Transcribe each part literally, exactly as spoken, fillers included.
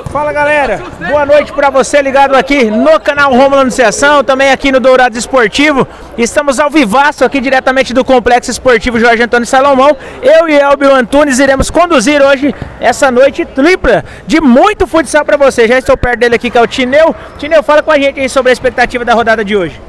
Fala galera, boa noite para você ligado aqui no canal Rômulo Anunciação, também aqui no Dourados Esportivo. Estamos ao vivaço aqui diretamente do Complexo Esportivo Jorge Antônio Salomão. Eu e Elbio Antunes iremos conduzir hoje essa noite tripla de muito futsal para você. Já estou perto dele aqui, que é o Tineu. Tineu, fala com a gente aí sobre a expectativa da rodada de hoje.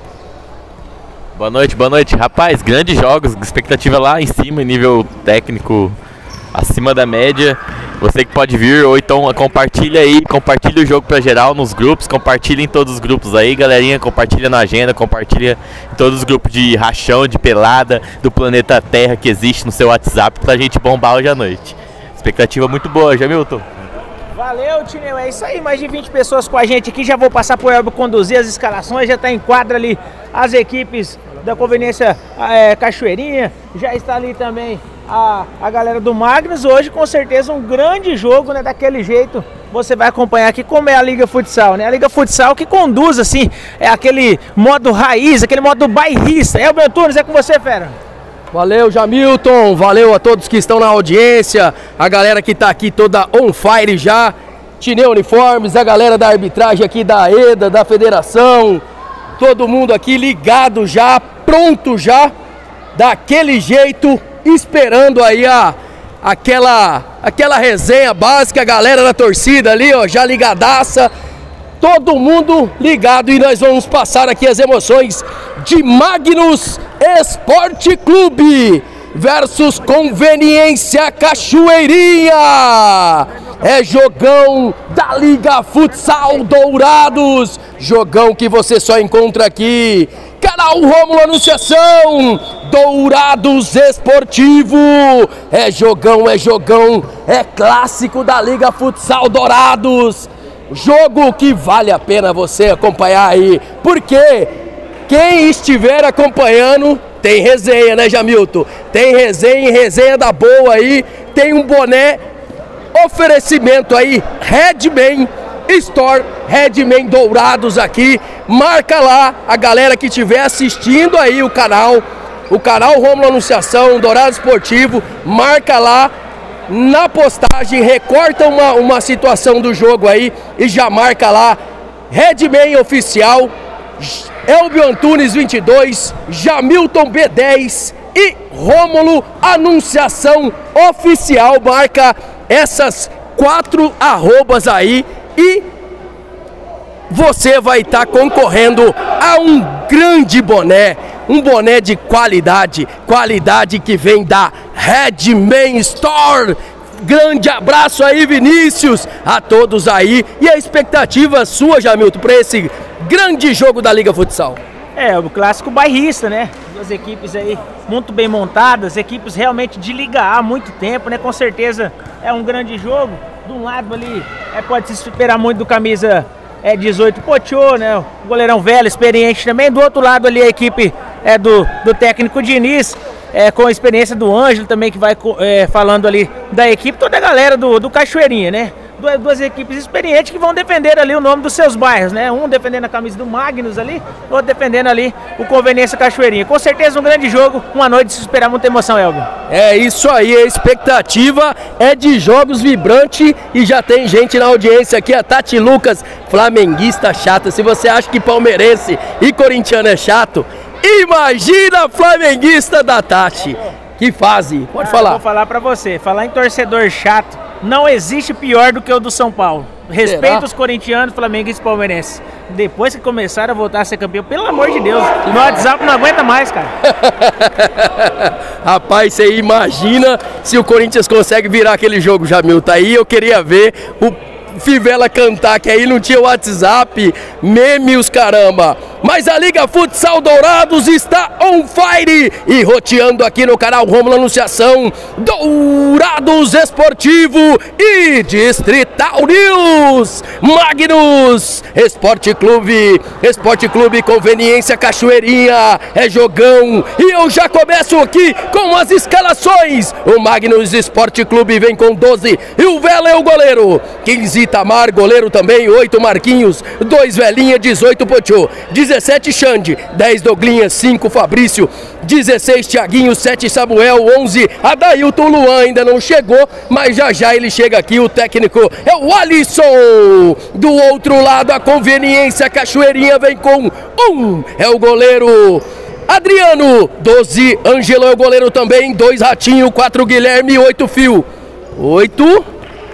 Boa noite, boa noite. Rapaz, grandes jogos, expectativa lá em cima, nível técnico acima da média. Você que pode vir, ou então compartilha aí, compartilha o jogo pra geral nos grupos, compartilha em todos os grupos aí, galerinha, compartilha na agenda, compartilha em todos os grupos de rachão, de pelada, do planeta Terra que existe no seu WhatsApp pra gente bombar hoje à noite. Expectativa muito boa, Jamilton. Valeu, Tineu, é isso aí, mais de vinte pessoas com a gente aqui, já vou passar pro Elbio conduzir as escalações, já tá em quadra ali as equipes da Conveniência é, Cachoeirinha, já está ali também a, a galera do Magnus. Hoje com certeza um grande jogo, né, daquele jeito você vai acompanhar aqui como é a Liga Futsal, né, a Liga Futsal que conduz assim, é aquele modo raiz, aquele modo bairrista. Elbio Antunes, é com você, fera. Valeu, Jamilton, valeu a todos que estão na audiência, a galera que tá aqui toda on fire já, Tineu Uniformes, a galera da arbitragem aqui da E D A, da federação, todo mundo aqui ligado já, pronto já, daquele jeito, esperando aí a, aquela, aquela resenha básica, a galera da torcida ali, ó, já ligadaça, todo mundo ligado, e nós vamos passar aqui as emoções de Magnus Esporte Clube versus Conveniência Cachoeirinha. É jogão da Liga Futsal Dourados, jogão que você só encontra aqui. Canal Rômulo Anunciação, Dourados Esportivo. É jogão, é jogão, é clássico da Liga Futsal Dourados. Jogo que vale a pena você acompanhar aí, porque quem estiver acompanhando tem resenha, né, Jamilton? Tem resenha, resenha da boa aí, tem um boné, oferecimento aí, Redman Store, Redman Dourados aqui, marca lá a galera que estiver assistindo aí o canal, o canal Rômulo Anunciação, Dourados Esportivo, marca lá na postagem, recorta uma, uma situação do jogo aí e já marca lá, Redman Oficial, Elbio Antunes vinte e dois, Jamilton B dez e Rômulo Anunciação Oficial, marca essas quatro arrobas aí e você vai estar tá concorrendo a um grande boné, um boné de qualidade, qualidade que vem da Redman Store. Grande abraço aí, Vinícius, a todos aí, e a expectativa sua, Jamilton, para esse grande jogo da Liga Futsal? É, o clássico bairrista, né? Duas equipes aí muito bem montadas, equipes realmente de Liga A há muito tempo, né? Com certeza é um grande jogo. De um lado ali é, pode se esperar muito do camisa é, dezoito Pochô, né? O goleirão velho, experiente também. Do outro lado ali a equipe é do, do técnico Diniz, é, com a experiência do Ângelo também, que vai é, falando ali da equipe, toda a galera do, do Cachoeirinha, né? Duas, duas equipes experientes que vão defender ali o nome dos seus bairros, né? Um defendendo a camisa do Magnus ali, outro defendendo ali o Conveniência Cachoeirinha. Com certeza um grande jogo, uma noite de se esperar muita emoção, Elbio. É isso aí, a expectativa é de jogos vibrantes e já tem gente na audiência aqui, a Tati Lucas, flamenguista chata. Se você acha que palmeirense e corintiano é chato, imagina a flamenguista da Tati. Que fase, pode ah, falar. Vou falar pra você, falar em torcedor chato, não existe pior do que o do São Paulo. Respeito Será? Os corintianos, flamenguistas e palmeirenses. Depois que começaram a voltar a ser campeão, pelo amor de Deus, meu WhatsApp não aguenta mais, cara. Rapaz, você imagina se o Corinthians consegue virar aquele jogo, Jamilton. Aí eu queria ver o Fivela cantar, que aí não tinha WhatsApp, meme os caramba. Mas a Liga Futsal Dourados está on fire e roteando aqui no canal Rômulo Anunciação, Dourados Esportivo e Distrital News. Magnus Esporte Clube, Esporte Clube Conveniência Cachoeirinha, é jogão. E eu já começo aqui com as escalações. O Magnus Esporte Clube vem com doze e o Vela é o goleiro. quinze Itamar, goleiro também, oito Marquinhos, dois Velinha, dezoito Pochô, dezesseis dezessete Xande, dez Doglinhas, cinco Fabrício, dezesseis Thiaguinho, sete Samuel, onze Adailton. Luan ainda não chegou, mas já já ele chega aqui. O técnico é o Alisson. Do outro lado a conveniência, a Cachoeirinha vem com um, é o goleiro Adriano. doze Ângelo é o goleiro também, dois Ratinho, quatro Guilherme, oito Fio, oito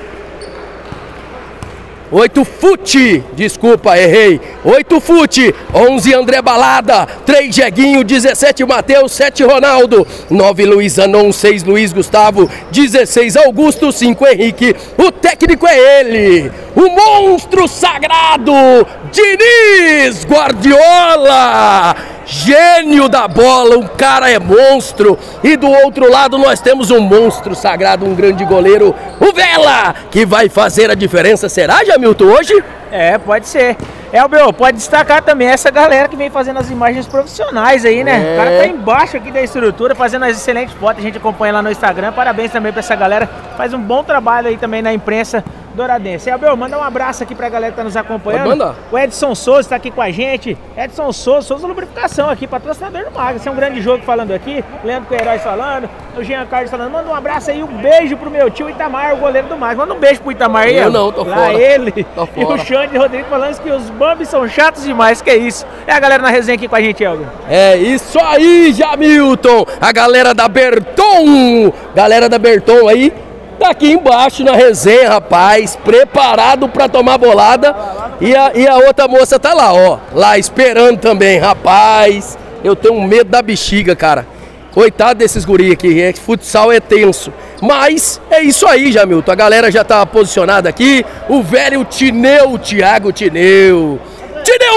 oito Fute, desculpa, errei. oito Fute, onze André Balada, três Jeguinho, dezessete Matheus, sete Ronaldo, nove Luiz Anon, seis Luiz Gustavo, dezesseis Augusto, cinco Henrique. O técnico é ele, o monstro sagrado, Diniz Guardiola. Gênio da bola, um cara é monstro. E do outro lado nós temos um monstro sagrado, um grande goleiro, o Vela, que vai fazer a diferença. Será, Jamilton, hoje? É, pode ser. É, o meu, pode destacar também essa galera que vem fazendo as imagens profissionais aí, né? É. O cara tá embaixo aqui da estrutura, fazendo as excelentes fotos, a gente acompanha lá no Instagram. Parabéns também pra essa galera, faz um bom trabalho aí também na imprensa douradense. É, meu, manda um abraço aqui pra galera que tá nos acompanhando. Pode mandar. O Edson Souza tá aqui com a gente. Edson Souza, Souza Lubrificação aqui, patrocinador do Maga. Esse é um grande jogo falando aqui. Leandro Queiroz falando, o Jean Carlos falando. Manda um abraço aí, um beijo pro meu tio Itamar, o goleiro do Maga. Manda um beijo pro Itamar aí. Eu não, tô lá fora. ele. Tô E fora. o Xande Rodrigo falando que os Bambis são chatos demais, que é isso. É a galera na resenha aqui com a gente, Helder. É isso aí, Jamilton. A galera da Berton, galera da Berton aí, tá aqui embaixo na resenha, rapaz, preparado pra tomar bolada. E a, e a outra moça tá lá, ó, lá esperando também, rapaz. Eu tenho medo da bexiga, cara. Coitado desses guri aqui, é, futsal é tenso. Mas é isso aí, Jamilton. A galera já tá posicionada aqui. O velho Tineu, Thiago Tineu. Tineu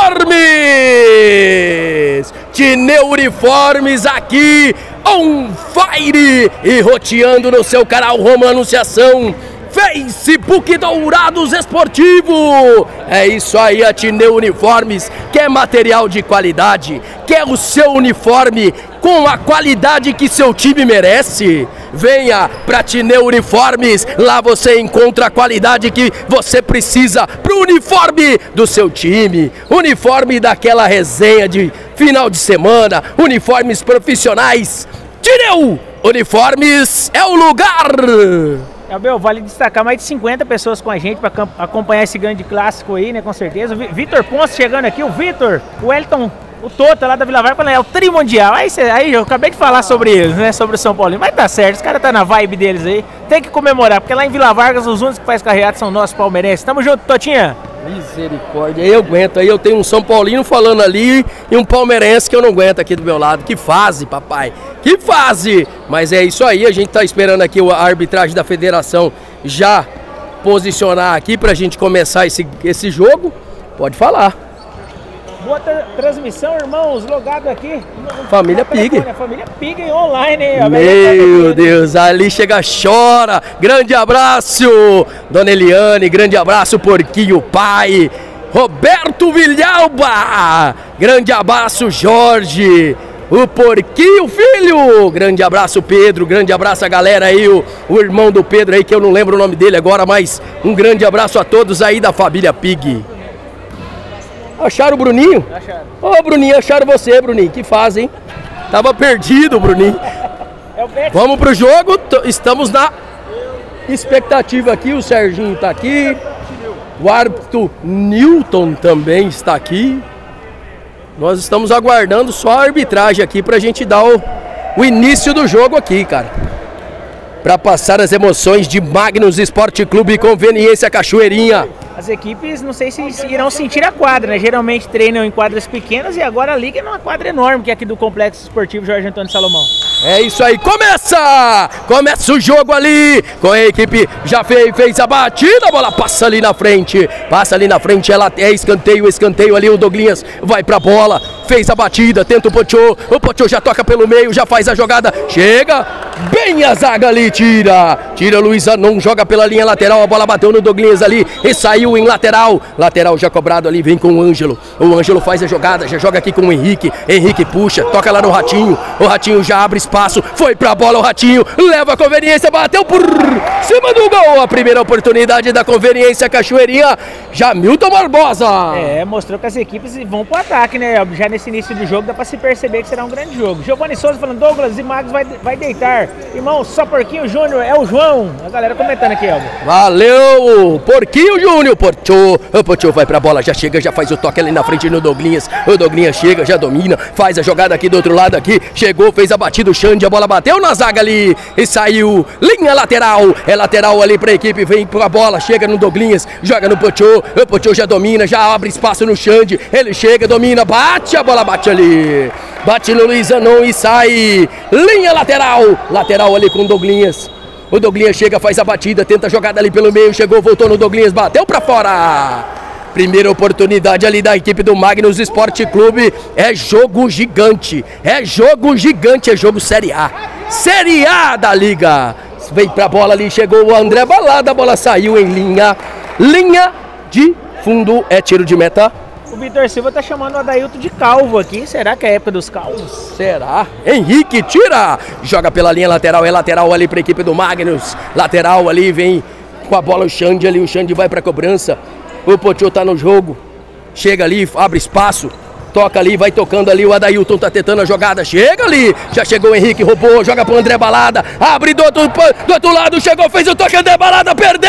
Uniformes! Tineu Uniformes aqui, on fire! E roteando no seu canal Roma Anunciação, Facebook Dourados Esportivo. É isso aí, a Tineu Uniformes, quer material de qualidade, quer o seu uniforme com a qualidade que seu time merece? Venha pra Tineu Uniformes, lá você encontra a qualidade que você precisa pro uniforme do seu time, uniforme daquela resenha de final de semana, uniformes profissionais. Tineu Uniformes é o lugar! É, meu, vale destacar mais de cinquenta pessoas com a gente para acompanhar esse grande clássico aí, né, com certeza. O Vitor Ponce chegando aqui, o Vitor, o Elton, o Tota lá da Vila Vargas, falando, é o Tri Mundial. Aí, cê, aí eu acabei de falar sobre eles, né, sobre o São Paulo. Mas tá certo, os caras tá na vibe deles aí. Tem que comemorar, porque lá em Vila Vargas os únicos que faz carreata são nossos palmeirenses. Tamo junto, Totinha. Misericórdia, aí eu aguento, aí eu tenho um São Paulino falando ali e um palmeirense que eu não aguento aqui do meu lado. Que fase, papai, que fase! Mas é isso aí, a gente tá esperando aqui a arbitragem da federação já posicionar aqui pra gente começar esse, esse jogo. Pode falar. Boa tra transmissão, irmãos, logado aqui. Família Pig. Família Pig online, hein? Meu Deus, ali chega, chora. Grande abraço, Dona Eliane, grande abraço, Porquinho Pai. Roberto Vilhalba, grande abraço, Jorge. O Porquinho Filho, grande abraço, Pedro, grande abraço a galera aí, o, o irmão do Pedro aí, que eu não lembro o nome dele agora, mas um grande abraço a todos aí da família Pig. Acharam o Bruninho? Acharam. Ô, Bruninho, acharam você, Bruninho. Que fase, hein? Tava perdido, Bruninho. É o Beto. Vamos pro jogo. Estamos na expectativa aqui. O Serginho tá aqui. O árbitro Newton também está aqui. Nós estamos aguardando só a arbitragem aqui pra gente dar o, o início do jogo aqui, cara. Pra passar as emoções de Magnus Esporte Clube Conveniência Cachoeirinha. As equipes, não sei se irão sentir a quadra, né? Geralmente treinam em quadras pequenas e agora a liga é numa quadra enorme, que é aqui do Complexo Esportivo Jorge Antônio Salomão. É isso aí, começa! Começa o jogo ali, com a equipe já fez, fez a batida, a bola passa ali na frente, passa ali na frente, ela é escanteio, escanteio ali, o Douglinhas vai pra bola, fez a batida, tenta o Pochô, o Pochô já toca pelo meio, já faz a jogada, chega, Bem a zaga ali, tira. Tira Luiz Anon, joga pela linha lateral. A bola bateu no Douglas ali e saiu em lateral. Lateral já cobrado ali, vem com o Ângelo. O Ângelo faz a jogada, já joga aqui com o Henrique. Henrique puxa, toca lá no Ratinho. O Ratinho já abre espaço. Foi pra bola o Ratinho, leva a Conveniência, bateu por cima do gol. A primeira oportunidade da Conveniência Cachoeirinha. Jamilton Barbosa. É, mostrou que as equipes vão pro ataque, né? Já nesse início do jogo dá pra se perceber que será um grande jogo. Giovanni Souza falando, Douglas e Magos vai, vai deitar. Irmão, só Porquinho Júnior, é o João. A galera comentando aqui, ó. Valeu, Porquinho Júnior. Portô, o Portô vai pra bola, já chega, já faz o toque ali na frente no Douglas. O Douglas chega, já domina, faz a jogada aqui do outro lado aqui. Chegou, fez a batida, o Xande, a bola bateu na zaga ali e saiu. Linha lateral, é lateral ali pra equipe, vem pra bola, chega no Douglas, joga no Portô. O Portô já domina, já abre espaço no Xande. Ele chega, domina, bate, a bola bate ali. Bate no Luiz Anon e sai. Linha lateral. Lateral ali com o Douglas. O Douglas chega, faz a batida, tenta a jogada ali pelo meio. Chegou, voltou no Douglas, bateu pra fora. Primeira oportunidade ali da equipe do Magnus Esporte Clube. É jogo gigante. É jogo gigante, é jogo Série A. Série A da Liga. Vem pra bola ali, chegou o André Balada. A bola saiu em linha. Linha de fundo, é tiro de meta. O Vitor Silva tá chamando o Adailton de calvo aqui. Será que é a época dos calvos? Será? Henrique tira. Joga pela linha lateral. É lateral ali pra equipe do Magnus. Lateral ali, vem com a bola o Xande ali. O Xande vai pra cobrança. O Potô tá no jogo. Chega ali, abre espaço. Toca ali, vai tocando ali. O Adailton tá tentando a jogada. Chega ali. Já chegou o Henrique, roubou. Joga pro André Balada. Abre do outro, do outro lado. Chegou, fez o toque. André Balada perdeu.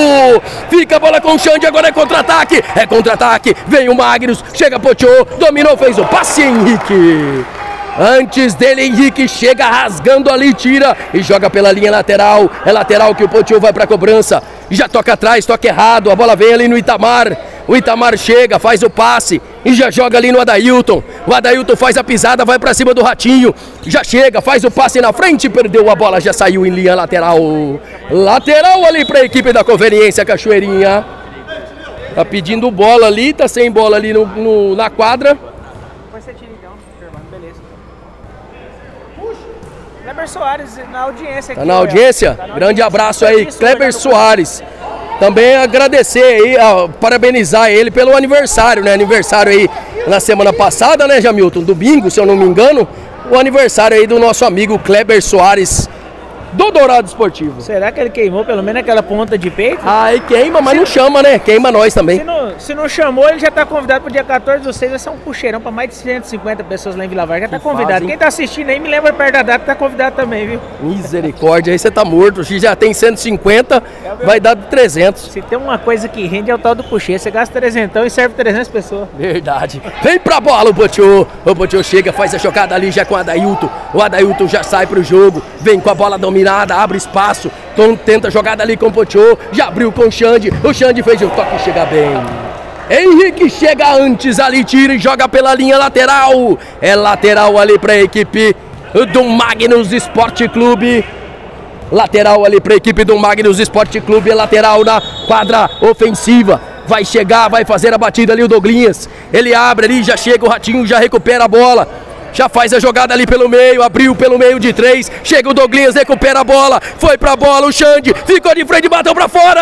Fica a bola com o Xande. Agora é contra-ataque. É contra-ataque. Vem o Magnus. Chega Potô. Dominou, fez o passe, Henrique. Antes dele, Henrique chega rasgando ali, tira e joga pela linha lateral. É lateral que o Potô vai pra cobrança. Já toca atrás, toca errado. A bola vem ali no Itamar. O Itamar chega, faz o passe e já joga ali no Adailton. O Adailton faz a pisada, vai pra cima do Ratinho. Já chega, faz o passe na frente, perdeu a bola, já saiu em linha lateral. Lateral ali pra equipe da Conveniência Cachoeirinha. Tá pedindo bola ali, tá sem bola ali no, no, na quadra. Depois você tira então, beleza. Kleber Soares na audiência aqui. Tá na audiência? Tá na Grande audiência. Abraço aí, Kleber Soares. Também agradecer aí, ó, parabenizar ele pelo aniversário, né? Aniversário aí na semana passada, né, Jamilton? Domingo, se eu não me engano. O aniversário aí do nosso amigo Kleber Soares, do Dourado Esportivo. Será que ele queimou pelo menos aquela ponta de peito? Ai, queima, mas se não chama, né? Queima nós também. Se não, se não chamou, ele já tá convidado pro dia quatorze do seis. Vai ser um puxeirão pra mais de cento e cinquenta pessoas lá em Vila Vargas. Já tá que convidado. Faz, Quem tá assistindo aí, me lembra perto da data, tá convidado também, viu? Misericórdia, aí você tá morto. Se já tem cento e cinquenta, é vai dar trezentos. Se tem uma coisa que rende é o tal do puxê. Você gasta trezentão e serve trezentas pessoas. Verdade. Vem pra bola o Potô. O Potô chega, faz a jogada ali já com o Adailton. O Adailton já sai pro jogo. Vem com a bola dominada, abre espaço. Tom tenta jogada ali com o Potô. Já abriu com o Xande. O Xande fez o toque e chega bem. Henrique chega antes ali, tira e joga pela linha lateral. É lateral ali pra equipe do Magnus Esporte Clube. Lateral ali pra equipe do Magnus Esporte Clube. É lateral na quadra ofensiva. Vai chegar, vai fazer a batida ali o Douglas. Ele abre ali, já chega o Ratinho, já recupera a bola. Já faz a jogada ali pelo meio, abriu pelo meio de três. Chega o Douglas, recupera a bola. Foi pra bola o Xande, ficou de frente, bateu pra fora.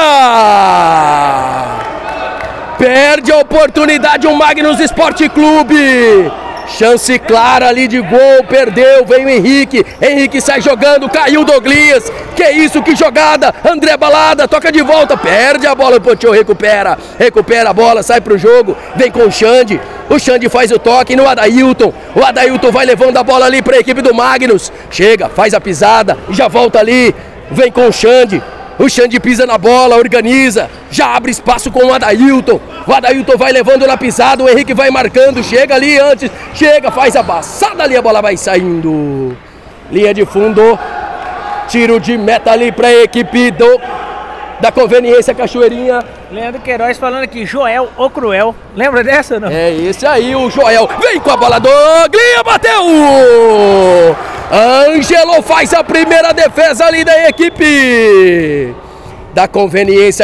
Perde a oportunidade o Magnus Esporte Clube. Chance clara ali de gol, perdeu, vem o Henrique. Henrique sai jogando, caiu o Douglas. Que isso, que jogada. André Balada, toca de volta, perde a bola, o Potô recupera. Recupera a bola, sai pro jogo, vem com o Xande. O Xande faz o toque no Adailton. O Adailton vai levando a bola ali pra equipe do Magnus. Chega, faz a pisada, já volta ali, vem com o Xande. O Xande pisa na bola, organiza, já abre espaço com o Adailton. O Adailton vai levando na pisada, o Henrique vai marcando, chega ali antes, chega, faz a passada ali, a bola vai saindo. Linha de fundo, tiro de meta ali para a equipe do, da Conveniência Cachoeirinha. Leandro Queiroz falando aqui, Joel, o Cruel. Lembra dessa ou não? É esse aí, o Joel. Vem com a bola, Douglas, bateu! Ângelo faz a primeira defesa ali da equipe da Conveniência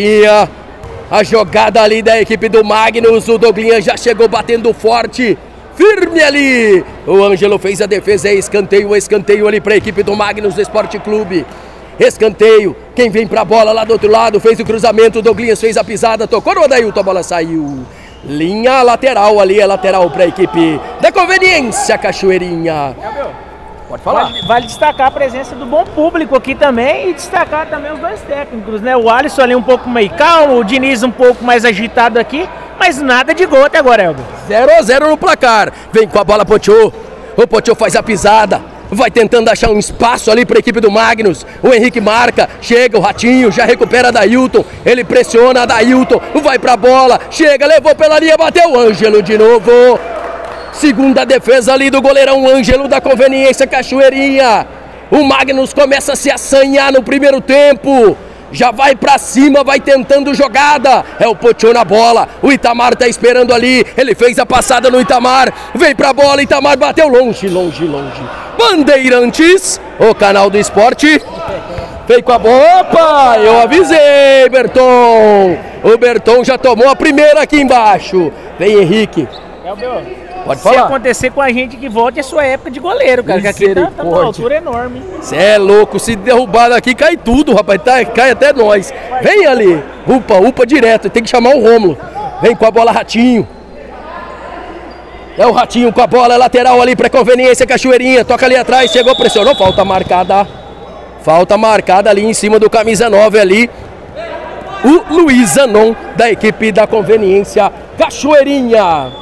Cachoeirinha. A jogada ali da equipe do Magnus. O Douglas já chegou batendo forte. firme ali. O Ângelo fez a defesa, é escanteio, escanteio ali para a equipe do Magnus Esporte Clube. Escanteio, quem vem pra bola lá do outro lado, fez o cruzamento, o Douglinhas fez a pisada, tocou no Adailton, a bola saiu. Linha lateral ali, é lateral para a equipe da Conveniência Cachoeirinha. Pode falar. Vale, vale destacar a presença do bom público aqui também e destacar também os dois técnicos, né? O Alisson ali um pouco meio calmo, o Diniz um pouco mais agitado aqui, mas nada de gol até agora, Elber. zero a zero no placar. Vem com a bola Pochô. O Pochô faz a pisada. Vai tentando achar um espaço ali para a equipe do Magnus. O Henrique marca, chega o Ratinho, já recupera Adailton. Ele pressiona Adailton, vai pra bola, chega, levou pela linha, bateu o Ângelo de novo. Segunda defesa ali do goleirão Ângelo da Conveniência Cachoeirinha. O Magnus começa a se assanhar no primeiro tempo. Já vai pra cima, vai tentando jogada. É o Pochô na bola. O Itamar tá esperando ali. Ele fez a passada no Itamar. Vem pra bola, Itamar bateu longe, longe, longe. Bandeirantes, o canal do esporte. Vem com a bola. Opa, eu avisei, Berton. O Berton já tomou a primeira aqui embaixo. Vem Henrique. É o meu. Pode Se falar. acontecer com a gente que volte a sua época de goleiro, cara, que aqui tá, tá uma altura enorme. Você é louco, se derrubar daqui cai tudo, rapaz, tá, cai até nós. Vem ali, upa, upa direto, tem que chamar o Rômulo. Vem com a bola Ratinho. É o Ratinho com a bola, lateral ali pra Conveniência Cachoeirinha, toca ali atrás, chegou, pressionou, falta marcada. Falta marcada ali em cima do camisa nove ali. O Luiz Zanon da equipe da Conveniência Cachoeirinha.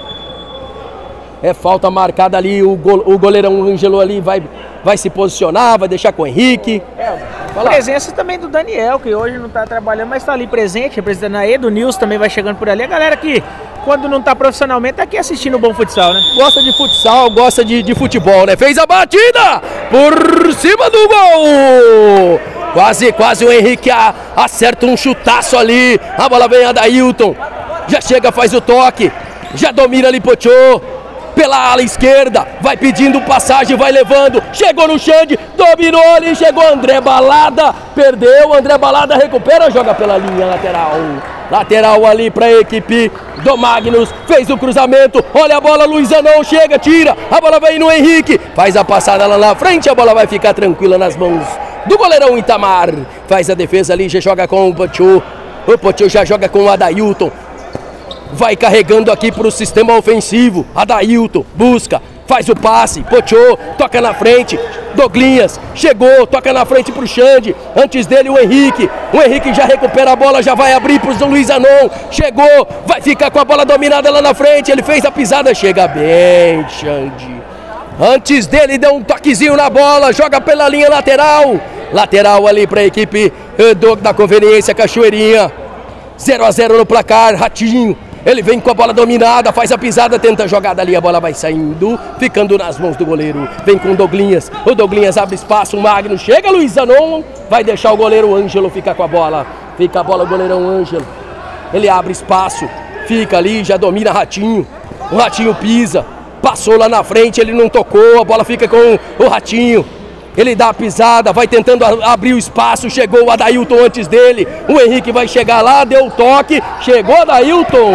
É falta marcada ali, o, go, o goleirão Ângelo ali vai, vai se posicionar, vai deixar com o Henrique. É, a presença também do Daniel, que hoje não está trabalhando, mas está ali presente, representando a Edo, o Nilson também vai chegando por ali. A galera que, quando não está profissionalmente, está aqui assistindo o bom futsal, né? Gosta de futsal, gosta de, de futebol, né? Fez a batida por cima do gol! Quase, quase o Henrique a, acerta um chutaço ali. A bola vem a Adailton. Já chega, faz o toque. Já domina ali Pochô. Pela ala esquerda, vai pedindo passagem, vai levando, chegou no Xande, dominou ali, chegou André Balada, perdeu, André Balada recupera, joga pela linha lateral, lateral ali para a equipe do Magnus, fez o cruzamento, olha a bola, Luiz Zanon, chega, tira, a bola vem no Henrique, faz a passada lá na frente, a bola vai ficar tranquila nas mãos do goleirão Itamar, faz a defesa ali, já joga com o Pochô, o Pochô já joga com o Adailton. Vai carregando aqui para o sistema ofensivo. Adailton busca, faz o passe. Pochô, toca na frente. Douglinhas chegou, toca na frente para o Xande. Antes dele o Henrique. O Henrique já recupera a bola, já vai abrir para o Luiz Zanon. Chegou, vai ficar com a bola dominada lá na frente. Ele fez a pisada, chega bem, Xande. Antes dele deu um toquezinho na bola, joga pela linha lateral. Lateral ali para a equipe do, da Conveniência Cachoeirinha. zero a zero no placar, Ratinho. Ele vem com a bola dominada, faz a pisada, tenta a jogada ali, a bola vai saindo, ficando nas mãos do goleiro. Vem com o Douglinhas, o Douglinhas abre espaço, o Magno chega, Luiz Zanon, vai deixar o goleiro Ângelo ficar com a bola. Fica a bola, o goleirão Ângelo. Ele abre espaço, fica ali, já domina Ratinho. O Ratinho pisa, passou lá na frente, ele não tocou, a bola fica com o Ratinho. Ele dá a pisada, vai tentando abrir o espaço, chegou o Adailton antes dele. O Henrique vai chegar lá, deu o toque, chegou o Adailton.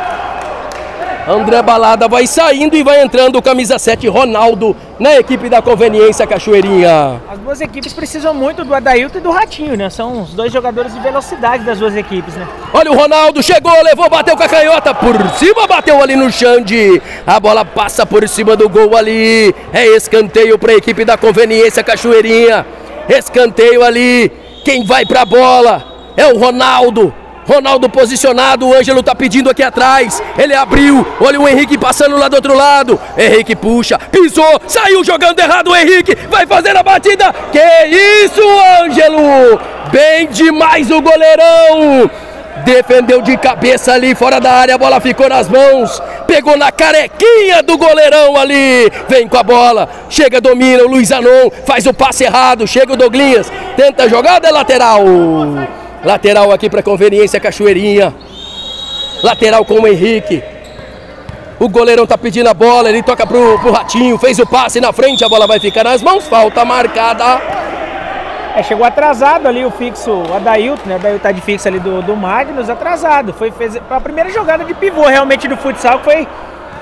André Balada vai saindo e vai entrando o camisa sete, Ronaldo, na equipe da Conveniência Cachoeirinha. As duas equipes precisam muito do Adailton e do Ratinho, né? São os dois jogadores de velocidade das duas equipes, né? Olha o Ronaldo, chegou, levou, bateu com a canhota, por cima, bateu ali no Xande. A bola passa por cima do gol ali. É escanteio para a equipe da Conveniência Cachoeirinha. Escanteio ali. Quem vai para a bola é o Ronaldo. Ronaldo posicionado, o Ângelo tá pedindo aqui atrás, ele abriu, olha o Henrique passando lá do outro lado, Henrique puxa, pisou, saiu jogando errado o Henrique, vai fazer a batida, que isso Ângelo, bem demais o goleirão, defendeu de cabeça ali fora da área, a bola ficou nas mãos, pegou na carequinha do goleirão ali, vem com a bola, chega, domina, o Luiz Zanon, faz o passe errado, chega o Douglinhas, tenta a jogada, é lateral. Lateral aqui para Conveniência Cachoeirinha. Lateral com o Henrique. O goleirão tá pedindo a bola, ele toca pro, pro Ratinho, fez o passe na frente, a bola vai ficar nas mãos, falta marcada. É, chegou atrasado ali o fixo, o Adailton, né? O Adailton tá de fixo ali do, do Magnus, atrasado. Foi, fez a primeira jogada de pivô realmente do futsal, que foi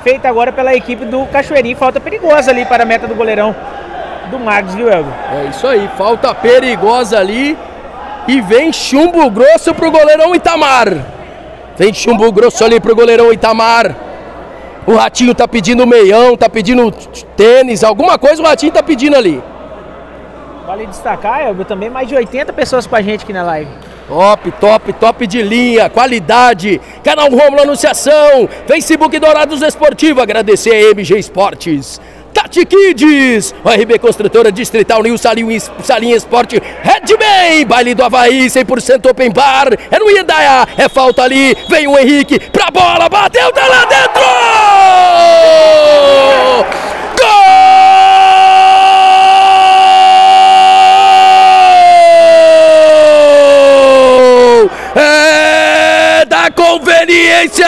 feita agora pela equipe do Cachoeirinha. Falta perigosa ali para a meta do goleirão do Magnus, viu, Elvio? É isso aí, falta perigosa ali. E vem chumbo grosso pro goleirão Itamar. Vem chumbo grosso ali pro goleirão Itamar. O Ratinho tá pedindo meião, tá pedindo tênis, alguma coisa o Ratinho tá pedindo ali. Vale destacar, Elvio, também mais de oitenta pessoas com a gente aqui na live. Top, top, top de linha, qualidade. Canal Rômulo Anunciação, Facebook Dourados Esportivo, agradecer a M G Esportes. Tati Kids, o R B Construtora Distrital, New Salinha, Salinha Esporte, Redman, baile do Havaí, cem por cento open bar, é no Idaia, é falta ali, vem o Henrique, pra bola, bateu, tá lá dentro! Gol! É da Conveniência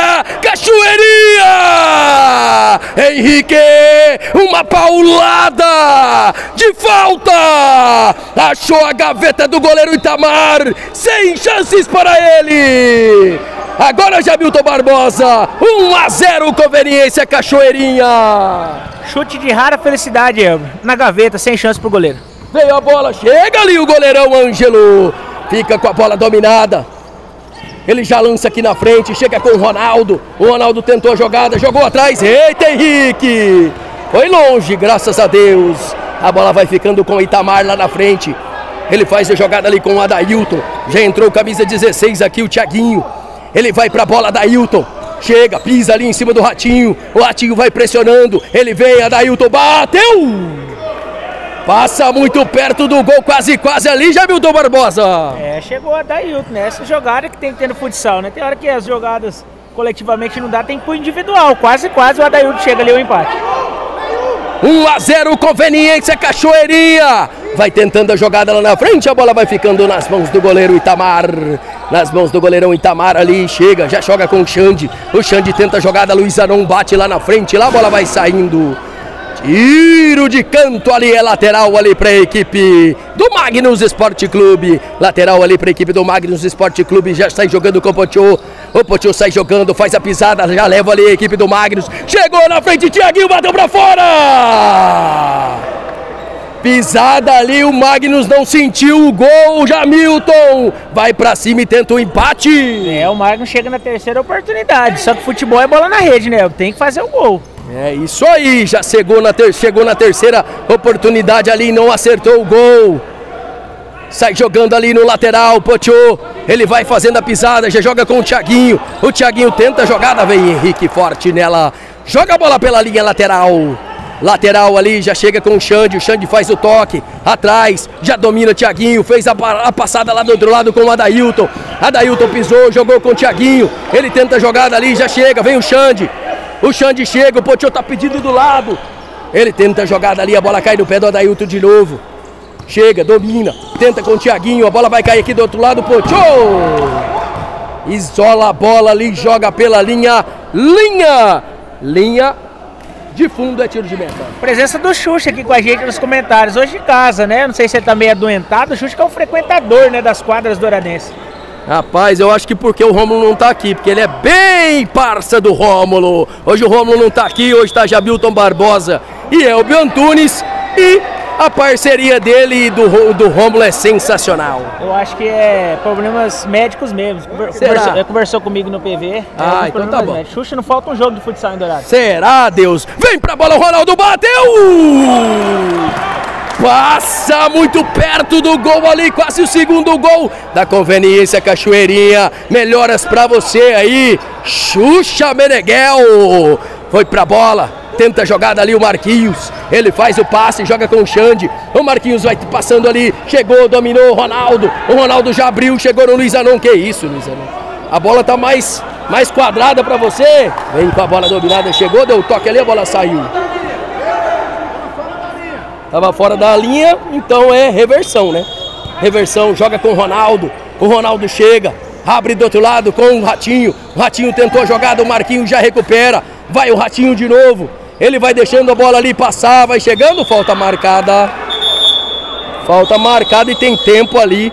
Cachoeirinha! Henrique, uma paulada de falta! Achou a gaveta do goleiro Itamar, sem chances para ele! Agora Jamilton Barbosa, um a zero Conveniência Cachoeirinha! Chute de rara felicidade, Elvio, na gaveta, sem chance pro goleiro. Veio a bola, chega ali o goleirão Ângelo, fica com a bola dominada. Ele já lança aqui na frente, chega com o Ronaldo. O Ronaldo tentou a jogada, jogou atrás. Eita, Henrique! Foi longe, graças a Deus. A bola vai ficando com o Itamar lá na frente. Ele faz a jogada ali com o Adailton. Já entrou camisa dezesseis aqui, o Thiaguinho. Ele vai pra bola, Adailton. Chega, pisa ali em cima do Ratinho. O Ratinho vai pressionando. Ele vem, Adailton bateu! Passa muito perto do gol, quase, quase ali, Jamilton Barbosa. É, chegou a Dailton, né? Essa jogada que tem que ter no futsal, né? Tem hora que as jogadas coletivamente não dá, tem que ir pro individual. Quase, quase o Adailton chega ali o empate. um a zero Conveniência Cachoeirinha. Vai tentando a jogada lá na frente, a bola vai ficando nas mãos do goleiro Itamar. Nas mãos do goleirão Itamar ali, chega, já joga com o Xande. O Xande tenta a jogada, Luiz Aron bate lá na frente, lá a bola vai saindo. Tiro de canto ali, é lateral ali para a equipe do Magnus Esporte Clube. Lateral ali para a equipe do Magnus Esporte Clube, já sai jogando com o Potiô. O Potiô sai jogando, faz a pisada, já leva ali a equipe do Magnus. Chegou na frente, Thiaguinho bateu para fora. Pisada ali, o Magnus não sentiu o gol, Jamilton vai para cima e tenta o empate. É, o Magnus chega na terceira oportunidade, só que futebol é bola na rede, né? Tem que fazer o gol. É isso aí, já chegou na, ter chegou na terceira oportunidade ali, não acertou o gol. Sai jogando ali no lateral, Potiô, ele vai fazendo a pisada, já joga com o Thiaguinho. O Thiaguinho tenta a jogada, vem Henrique forte nela, joga a bola pela linha lateral. Lateral ali, já chega com o Xande, o Xande faz o toque, atrás, já domina o Thiaguinho, fez a, a passada lá do outro lado com o Adailton. Adailton pisou, jogou com o Thiaguinho, ele tenta a jogada ali, já chega, vem o Xande. O Xande chega, o Potiô tá pedindo do lado. Ele tenta a jogada ali, a bola cai no pé do Adailton de novo. Chega, domina, tenta com o Thiaguinho, a bola vai cair aqui do outro lado, Potiô. Isola a bola ali, joga pela linha, linha, linha de fundo é tiro de meta. Presença do Xuxa aqui com a gente nos comentários, hoje de casa, né? Não sei se ele tá meio adoentado, o Xuxa que é um frequentador, né, das quadras douradenses. Rapaz, eu acho que porque o Rômulo não tá aqui, porque ele é bem parça do Rômulo. Hoje o Rômulo não tá aqui, hoje tá Jamilton Barbosa e Elbio Antunes. E a parceria dele e do, do Rômulo é sensacional. Eu acho que é problemas médicos mesmo. Conversou, ele conversou comigo no P V. Ah, então tá bom. Médicos. Xuxa, não falta um jogo de futsal em Dourado. Será, Deus? Vem pra bola, o Ronaldo bateu! Passa muito perto do gol ali, quase o segundo gol da Conveniência Cachoeirinha. Melhoras pra você aí, Xuxa Meneghel. Foi pra bola, tenta a jogada ali o Marquinhos. Ele faz o passe, joga com o Xande. O Marquinhos vai passando ali, chegou, dominou o Ronaldo. O Ronaldo já abriu, chegou no Luiz Anon. Que isso, Luiz Anon? A bola tá mais, mais quadrada pra você. Vem com a bola dominada, chegou, deu o toque ali, a bola saiu. Tava fora da linha, então é reversão, né? Reversão, joga com o Ronaldo. O Ronaldo chega, abre do outro lado com o Ratinho. O Ratinho tentou a jogada, o Marquinhos já recupera. Vai o Ratinho de novo. Ele vai deixando a bola ali passar, vai chegando, falta marcada. Falta marcada e tem tempo ali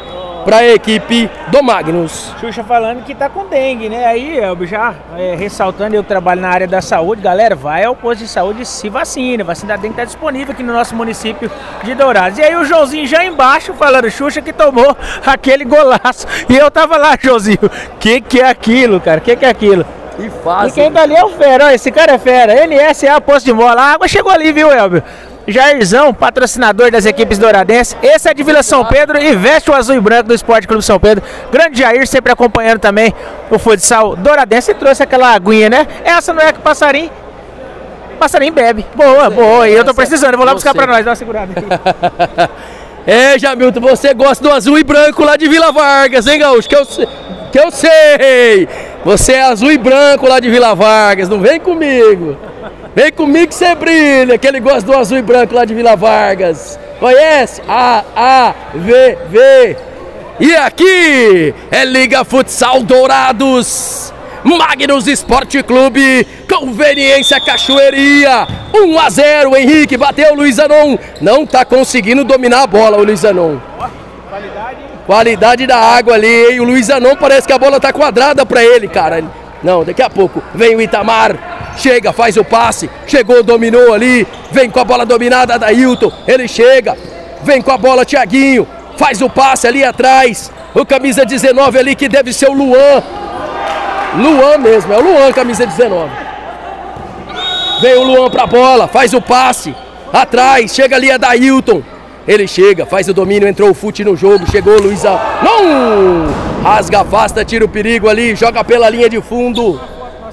para a equipe do Magnus. Xuxa falando que tá com dengue, né? Aí, eu já é, ressaltando, eu trabalho na área da saúde, galera, vai ao posto de saúde e se vacina. Vacina da dengue tá disponível aqui no nosso município de Dourados. E aí o Joãozinho já embaixo falando, Xuxa que tomou aquele golaço. E eu tava lá, Joãozinho, que que é aquilo, cara? Que que é aquilo? Que fácil. E quem tá ali é o fera, ó, esse cara é fera. N S A, posto de mola, a água chegou ali, viu, Elbio? Jairzão, patrocinador das equipes douradenses. Esse é de Vila São Pedro e veste o azul e branco do Esporte Clube São Pedro. Grande Jair, sempre acompanhando também o futsal douradense. E trouxe aquela aguinha, né? Essa não é que passarinho. Passarinho bebe. Boa, boa. E eu tô precisando, eu vou lá buscar pra nós. Dá uma segurada aqui. É, Jamilton, você gosta do azul e branco lá de Vila Vargas, hein, Gaúcho? Que eu, que eu sei. Você é azul e branco lá de Vila Vargas. Não vem comigo. Vem comigo que você brilha, que ele gosta do azul e branco lá de Vila Vargas. Conhece? A, A, V, V. E aqui é Liga Futsal Dourados. Magnus Esporte Clube, Conveniência Cachoeirinha. um a zero, Henrique bateu o Luiz Anon. Não tá conseguindo dominar a bola o Luiz Anon. Qualidade. Qualidade da água ali, hein? O Luiz Anon parece que a bola tá quadrada pra ele, cara. Não, daqui a pouco vem o Itamar. Chega, faz o passe, chegou, dominou ali, vem com a bola dominada da Hilton, ele chega, vem com a bola Thiaguinho, faz o passe ali atrás, o camisa dezenove ali que deve ser o Luan, Luan mesmo, é o Luan camisa dezenove, vem o Luan pra bola, faz o passe, atrás, chega ali a da Hilton, ele chega, faz o domínio, entrou o fute no jogo, chegou o Luiz, não, rasga, afasta, tira o perigo ali, joga pela linha de fundo.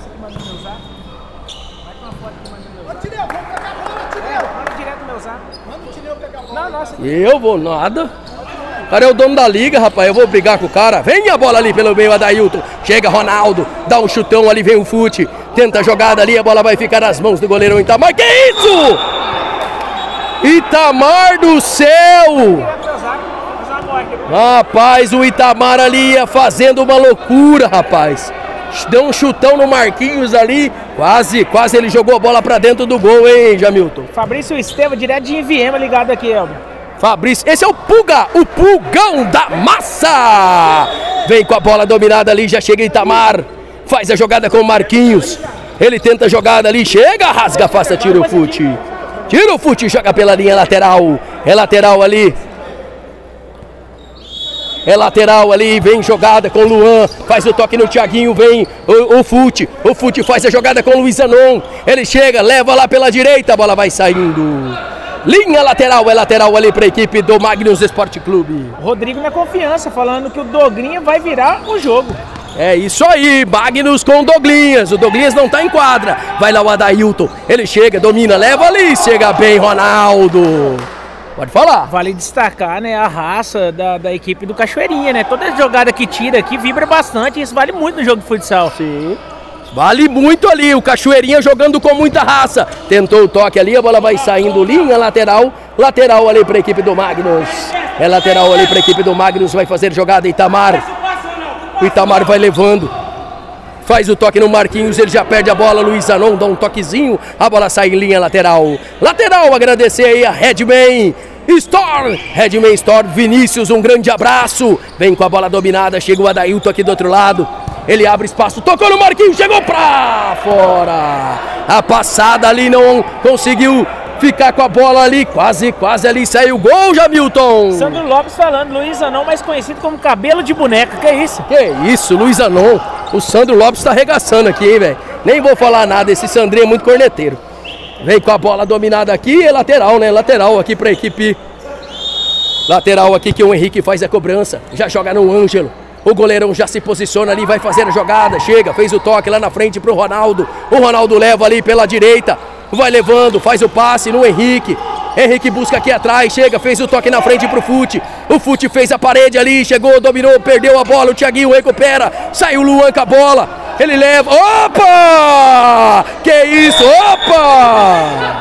Eu vou nada. O cara é o dono da liga, rapaz. Eu vou brigar com o cara. Vem a bola ali pelo meio, Adailton. Chega Ronaldo, dá um chutão ali, vem o fute. Tenta a jogada ali, a bola vai ficar nas mãos do goleirão Itamar. Que isso? Itamar do céu! Rapaz, o Itamar ali ia fazendo uma loucura, rapaz. Deu um chutão no Marquinhos ali. Quase, quase ele jogou a bola pra dentro do gol, hein, Jamilton? Fabrício Estevam, direto de Inviema, ligado aqui, Elber. Fabrício, esse é o Puga, o Pulgão da Massa. Vem com a bola dominada ali, já chega Itamar. Faz a jogada com o Marquinhos. Ele tenta a jogada ali, chega, rasga, afasta, tira o fute. Tira o fute, joga pela linha lateral. É lateral ali. É lateral ali, vem jogada com o Luan, faz o toque no Thiaguinho, vem o, o Fute, o Fute faz a jogada com o Luiz Anon, ele chega, leva lá pela direita, a bola vai saindo. Linha lateral, é lateral ali para a equipe do Magnus Esporte Clube. Rodrigo na confiança, falando que o Doglinha vai virar o jogo. É isso aí, Magnus com o Doglinhas, o Doglinhas não tá em quadra, vai lá o Adailton, ele chega, domina, leva ali, chega bem Ronaldo. Pode falar. Vale destacar, né, a raça da, da equipe do Cachoeirinha, né? Toda jogada que tira aqui vibra bastante e isso vale muito no jogo de futsal. Sim. Vale muito ali, o Cachoeirinha jogando com muita raça. Tentou o toque ali, a bola vai saindo, linha lateral. Lateral ali para a equipe do Magnus. É lateral ali para a equipe do Magnus, vai fazer jogada Itamar. O Itamar vai levando. Faz o toque no Marquinhos, ele já perde a bola, Luiz Anon dá um toquezinho, a bola sai em linha lateral. Lateral, agradecer aí a Redman Store, Redman Store, Vinícius, um grande abraço. Vem com a bola dominada, chega o Adailton aqui do outro lado. Ele abre espaço, tocou no Marquinhos, chegou pra fora. A passada ali não conseguiu ficar com a bola ali, quase, quase ali saiu o gol, Jamilton. Sandro Lopes falando, Luiz Anon, mais conhecido como cabelo de boneca, que isso? Que isso, Luiz Anon. O Sandro Lopes tá arregaçando aqui, hein, velho. Nem vou falar nada, esse Sandrinho é muito corneteiro. Vem com a bola dominada aqui, é lateral, né? Lateral aqui pra equipe. Lateral aqui que o Henrique faz a cobrança. Já joga no Ângelo. O goleirão já se posiciona ali, vai fazer a jogada. Chega, fez o toque lá na frente pro Ronaldo. O Ronaldo leva ali pela direita. Vai levando, faz o passe no Henrique. Henrique busca aqui atrás, chega, fez o toque na frente pro Fute. O Fute fez a parede ali, chegou, dominou, perdeu a bola. O Thiaguinho recupera, saiu o Luan com a bola. Ele leva, opa! Que isso, opa!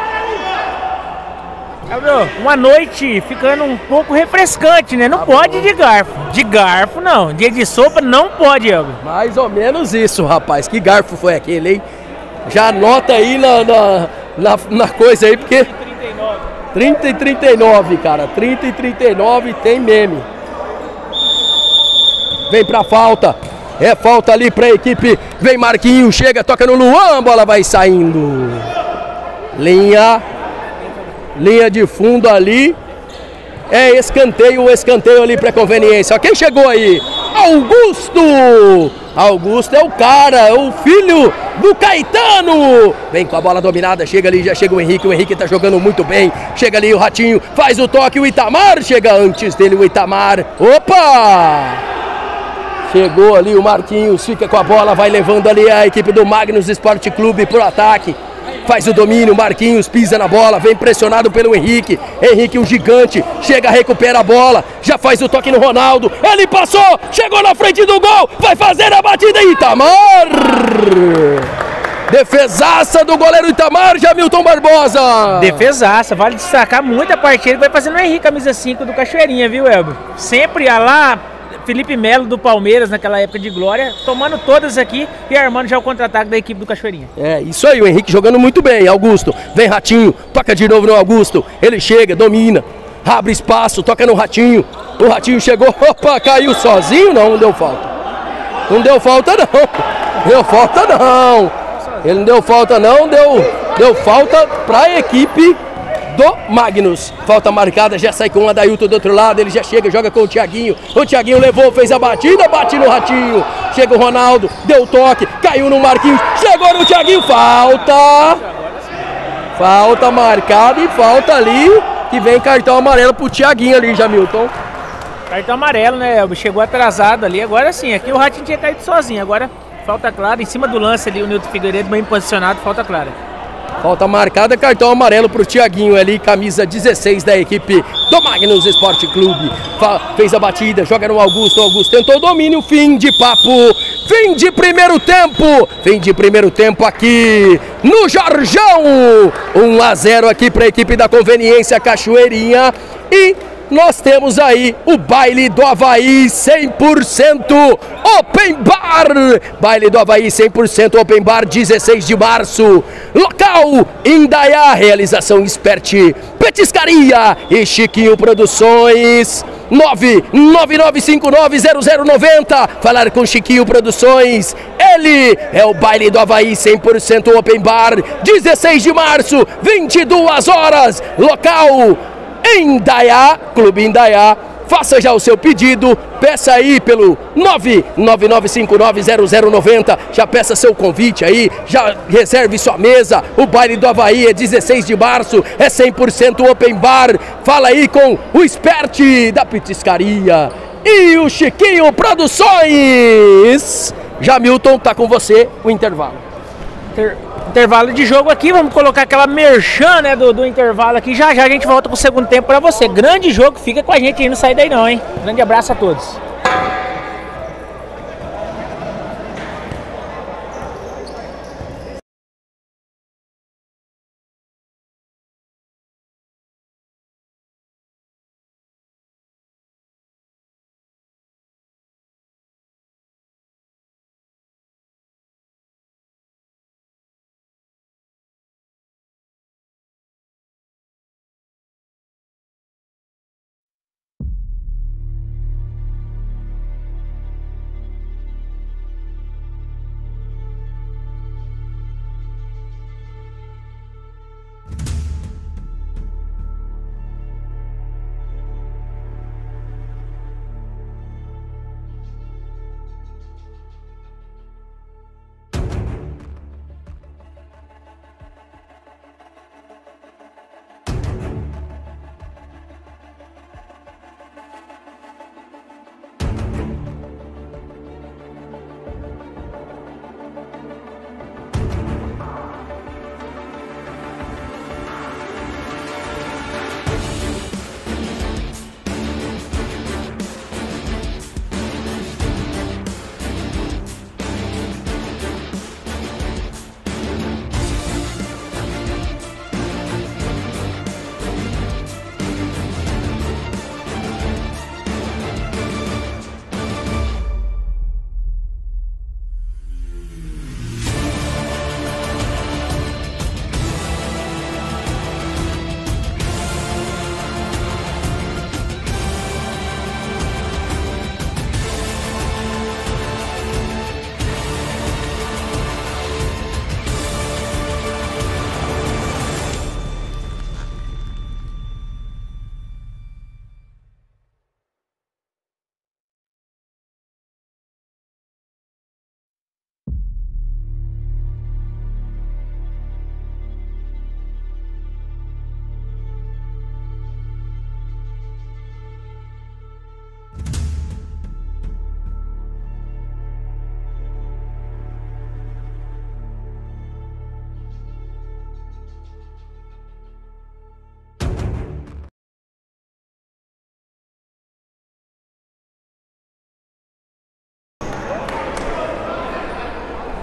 Uma noite ficando um pouco refrescante, né? Não tá pode bom. de garfo. De garfo não, dia de sopa não pode, Elber. Mais ou menos isso, rapaz. Que garfo foi aquele, hein? Já anota aí na, na, na, na coisa aí, porque... trinta e trinta e nove, cara. trinta e trinta e nove tem meme. vem pra falta. É falta ali pra equipe. Vem Marquinhos, chega, toca no Luan, a bola vai saindo. Linha. Linha de fundo ali. É escanteio, escanteio ali pra conveniência. Quem chegou aí? Augusto! Augusto é o cara, é o filho do Caetano. Vem com a bola dominada, chega ali, já chega o Henrique. O Henrique tá jogando muito bem. Chega ali o Ratinho, faz o toque, o Itamar. Chega antes dele o Itamar. Opa! Chegou ali o Marquinhos, fica com a bola, vai levando ali a equipe do Magnus Esporte Clube pro ataque. Faz o domínio, Marquinhos pisa na bola, vem pressionado pelo Henrique. Henrique, o gigante, chega, recupera a bola, já faz o toque no Ronaldo. Ele passou, chegou na frente do gol, vai fazer a batida, Itamar! Defesaça do goleiro Itamar, Jamilton Barbosa. Defesaça, vale destacar muito a partida que vai fazendo o Henrique, camisa cinco do Cachoeirinha, viu, Elber? Sempre ia lá, Felipe Melo do Palmeiras naquela época de glória, tomando todas aqui e armando já o contra-ataque da equipe do Cachoeirinha. É, isso aí, o Henrique jogando muito bem, Augusto, vem Ratinho, toca de novo no Augusto, ele chega, domina, abre espaço, toca no Ratinho, o Ratinho chegou, opa, caiu sozinho, não, não deu falta, não deu falta não, deu falta não, ele não deu falta não, deu, deu falta pra equipe do Magnus. Falta marcada, já sai com o Adailton do outro lado, ele já chega, joga com o Thiaguinho. O Thiaguinho levou, fez a batida, bate no Ratinho. Chega o Ronaldo, deu toque, caiu no Marquinhos, chegou no Thiaguinho, falta. Falta marcada e falta ali, que vem cartão amarelo pro Thiaguinho ali, Jamilton. Cartão amarelo, né, Elber? Chegou atrasado ali, agora sim, aqui o Ratinho tinha caído sozinho, agora falta clara, em cima do lance ali, o Nilton Figueiredo bem posicionado, falta clara. Falta marcada, cartão amarelo pro Thiaguinho ali, camisa dezesseis da equipe do Magnus Esporte Clube. Fa fez a batida, joga no Augusto, Augusto tentou o domínio, fim de papo, fim de primeiro tempo, fim de primeiro tempo aqui no Jorjão. um a zero aqui pra equipe da Conveniência Cachoeirinha e nós temos aí o baile do Avaí cem por cento Open Bar. Baile do Avaí cem por cento Open Bar, dezesseis de março. Local Indaiá, realização Expert Petiscaria e Chiquinho Produções. nove nove nove cinco nove zero zero nove zero. Falar com Chiquinho Produções. Ele é o baile do Avaí cem por cento Open Bar, dezesseis de março, vinte e duas horas. Local Indaiá, Clube Indaiá. Faça já o seu pedido, peça aí pelo nove nove nove cinco nove zero zero nove zero, já peça seu convite aí, já reserve sua mesa. O baile do Avaí é dezesseis de março, é cem por cento Open Bar. Fala aí com o Expert da Petiscaria e o Chiquinho Produções. Jamilton, tá com você o intervalo. Inter... Intervalo de jogo aqui, vamos colocar aquela merchan, né, do, do intervalo aqui. Já já a gente volta com o segundo tempo pra você. Grande jogo, fica com a gente aí, não sai daí não, hein? Grande abraço a todos.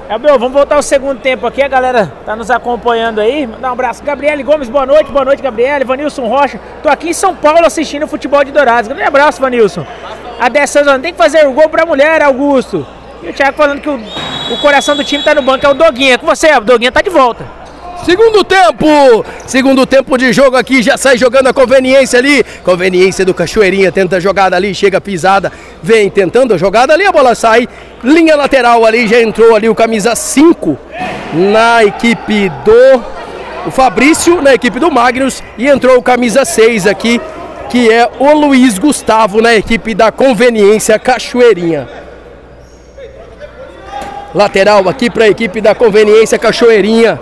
Elbel, vamos voltar ao segundo tempo aqui, a galera tá nos acompanhando aí. Mandar um abraço. Gabriele Gomes, boa noite, boa noite, Gabriele. Vanilson Rocha, tô aqui em São Paulo assistindo o futebol de Dourados. Grande abraço, Vanilson. A dez anos, tem que fazer o gol pra mulher, Augusto. E o Thiago falando que o, o coração do time tá no banco, é o Doguinha. Com você, o Doguinha tá de volta. Segundo tempo, segundo tempo de jogo aqui, já sai jogando a Conveniência ali, Conveniência do Cachoeirinha, tenta a jogada ali, chega pisada, vem tentando a jogada ali, a bola sai, linha lateral ali, já entrou ali o camisa cinco na equipe do o Fabrício, na equipe do Magnus, e entrou o camisa seis aqui, que é o Luiz Gustavo na equipe da Conveniência Cachoeirinha. Lateral aqui para a equipe da Conveniência Cachoeirinha.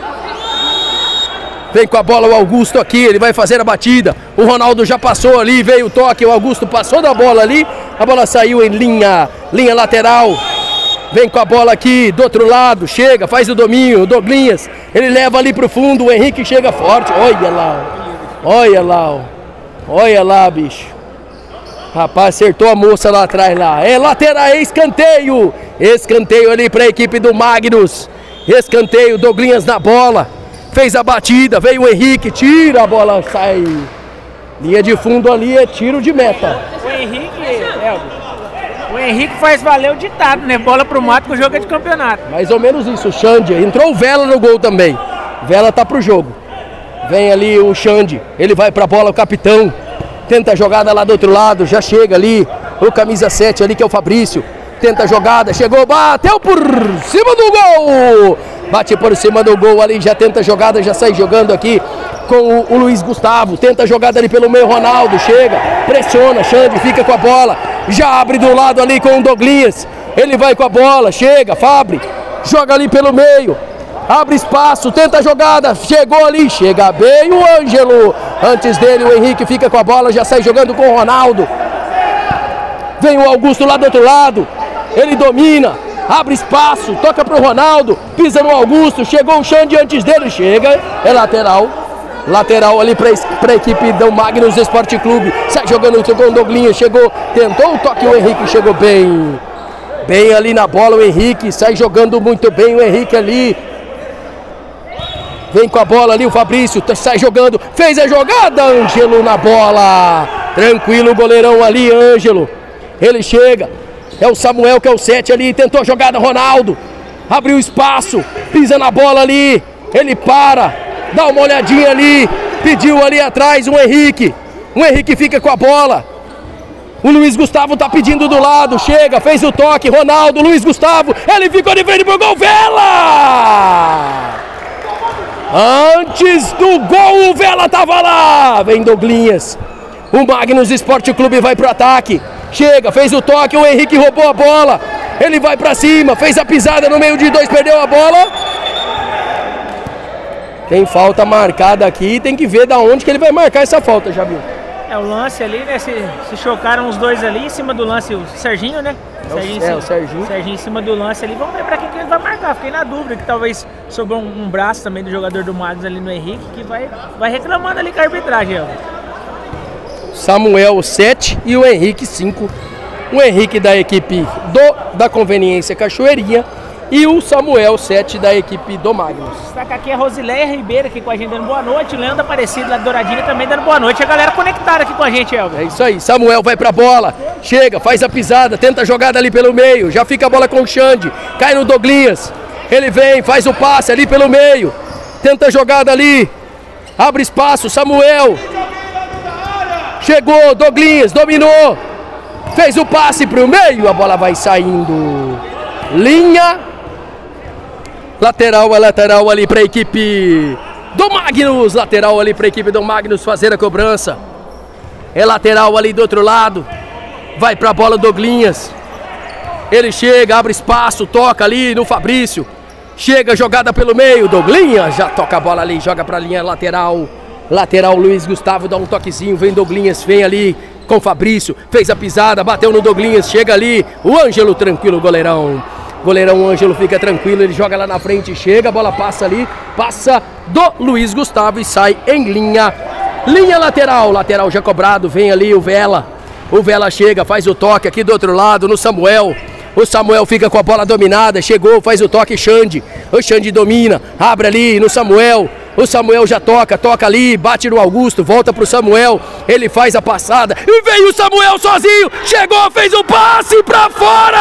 Vem com a bola o Augusto aqui, ele vai fazer a batida. O Ronaldo já passou ali, veio o toque, o Augusto passou da bola ali. A bola saiu em linha, linha lateral. Vem com a bola aqui do outro lado, chega, faz o domínio, o Douglinhas. Ele leva ali pro fundo, o Henrique chega forte. Olha lá, olha lá, olha lá, bicho. Rapaz, acertou a moça lá atrás lá. É lateral, é escanteio. Escanteio ali para a equipe do Magnus. Escanteio, Douglinhas na bola. Fez a batida, veio o Henrique, tira a bola, sai. Linha de fundo ali é tiro de meta. O Henrique, Elber, o Henrique faz valer o ditado, né? Bola pro mato que o jogo é de campeonato. Mais ou menos isso, o Xande. Entrou o Vela no gol também. Vela tá pro jogo. Vem ali o Xande, ele vai pra bola, o capitão. Tenta a jogada lá do outro lado, já chega ali o camisa sete ali que é o Fabrício. Tenta a jogada, chegou, bateu por cima do gol. Bate por cima do gol ali, já tenta a jogada, já sai jogando aqui com o, o Luiz Gustavo. Tenta a jogada ali pelo meio, Ronaldo, chega, pressiona, Xande, fica com a bola. Já abre do lado ali com o Douglinhas. Ele vai com a bola, chega, Fabri, joga ali pelo meio. Abre espaço, tenta a jogada, chegou ali, chega bem o Ângelo. Antes dele o Henrique fica com a bola, já sai jogando com o Ronaldo. Vem o Augusto lá do outro lado, ele domina, abre espaço, toca pro Ronaldo, pisa no Augusto, chegou o Xande antes dele, chega, é lateral. Lateral ali para a equipe do Magnus Esporte Clube, sai jogando com o Douglinhas, chegou, tentou o toque, o Henrique chegou bem. Bem ali na bola o Henrique, sai jogando muito bem o Henrique ali. Vem com a bola ali o Fabrício, sai jogando, fez a jogada, Ângelo na bola. Tranquilo o goleirão ali, Ângelo. Ele chega, é o Samuel que é o sete ali, tentou a jogada, Ronaldo. Abriu espaço, pisa na bola ali, ele para, dá uma olhadinha ali, pediu ali atrás o Henrique. O Henrique fica com a bola. O Luiz Gustavo tá pedindo do lado, chega, fez o toque, Ronaldo, Luiz Gustavo, ele ficou de frente pro gol, Vela! Antes do gol, o Vela tava lá, vem Douglinhas. O Magnus Esporte Clube vai pro ataque, chega, fez o toque, o Henrique roubou a bola, ele vai pra cima, fez a pisada no meio de dois, perdeu a bola. Tem falta marcada aqui, tem que ver da onde que ele vai marcar essa falta, já viu? É o lance ali, né? Se, se chocaram os dois ali em cima do lance, o Serginho, né? É, Serginho, o, é, em, o Serginho. Serginho em cima do lance ali. Vamos ver pra quem que ele vai marcar. Fiquei na dúvida que talvez sobrou um, um braço também do jogador do Magnus ali no Henrique, que vai, vai reclamando ali com a arbitragem. Ó. Samuel sete e o Henrique cinco. O Henrique da equipe do, da Conveniência Cachoeirinha e o Samuel sete da equipe do Magnus. Destaca aqui a Rosileia Ribeiro aqui com a gente dando boa noite. O Leandro Aparecido lá do Douradinha também dando boa noite. A galera conectada aqui com a gente, Elber. É isso aí, Samuel vai pra bola, chega, faz a pisada, tenta a jogada ali pelo meio, já fica a bola com o Xande, cai no Douglinhas, ele vem, faz o passe ali pelo meio, tenta a jogada ali, abre espaço, Samuel, chegou, Douglinhas, dominou, fez o passe pro meio, a bola vai saindo, linha, lateral, é lateral ali para a equipe do Magnus, lateral ali para a equipe do Magnus fazer a cobrança, é lateral ali do outro lado, vai para a bola Douglinhas, ele chega, abre espaço, toca ali no Fabrício, chega, jogada pelo meio, Douglinhas já toca a bola ali, joga para a linha lateral, lateral Luiz Gustavo dá um toquezinho, vem Douglinhas, vem ali com o Fabrício, fez a pisada, bateu no Douglinhas, chega ali, o Ângelo tranquilo, goleirão. Goleirão Ângelo fica tranquilo, ele joga lá na frente, chega, a bola passa ali, passa do Luiz Gustavo e sai em linha, linha lateral, lateral já cobrado, vem ali o Vela, o Vela chega, faz o toque aqui do outro lado no Samuel, O Samuel fica com a bola dominada, chegou, faz o toque, Xande. O Xande domina, abre ali no Samuel. O Samuel já toca, toca ali, bate no Augusto, volta pro Samuel. Ele faz a passada e veio o Samuel sozinho. Chegou, fez o passe pra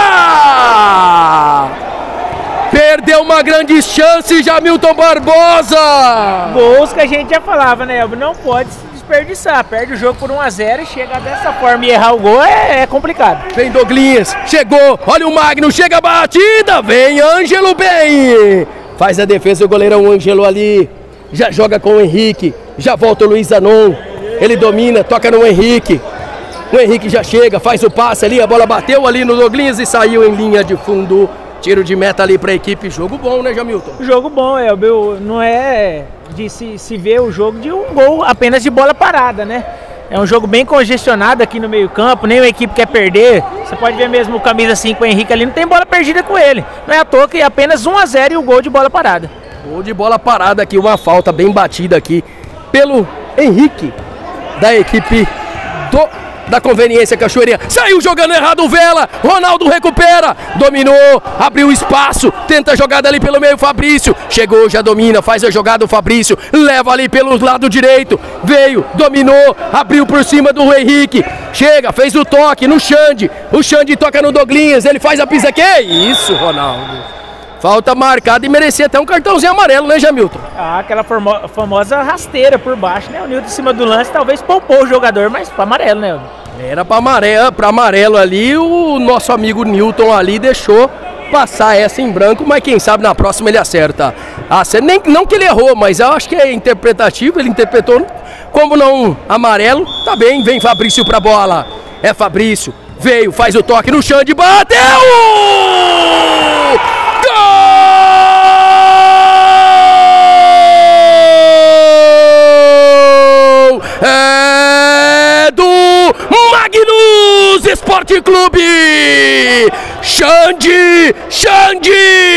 fora. Perdeu uma grande chance, Jamilton Barbosa. Gols que a gente já falava, né, Elber? Não pode se desperdiçar. Perde o jogo por um a zero e chega dessa forma e errar o gol é, é complicado. Vem Douglinhas, chegou, olha o Magno, chega a batida, vem Ângelo bem. Faz a defesa o goleirão Ângelo ali. Já joga com o Henrique, já volta o Luiz Zanon. Ele domina, toca no Henrique. O Henrique já chega, faz o passe ali, a bola bateu ali no Douglinhas e saiu em linha de fundo. Tiro de meta ali pra equipe, jogo bom, né, Jamilton? Jogo bom, Elber, não é de se, se ver o jogo de um gol apenas de bola parada, né? É um jogo bem congestionado aqui no meio campo, nem a equipe quer perder. Você pode ver mesmo o camisa cinco, o Henrique ali, não tem bola perdida com ele. Não é à toa que é apenas um a zero e o gol de bola parada. Gol de bola parada aqui, uma falta bem batida aqui pelo Henrique, da equipe do... da Conveniência Cachoeirinha. Saiu jogando errado o Vela. Ronaldo recupera. Dominou. Abriu espaço. Tenta a jogada ali pelo meio. Fabrício. Chegou, já domina. Faz a jogada o Fabrício. Leva ali pelo lado direito. Veio. Dominou. Abriu por cima do Henrique. Chega. Fez o toque no Xande. O Xande toca no Douglinhas. Ele faz a pisa. Que isso, Ronaldo? Falta marcada e merecia até um cartãozinho amarelo, né, Jamilton? Ah, aquela famosa rasteira por baixo, né? O Nilton em cima do lance talvez poupou o jogador, mas para amarelo, né? Era para amarelo, para amarelo ali, o nosso amigo Nilton ali deixou passar essa em branco, mas quem sabe na próxima ele acerta. Ah, nem, não que ele errou, mas eu acho que é interpretativo, ele interpretou como não amarelo. Tá bem, vem Fabrício pra bola. É Fabrício, veio, faz o toque no Xande, bateu! É do Magnus Esporte Clube. Xande, Xande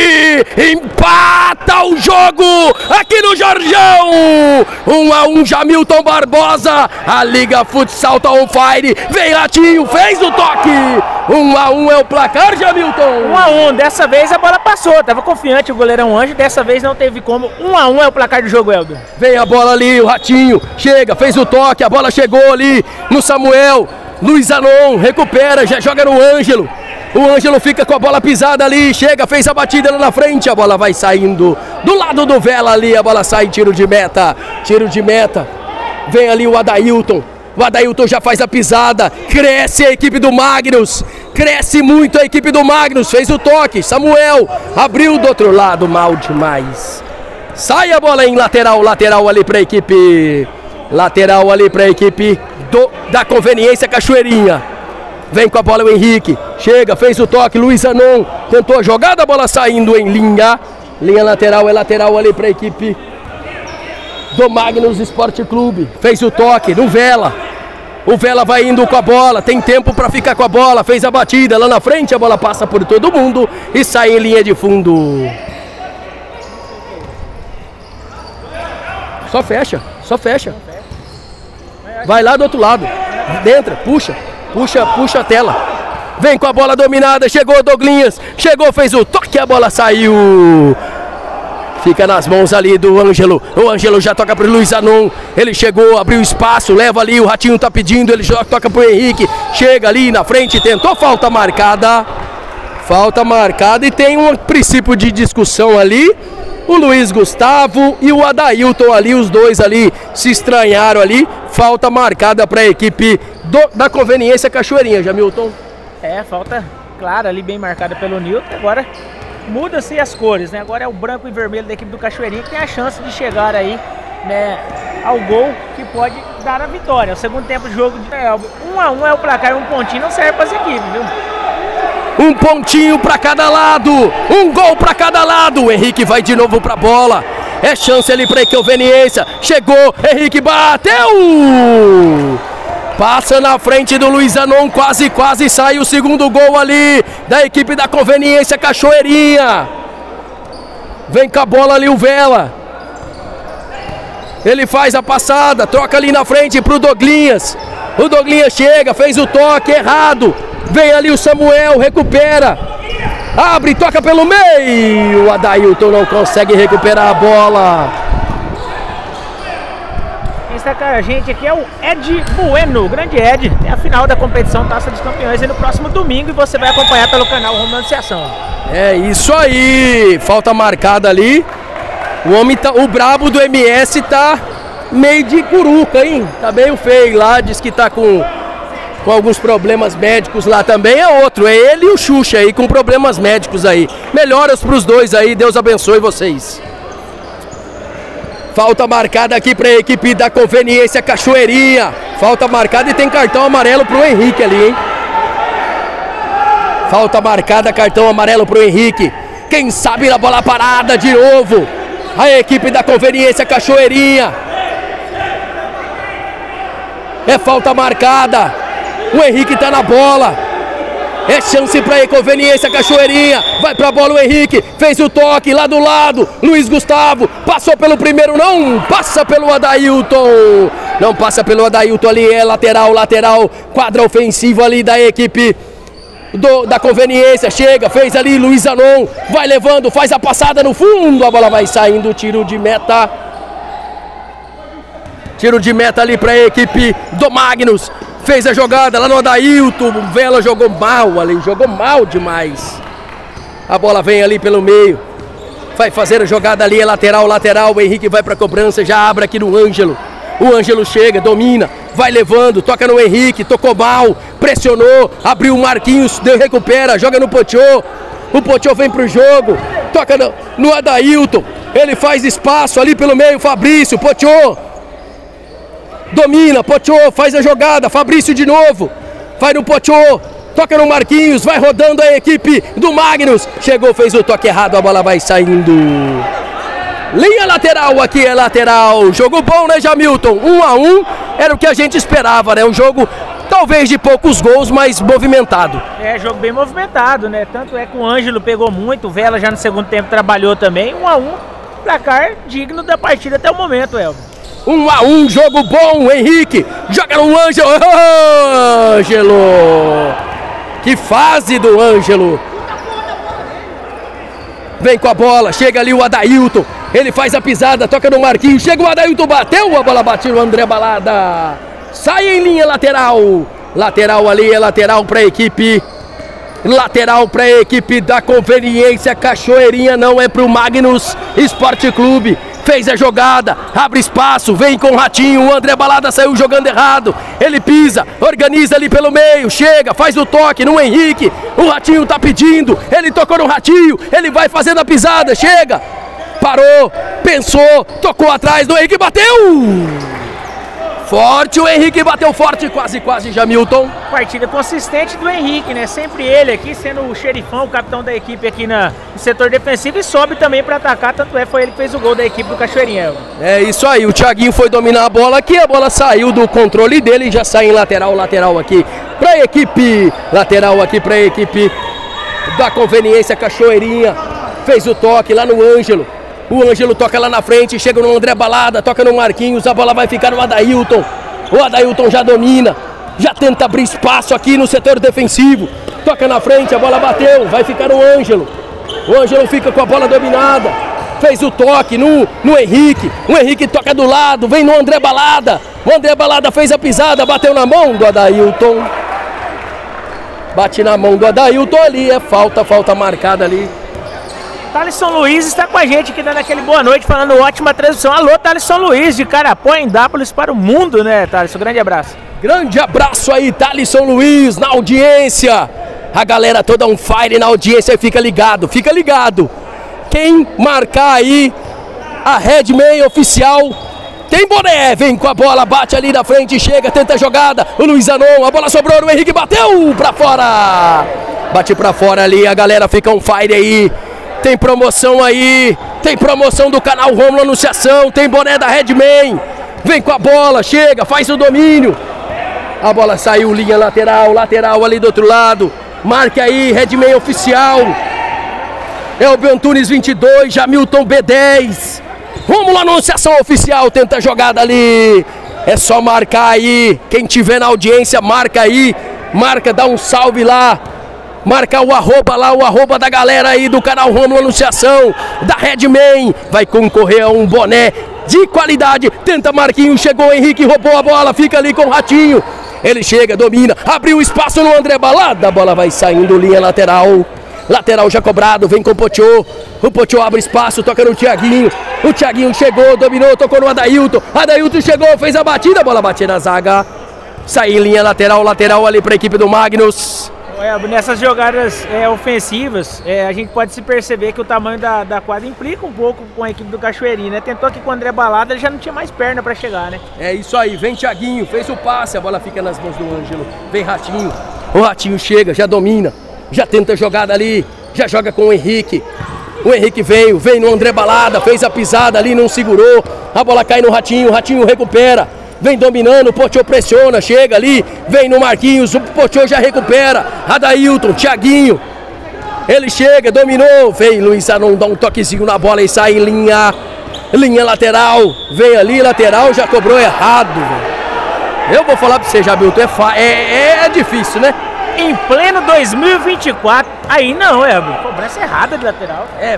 empata o jogo aqui no Jorjão. Um a um, Jamilton Barbosa. A Liga Futsal tá on fire. Vem Ratinho, fez o toque. Um a um é o placar, Jamilton. Um a um, dessa vez a bola passou. Tava confiante o goleirão Anjo, dessa vez não teve como. Um a um é o placar do jogo, Elber. Vem a bola ali, o Ratinho chega, fez o toque, a bola chegou ali no Samuel. Luiz Zanon recupera, já joga no Ângelo. O Ângelo fica com a bola pisada ali, chega, fez a batida lá na frente, a bola vai saindo do lado do Vela ali, a bola sai, tiro de meta, tiro de meta. Vem ali o Adailton, o Adailton já faz a pisada, cresce a equipe do Magnus, cresce muito a equipe do Magnus, fez o toque, Samuel abriu do outro lado, mal demais. Sai a bola em lateral, lateral ali para a equipe, lateral ali para a equipe do, da Conveniência Cachoeirinha. Vem com a bola o Henrique, chega, fez o toque, Luiz Zanon tentou a jogada, a bola saindo em linha, linha lateral, é lateral ali para a equipe do Magnus Esporte Clube. Fez o toque no Vela, o Vela vai indo com a bola, tem tempo para ficar com a bola, fez a batida lá na frente, a bola passa por todo mundo e sai em linha de fundo. Só fecha, só fecha. Vai lá do outro lado, dentro, puxa. Puxa, puxa a tela. Vem com a bola dominada. Chegou Douglinhas. Chegou, fez o toque. A bola saiu. Fica nas mãos ali do Ângelo. O Ângelo já toca pro Luiz Zanon. Ele chegou, abriu espaço. Leva ali. O Ratinho tá pedindo. Ele já toca pro Henrique. Chega ali na frente. Tentou falta marcada. Falta marcada. E tem um princípio de discussão ali. O Luiz Gustavo e o Adailton ali. Os dois ali se estranharam ali. Falta marcada para a equipe do, da Conveniência Cachoeirinha, Jamilton. É, falta clara ali, bem marcada pelo Nilton. Agora muda-se as cores, né? Agora é o branco e vermelho da equipe do Cachoeirinha que tem a chance de chegar aí, né, ao gol que pode dar a vitória. O segundo tempo do jogo de Elber, um a um é o placar, um pontinho não serve para as equipes, viu? Um pontinho para cada lado, um gol para cada lado. O Henrique vai de novo para a bola. É chance ali para a Conveniência. Chegou, Henrique bateu! Passa na frente do Luiz Zanon, quase, quase sai o segundo gol ali da equipe da Conveniência Cachoeirinha. Vem com a bola ali o Vela. Ele faz a passada, troca ali na frente pro Douglinhas. O Douglinhas chega, fez o toque errado. Vem ali o Samuel, recupera. Abre, toca pelo meio. O Adailton não consegue recuperar a bola. Quem está com a gente aqui é o Ed Bueno, o grande Ed. Tem a final da competição Taça dos Campeões aí no próximo domingo e você vai acompanhar pelo canal Romulo Anunciação. É isso aí. Falta marcada ali. O homem tá, o brabo do M S tá meio de curuca, hein? Tá meio feio lá, diz que tá com, com alguns problemas médicos lá também. É outro, é ele e o Xuxa aí com problemas médicos aí. Melhoras pros dois aí, Deus abençoe vocês. Falta marcada aqui pra equipe da Conveniência Cachoeirinha. Falta marcada e tem cartão amarelo pro Henrique ali, hein? Falta marcada, cartão amarelo pro Henrique. Quem sabe na bola parada de novo. A equipe da Conveniência Cachoeirinha. É falta marcada. O Henrique tá na bola. É chance pra Conveniência Cachoeirinha. Vai pra bola o Henrique. Fez o toque lá do lado. Luiz Gustavo. Passou pelo primeiro. Não. Passa pelo Adailton. Não passa pelo Adailton ali. É lateral, lateral. Quadra ofensivo ali da equipe Do, da Conveniência, chega, fez ali Luiz Anon, vai levando, faz a passada no fundo, a bola vai saindo, tiro de meta. Tiro de meta ali para a equipe do Magnus. Fez a jogada lá no Adailton, o Vela jogou mal ali, jogou mal demais. A bola vem ali pelo meio, vai fazer a jogada ali, é lateral, lateral, o Henrique vai para a cobrança, já abre aqui no Ângelo. O Ângelo chega, domina, vai levando, toca no Henrique, tocou mal, pressionou, abriu o Marquinhos, deu, recupera, joga no Potiô. O Potiô vem pro jogo, toca no, no Adailton, ele faz espaço ali pelo meio, Fabrício, Potiô. Domina, Potiô, faz a jogada, Fabrício de novo, vai no Potiô, toca no Marquinhos, vai rodando a equipe do Magnus. Chegou, fez o toque errado, a bola vai saindo. Linha lateral aqui, é lateral. Jogo bom, né, Jamilton? Um a um, era o que a gente esperava, né? Um jogo talvez de poucos gols, mas movimentado. É, jogo bem movimentado, né? Tanto é que o Ângelo pegou muito, o Vela já no segundo tempo trabalhou também. Um a um, placar digno da partida até o momento, Elvio. Um a um, jogo bom, Henrique. Joga no Ângelo. Ângelo! Que fase do Ângelo! Vem com a bola, chega ali o Adailton. Ele faz a pisada, toca no Marquinhos. Chega o Adailton, bateu, a bola bateu no André Balada. Sai em linha lateral. Lateral ali, é lateral para a equipe. Lateral para a equipe da Conveniência Cachoeirinha, não é para o Magnus Esporte Clube. Fez a jogada, abre espaço, vem com o Ratinho. O André Balada saiu jogando errado. Ele pisa, organiza ali pelo meio, chega, faz o toque no Henrique. O Ratinho tá pedindo, ele tocou no Ratinho, ele vai fazendo a pisada, chega. Parou, pensou, tocou atrás do Henrique, bateu! Forte, o Henrique bateu forte, quase, quase, Jamilton. Partida consistente do Henrique, né? Sempre ele aqui, sendo o xerifão, o capitão da equipe aqui na, no setor defensivo e sobe também para atacar, tanto é, foi ele que fez o gol da equipe do Cachoeirinha. É isso aí, o Thiaguinho foi dominar a bola aqui, a bola saiu do controle dele e já sai em lateral, lateral aqui para a equipe, lateral aqui para a equipe da Conveniência Cachoeirinha. Fez o toque lá no Ângelo. O Ângelo toca lá na frente, chega no André Balada, toca no Marquinhos, a bola vai ficar no Adailton. O Adailton já domina, já tenta abrir espaço aqui no setor defensivo. Toca na frente, a bola bateu, vai ficar no Ângelo. O Ângelo fica com a bola dominada. Fez o toque no, no Henrique. O Henrique toca do lado, vem no André Balada. O André Balada fez a pisada, bateu na mão do Adailton. Bate na mão do Adailton ali, é falta, falta marcada ali. Thalisson Luiz está com a gente aqui dando aquele boa noite, falando ótima transmissão. Alô, Thalisson Luiz, de Carapó, Indápolis para o mundo, né, Thalisson? Grande abraço. Grande abraço aí, Thalisson Luiz, na audiência. A galera toda on fire na audiência, fica ligado, fica ligado. Quem marcar aí a Redman oficial tem boné, vem com a bola, bate ali na frente, chega, tenta a jogada. O Luiz Anon, a bola sobrou, o Henrique bateu pra fora. Bate pra fora ali, a galera fica on fire aí. Tem promoção aí, tem promoção do canal Romulo Anunciação, tem boné da Redman. Vem com a bola, chega, faz o domínio. A bola saiu, linha lateral, lateral ali do outro lado. Marque aí, Redman oficial. Elbio Antunes vinte e dois, Jamilton B dez. Romulo Anunciação oficial, tenta a jogada ali. É só marcar aí, quem tiver na audiência, marca aí. Marca, dá um salve lá marcar o arroba lá, o arroba da galera aí do canal Rômulo Anunciação, da Redman, vai concorrer a um boné de qualidade. Tenta Marquinhos, chegou Henrique, roubou a bola, fica ali com o Ratinho. Ele chega, domina, abriu espaço no André Balada, a bola vai saindo, linha lateral. Lateral já cobrado, vem com o Pochô. O Pochô abre espaço, toca no Thiaguinho. O Thiaguinho chegou, dominou, tocou no Adailton. Adailton chegou, fez a batida, a bola bateu na zaga. Sai em linha lateral, lateral ali para a equipe do Magnus. É, nessas jogadas é, ofensivas, é, a gente pode se perceber que o tamanho da, da quadra implica um pouco com a equipe do Cachoeirinho, né? Tentou aqui com o André Balada, ele já não tinha mais perna para chegar, né? É isso aí, vem Thiaguinho, fez o passe, a bola fica nas mãos do Ângelo. Vem Ratinho, o Ratinho chega, já domina, já tenta a jogada ali, já joga com o Henrique. O Henrique veio, vem no André Balada, fez a pisada ali, não segurou. A bola cai no Ratinho, o Ratinho recupera. Vem dominando, o Pochô pressiona, chega ali, vem no Marquinhos, o Pochô já recupera. Adailton, Thiaguinho, ele chega, dominou, vem Luiz Anon, dá um toquezinho na bola e sai em linha, linha lateral. Vem ali, lateral, já cobrou errado, velho. Eu vou falar pra você, Jabilton, é, é, é difícil, né? Em pleno dois mil e vinte e quatro, aí não, é, cobrança errada de lateral. É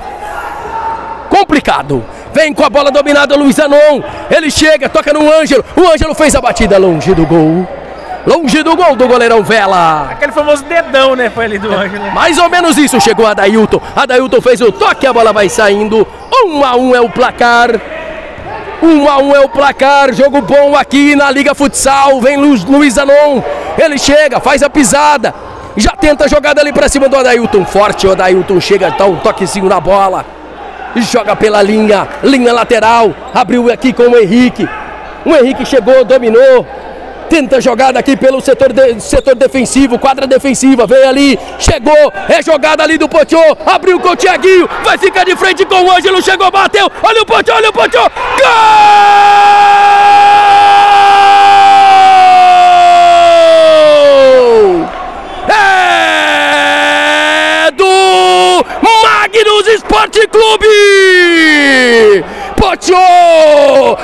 complicado. Vem com a bola dominada, Luiz Anon. Ele chega, toca no Ângelo. O Ângelo fez a batida longe do gol. Longe do gol do goleirão Vela. Aquele famoso dedão, né? Foi ali do Ângelo. Mais ou menos isso, chegou a Adailton. Adailton fez o toque, a bola vai saindo. Um a um é o placar. Um a um é o placar. Jogo bom aqui na Liga Futsal. Vem Lu, Luiz Anon. Ele chega, faz a pisada. Já tenta a jogada ali pra cima do Adailton. Forte, o Adailton chega, dá um toquezinho na bola. Joga pela linha, linha lateral, abriu aqui com o Henrique. O Henrique chegou, dominou. Tenta a jogada aqui pelo setor, de, setor defensivo, quadra defensiva, veio ali, chegou, é jogada ali do Pochô, abriu com o Thiaguinho, vai ficar de frente com o Ângelo, chegou, bateu, olha o Pochô, olha o Pochô, gol! É do Magnus Esporte Clube! Pochô!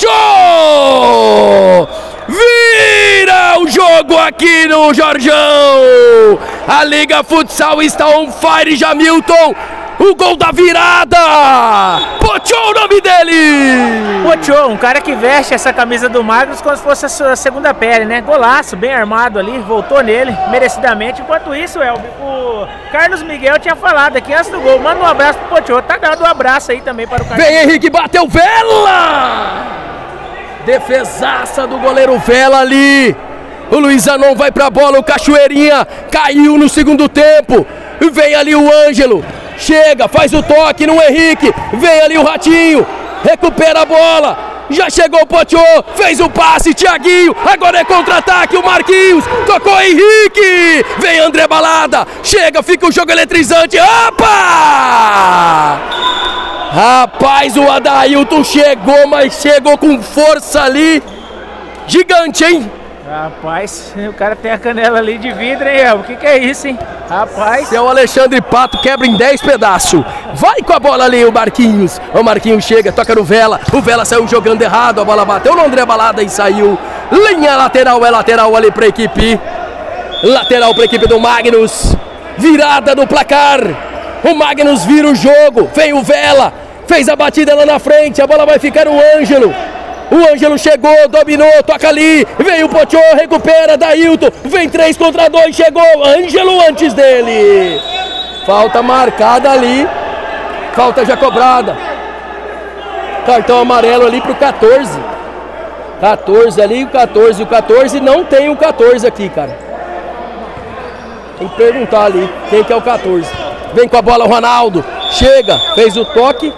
Pochô! Vira o jogo aqui no Jorjão! A Liga Futsal está on fire, Jamilton! O gol da virada! Pochô, o nome dele! Pochô, um cara que veste essa camisa do Magnus como se fosse a sua segunda pele, né? Golaço, bem armado ali, voltou nele, merecidamente. Enquanto isso, Elber, o Carlos Miguel tinha falado aqui antes do gol, manda um abraço pro Pochô, tá dando um abraço aí também para o Carlos. Vem Henrique, bateu, Vela! Defesaça do goleiro Vela ali. O Luiz Anon vai pra bola, o Cachoeirinha caiu no segundo tempo. Vem ali o Ângelo. Chega, faz o toque no Henrique. Vem ali o Ratinho. Recupera a bola. Já chegou o Pochô. Fez o passe, Thiaguinho. Agora é contra-ataque, o Marquinhos. Tocou Henrique. Vem André Balada. Chega, fica o jogo eletrizante. Opa! Rapaz, o Adailton chegou, mas chegou com força ali. Gigante, hein? Rapaz, o cara tem a canela ali de vidro, hein, El? O que que é isso, hein? Rapaz. Seu Alexandre Pato quebra em dez pedaços. Vai com a bola ali, o Marquinhos. O Marquinhos chega, toca no Vela. O Vela saiu jogando errado. A bola bateu no André Balada e saiu. Linha lateral, é lateral ali pra equipe. Lateral pra equipe do Magnus. Virada do placar. O Magnus vira o jogo. Vem o Vela. Fez a batida lá na frente. A bola vai ficar no Ângelo. O Ângelo chegou, dominou, toca ali. Vem o Pochô, recupera, Dailton. Vem três contra dois, chegou. Ângelo antes dele. Falta marcada ali. Falta já cobrada. Cartão amarelo ali pro quatorze. quatorze ali, o quatorze. O quatorze não tem o quatorze aqui, cara. Tem que perguntar ali quem que é o quatorze. Vem com a bola o Ronaldo. Chega, fez o toque.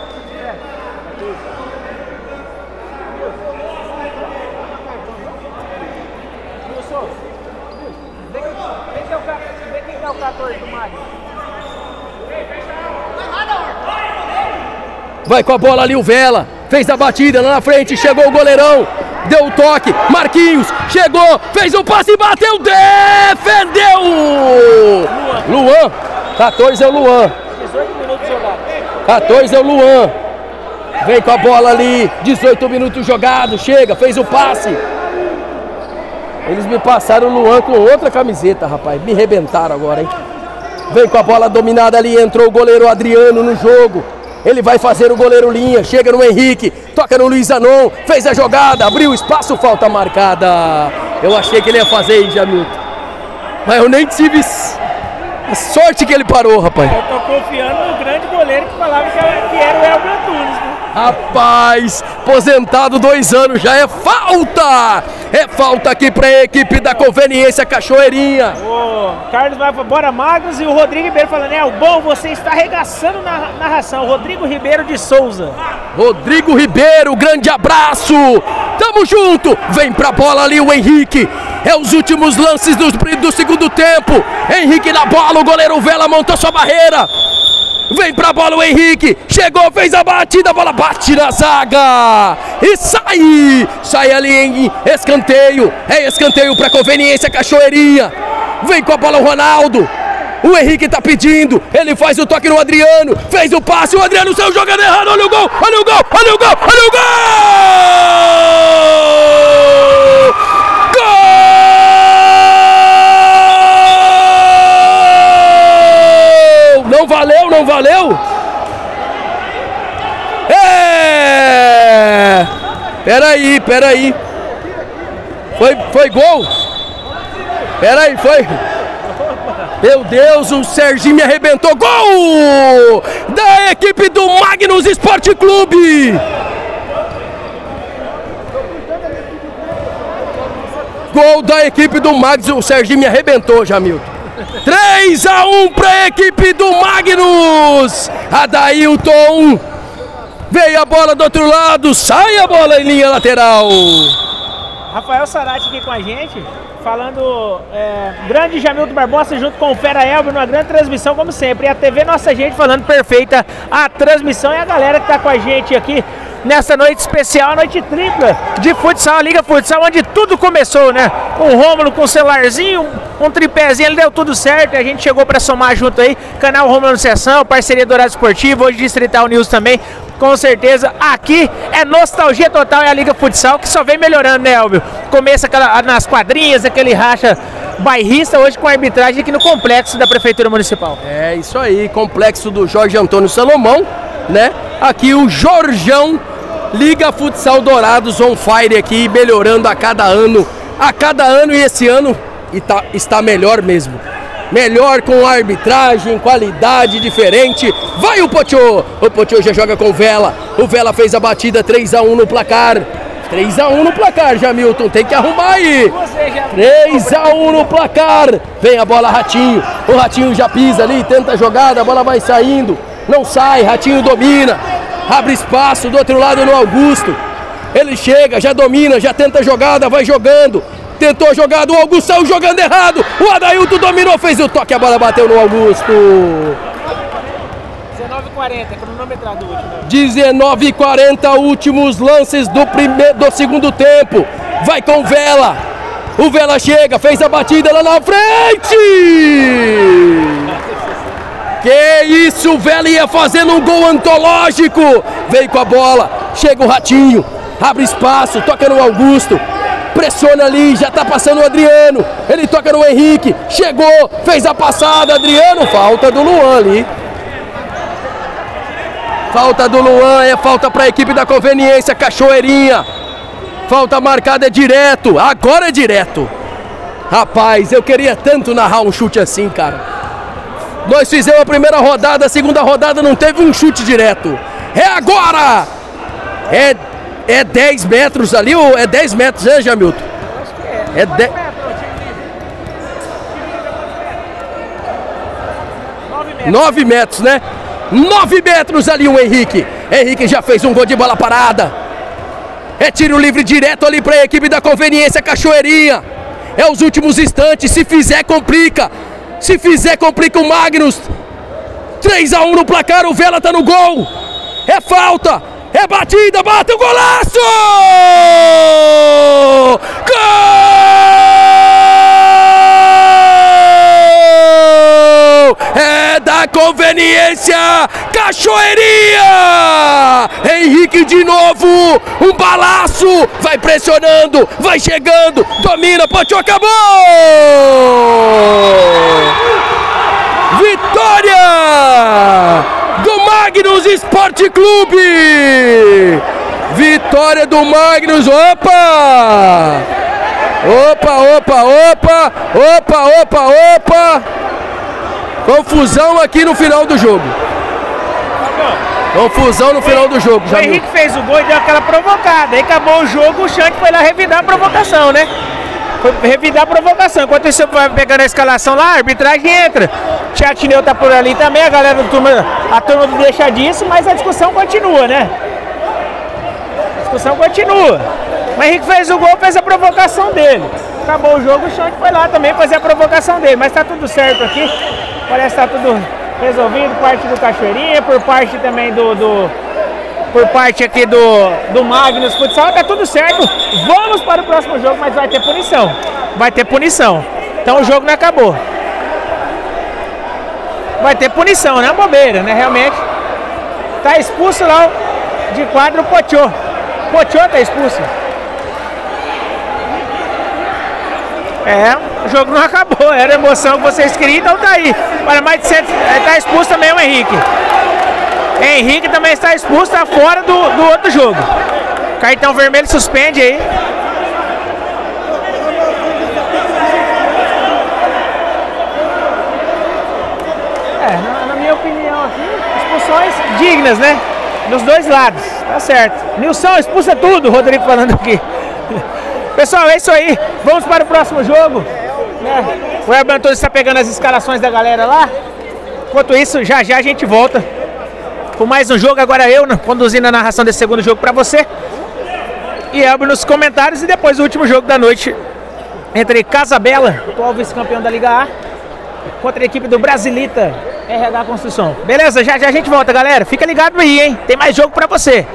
Vai com a bola ali o Vela. Fez a batida lá na frente. Chegou o goleirão. Deu o toque. Marquinhos. Chegou. Fez o passe e bateu. Defendeu. Luan. quatorze é o Luan. dezoito minutos jogados. quatorze é o Luan. Vem com a bola ali. dezoito minutos jogados. Chega. Fez o passe. Eles me passaram o Luan com outra camiseta, rapaz. Me arrebentaram agora, hein? Vem com a bola dominada ali, entrou o goleiro Adriano no jogo. Ele vai fazer o goleiro linha, chega no Henrique, toca no Luiz Anon, fez a jogada, abriu espaço, falta marcada. Eu achei que ele ia fazer aí, Jamilton, mas eu nem tive a sorte que ele parou, rapaz. Eu tô confiando no grande goleiro que falava que era, que era o Elber Antunes, né? Rapaz, aposentado dois anos, já é falta! É falta aqui para a equipe da Conveniência Cachoeirinha. O Carlos vai bora Magnus e o Rodrigo Ribeiro falando, é, o bom, você está arregaçando na narração. Rodrigo Ribeiro de Souza. Rodrigo Ribeiro, grande abraço! Tamo junto! Vem pra bola ali o Henrique. É os últimos lances do, do segundo tempo. Henrique na bola, o goleiro Vela montou sua barreira. Vem pra bola o Henrique, chegou, fez a batida, a bola bate na zaga e sai, sai ali em escanteio, é escanteio pra Conveniência Cachoeirinha. Vem com a bola o Ronaldo, o Henrique tá pedindo, ele faz o toque no Adriano, fez o passe, o Adriano saiu jogando errado, olha o gol, olha o gol, olha o gol, olha o gol! Não valeu, não valeu? É! Peraí, peraí. Foi, foi gol? Peraí, foi. Meu Deus, o Serginho me arrebentou. Gol! Da equipe do Magnus Esporte Clube. Gol da equipe do Magnus. O Serginho me arrebentou, Jamilton. três a um para a equipe do Magnus. Adailton. Veio a bola do outro lado. Sai a bola em linha lateral. Rafael Sarati aqui com a gente. Falando, é, grande Jamilton Barbosa junto com o Fera Elber, numa grande transmissão como sempre. E a T V Nossa Gente falando perfeita a transmissão e a galera que tá com a gente aqui nessa noite especial, a noite tripla de futsal, a Liga Futsal, onde tudo começou, né? Com o Rômulo com o celularzinho, um, um tripézinho, ele deu tudo certo, a gente chegou para somar junto aí, canal Rômulo Anunciação, parceria Dourado Esportivo, hoje Distrital News também, com certeza, aqui é nostalgia total, é a Liga Futsal, que só vem melhorando, né, Elvio? Começa aquela, nas quadrinhas, aquele racha bairrista, hoje com a arbitragem aqui no complexo da Prefeitura Municipal. É isso aí, complexo do Jorge Antônio Salomão, né? Aqui o Jorjão, Liga Futsal Dourados on fire aqui, melhorando a cada ano, a cada ano, e esse ano e tá, está melhor mesmo. Melhor com arbitragem, qualidade diferente. Vai o Potiô, o Potiô já joga com o Vela, o Vela fez a batida, três a um no placar. três a um no placar, Jamilton, tem que arrumar aí. três a um no placar. Vem a bola, Ratinho, o Ratinho já pisa ali, tenta a jogada, a bola vai saindo, não sai, Ratinho domina. Abre espaço do outro lado no Augusto. Ele chega, já domina, já tenta a jogada, vai jogando. Tentou a jogada, o Augusto saiu jogando errado. O Adailton dominou, fez o toque, a bola bateu no Augusto. dezenove e quarenta, cronometrado último. dezenove e quarenta, últimos lances do, primeiro, do segundo tempo. Vai com o Vela. O Vela chega, fez a batida lá na frente. Que isso, o Vela ia fazendo um gol antológico. Veio com a bola, chega o Ratinho, abre espaço, toca no Augusto, pressiona ali, já tá passando o Adriano. Ele toca no Henrique, chegou, fez a passada, Adriano, falta do Luan ali. Falta do Luan, é falta para a equipe da Conveniência Cachoeirinha. Falta marcada, é direto, agora é direto. Rapaz, eu queria tanto narrar um chute assim, cara. Nós fizemos a primeira rodada, a segunda rodada não teve um chute direto. É agora! É, é dez metros ali, ou é dez metros, né, Jamilton? Acho que é. É de... nove metros, né? nove metros ali o Henrique. Henrique já fez um gol de bola parada. É tiro livre direto ali para a equipe da Conveniência Cachoeirinha. É os últimos instantes, se fizer complica. Se fizer, complica o Magnus. três a um no placar, o Vela tá no gol. É falta, é batida, bate o golaço! Gol! É da Conveniência Cachoeirinha! Henrique de novo, um balaço, vai pressionando, vai chegando, domina, Potiô, acabou! Vitória! Magnus Esporte Clube. Vitória do Magnus. Opa! Opa, opa, opa, opa, opa, opa. Confusão aqui no final do jogo. Confusão no final do jogo. O Henrique fez o gol e deu aquela provocada. Aí acabou o jogo, o Xande foi lá revidar a provocação, né? Foi revidar a provocação. Enquanto isso, vai pegando a escalação lá, a arbitragem entra. O Chatineu tá por ali também, a galera do turma, a turma deixa disso, mas a discussão continua, né? A discussão continua. O Henrique fez o gol, fez a provocação dele. Acabou o jogo, o Xande foi lá também fazer a provocação dele. Mas tá tudo certo aqui. Parece que tá tudo resolvido, parte do Cachoeirinha, por parte também do, do por parte aqui do, do Magnus Futsal, tá tudo certo. Vamos para o próximo jogo, mas vai ter punição. Vai ter punição. Então o jogo não acabou. Vai ter punição, não é bobeira, né? Realmente. Tá expulso lá de quadro o Pochô. Pochô tá expulso. É, o jogo não acabou, era a emoção que vocês queriam, então tá aí. Para mais de cento, tá expulso também o Henrique. Henrique também está expulso, tá fora do, do outro jogo. Cartão vermelho suspende aí. É, na, na minha opinião aqui, expulsões dignas, né? Dos dois lados, tá certo. Nilson, expulsa tudo, Rodrigo falando aqui. Pessoal, é isso aí. Vamos para o próximo jogo. Né? O Herban Antunes está pegando as escalações da galera lá. Enquanto isso, já já a gente volta com mais um jogo. Agora eu conduzindo a narração desse segundo jogo para você. E Herban nos comentários. E depois o último jogo da noite entre Casabela, atual vice-campeão da Liga A, contra a equipe do Brasilita R H Construção. Beleza? Já já a gente volta, galera. Fica ligado aí, hein? Tem mais jogo para você.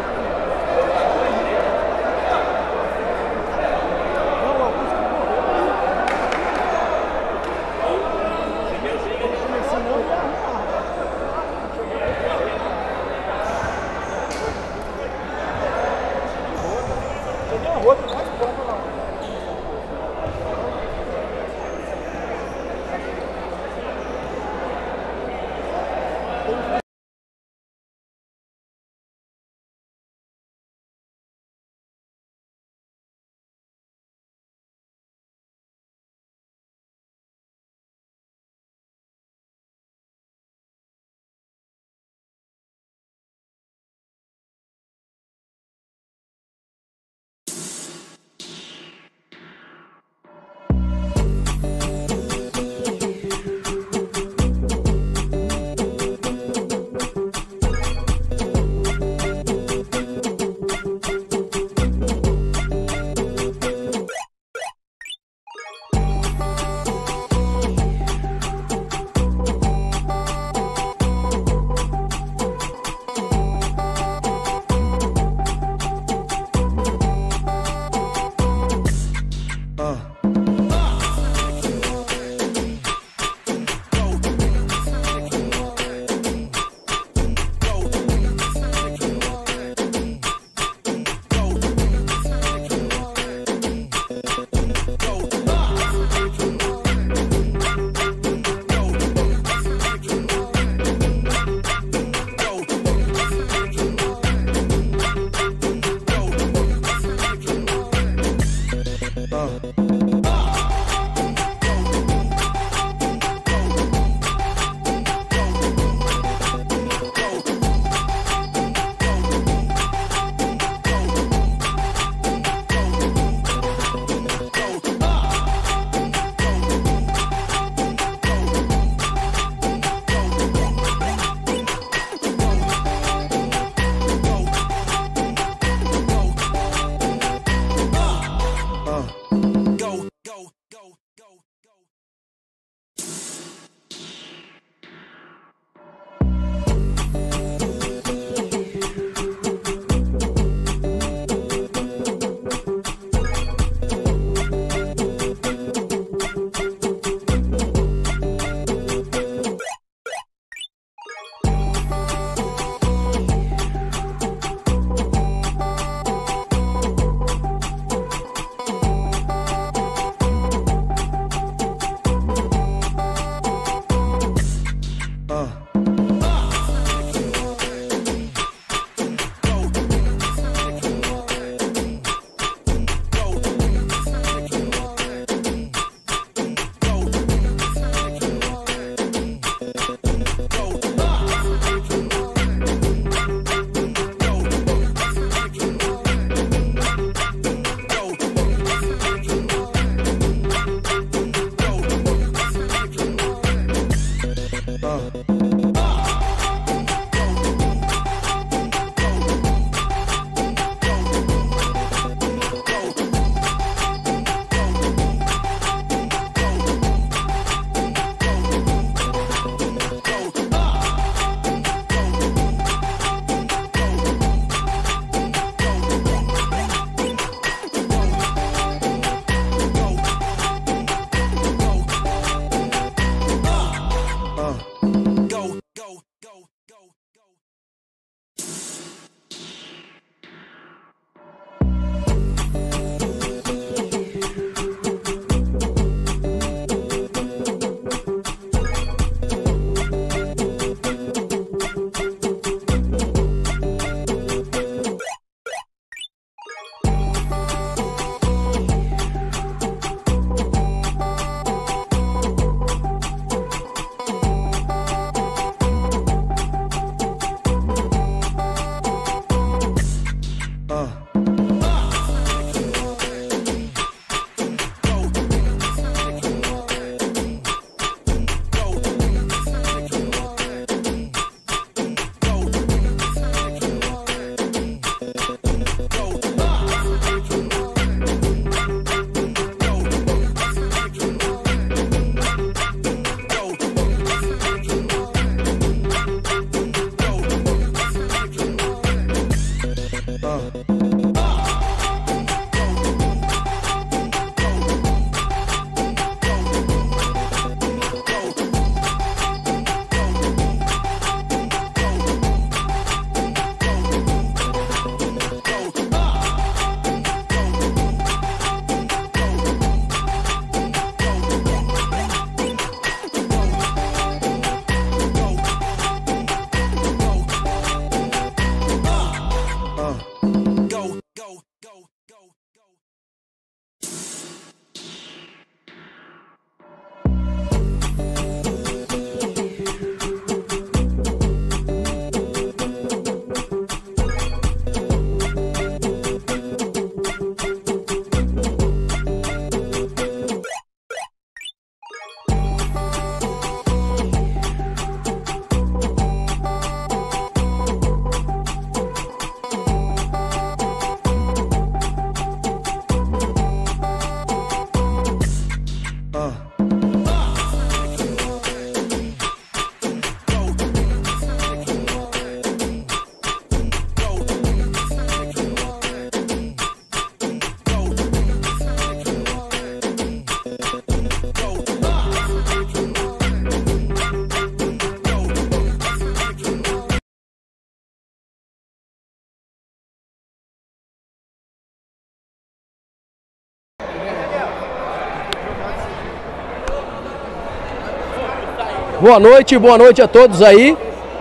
Boa noite, boa noite a todos aí.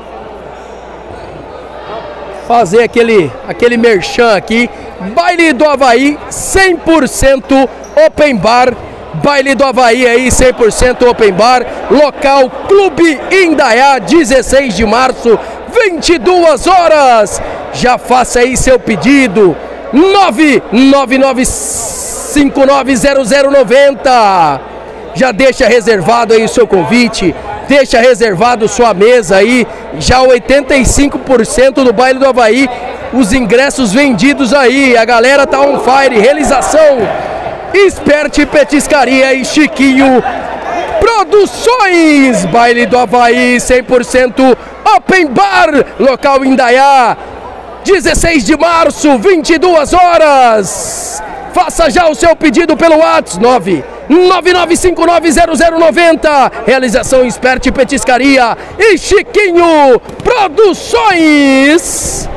Fazer aquele, aquele merchan aqui. Baile do Havaí, cem por cento open bar. Baile do Havaí aí, cem por cento open bar. Local Clube Indaiá, dezesseis de março, vinte e duas horas. Já faça aí seu pedido. nove nove nove cinco nove zero zero nove zero. Já deixa reservado aí o seu convite. Deixa reservado sua mesa aí. Já oitenta e cinco por cento do Baile do Havaí. Os ingressos vendidos aí. A galera tá on fire. Realização Expert Petiscaria e Chiquinho Produções. Baile do Havaí, cem por cento open bar. Local Indaiá, dezesseis de março, vinte e duas horas. Faça já o seu pedido pelo WhatsApp nove nove nove cinco nove zero zero nove zero. Realização Expert Petiscaria e Chiquinho Produções.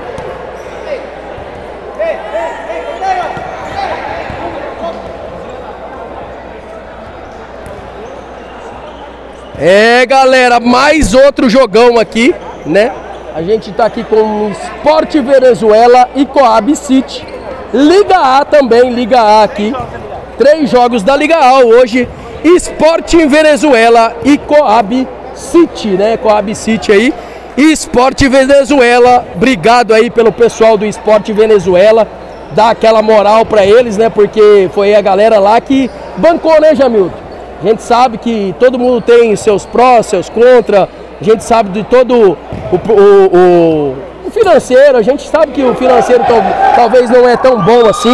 É, galera, mais outro jogão aqui, né? A gente tá aqui com o Sport Venezuela e Coab City. Liga A também, Liga A aqui. Três jogos da Liga A hoje. Sporting Venezuela e Coab City, né? Coab City aí. E Sport Venezuela, obrigado aí pelo pessoal do Sport Venezuela. Dá aquela moral pra eles, né? Porque foi a galera lá que bancou, né, Jamilton? A gente sabe que todo mundo tem seus prós, seus contra. A gente sabe de todo o, o, o, o financeiro. A gente sabe que o financeiro talvez não é tão bom assim.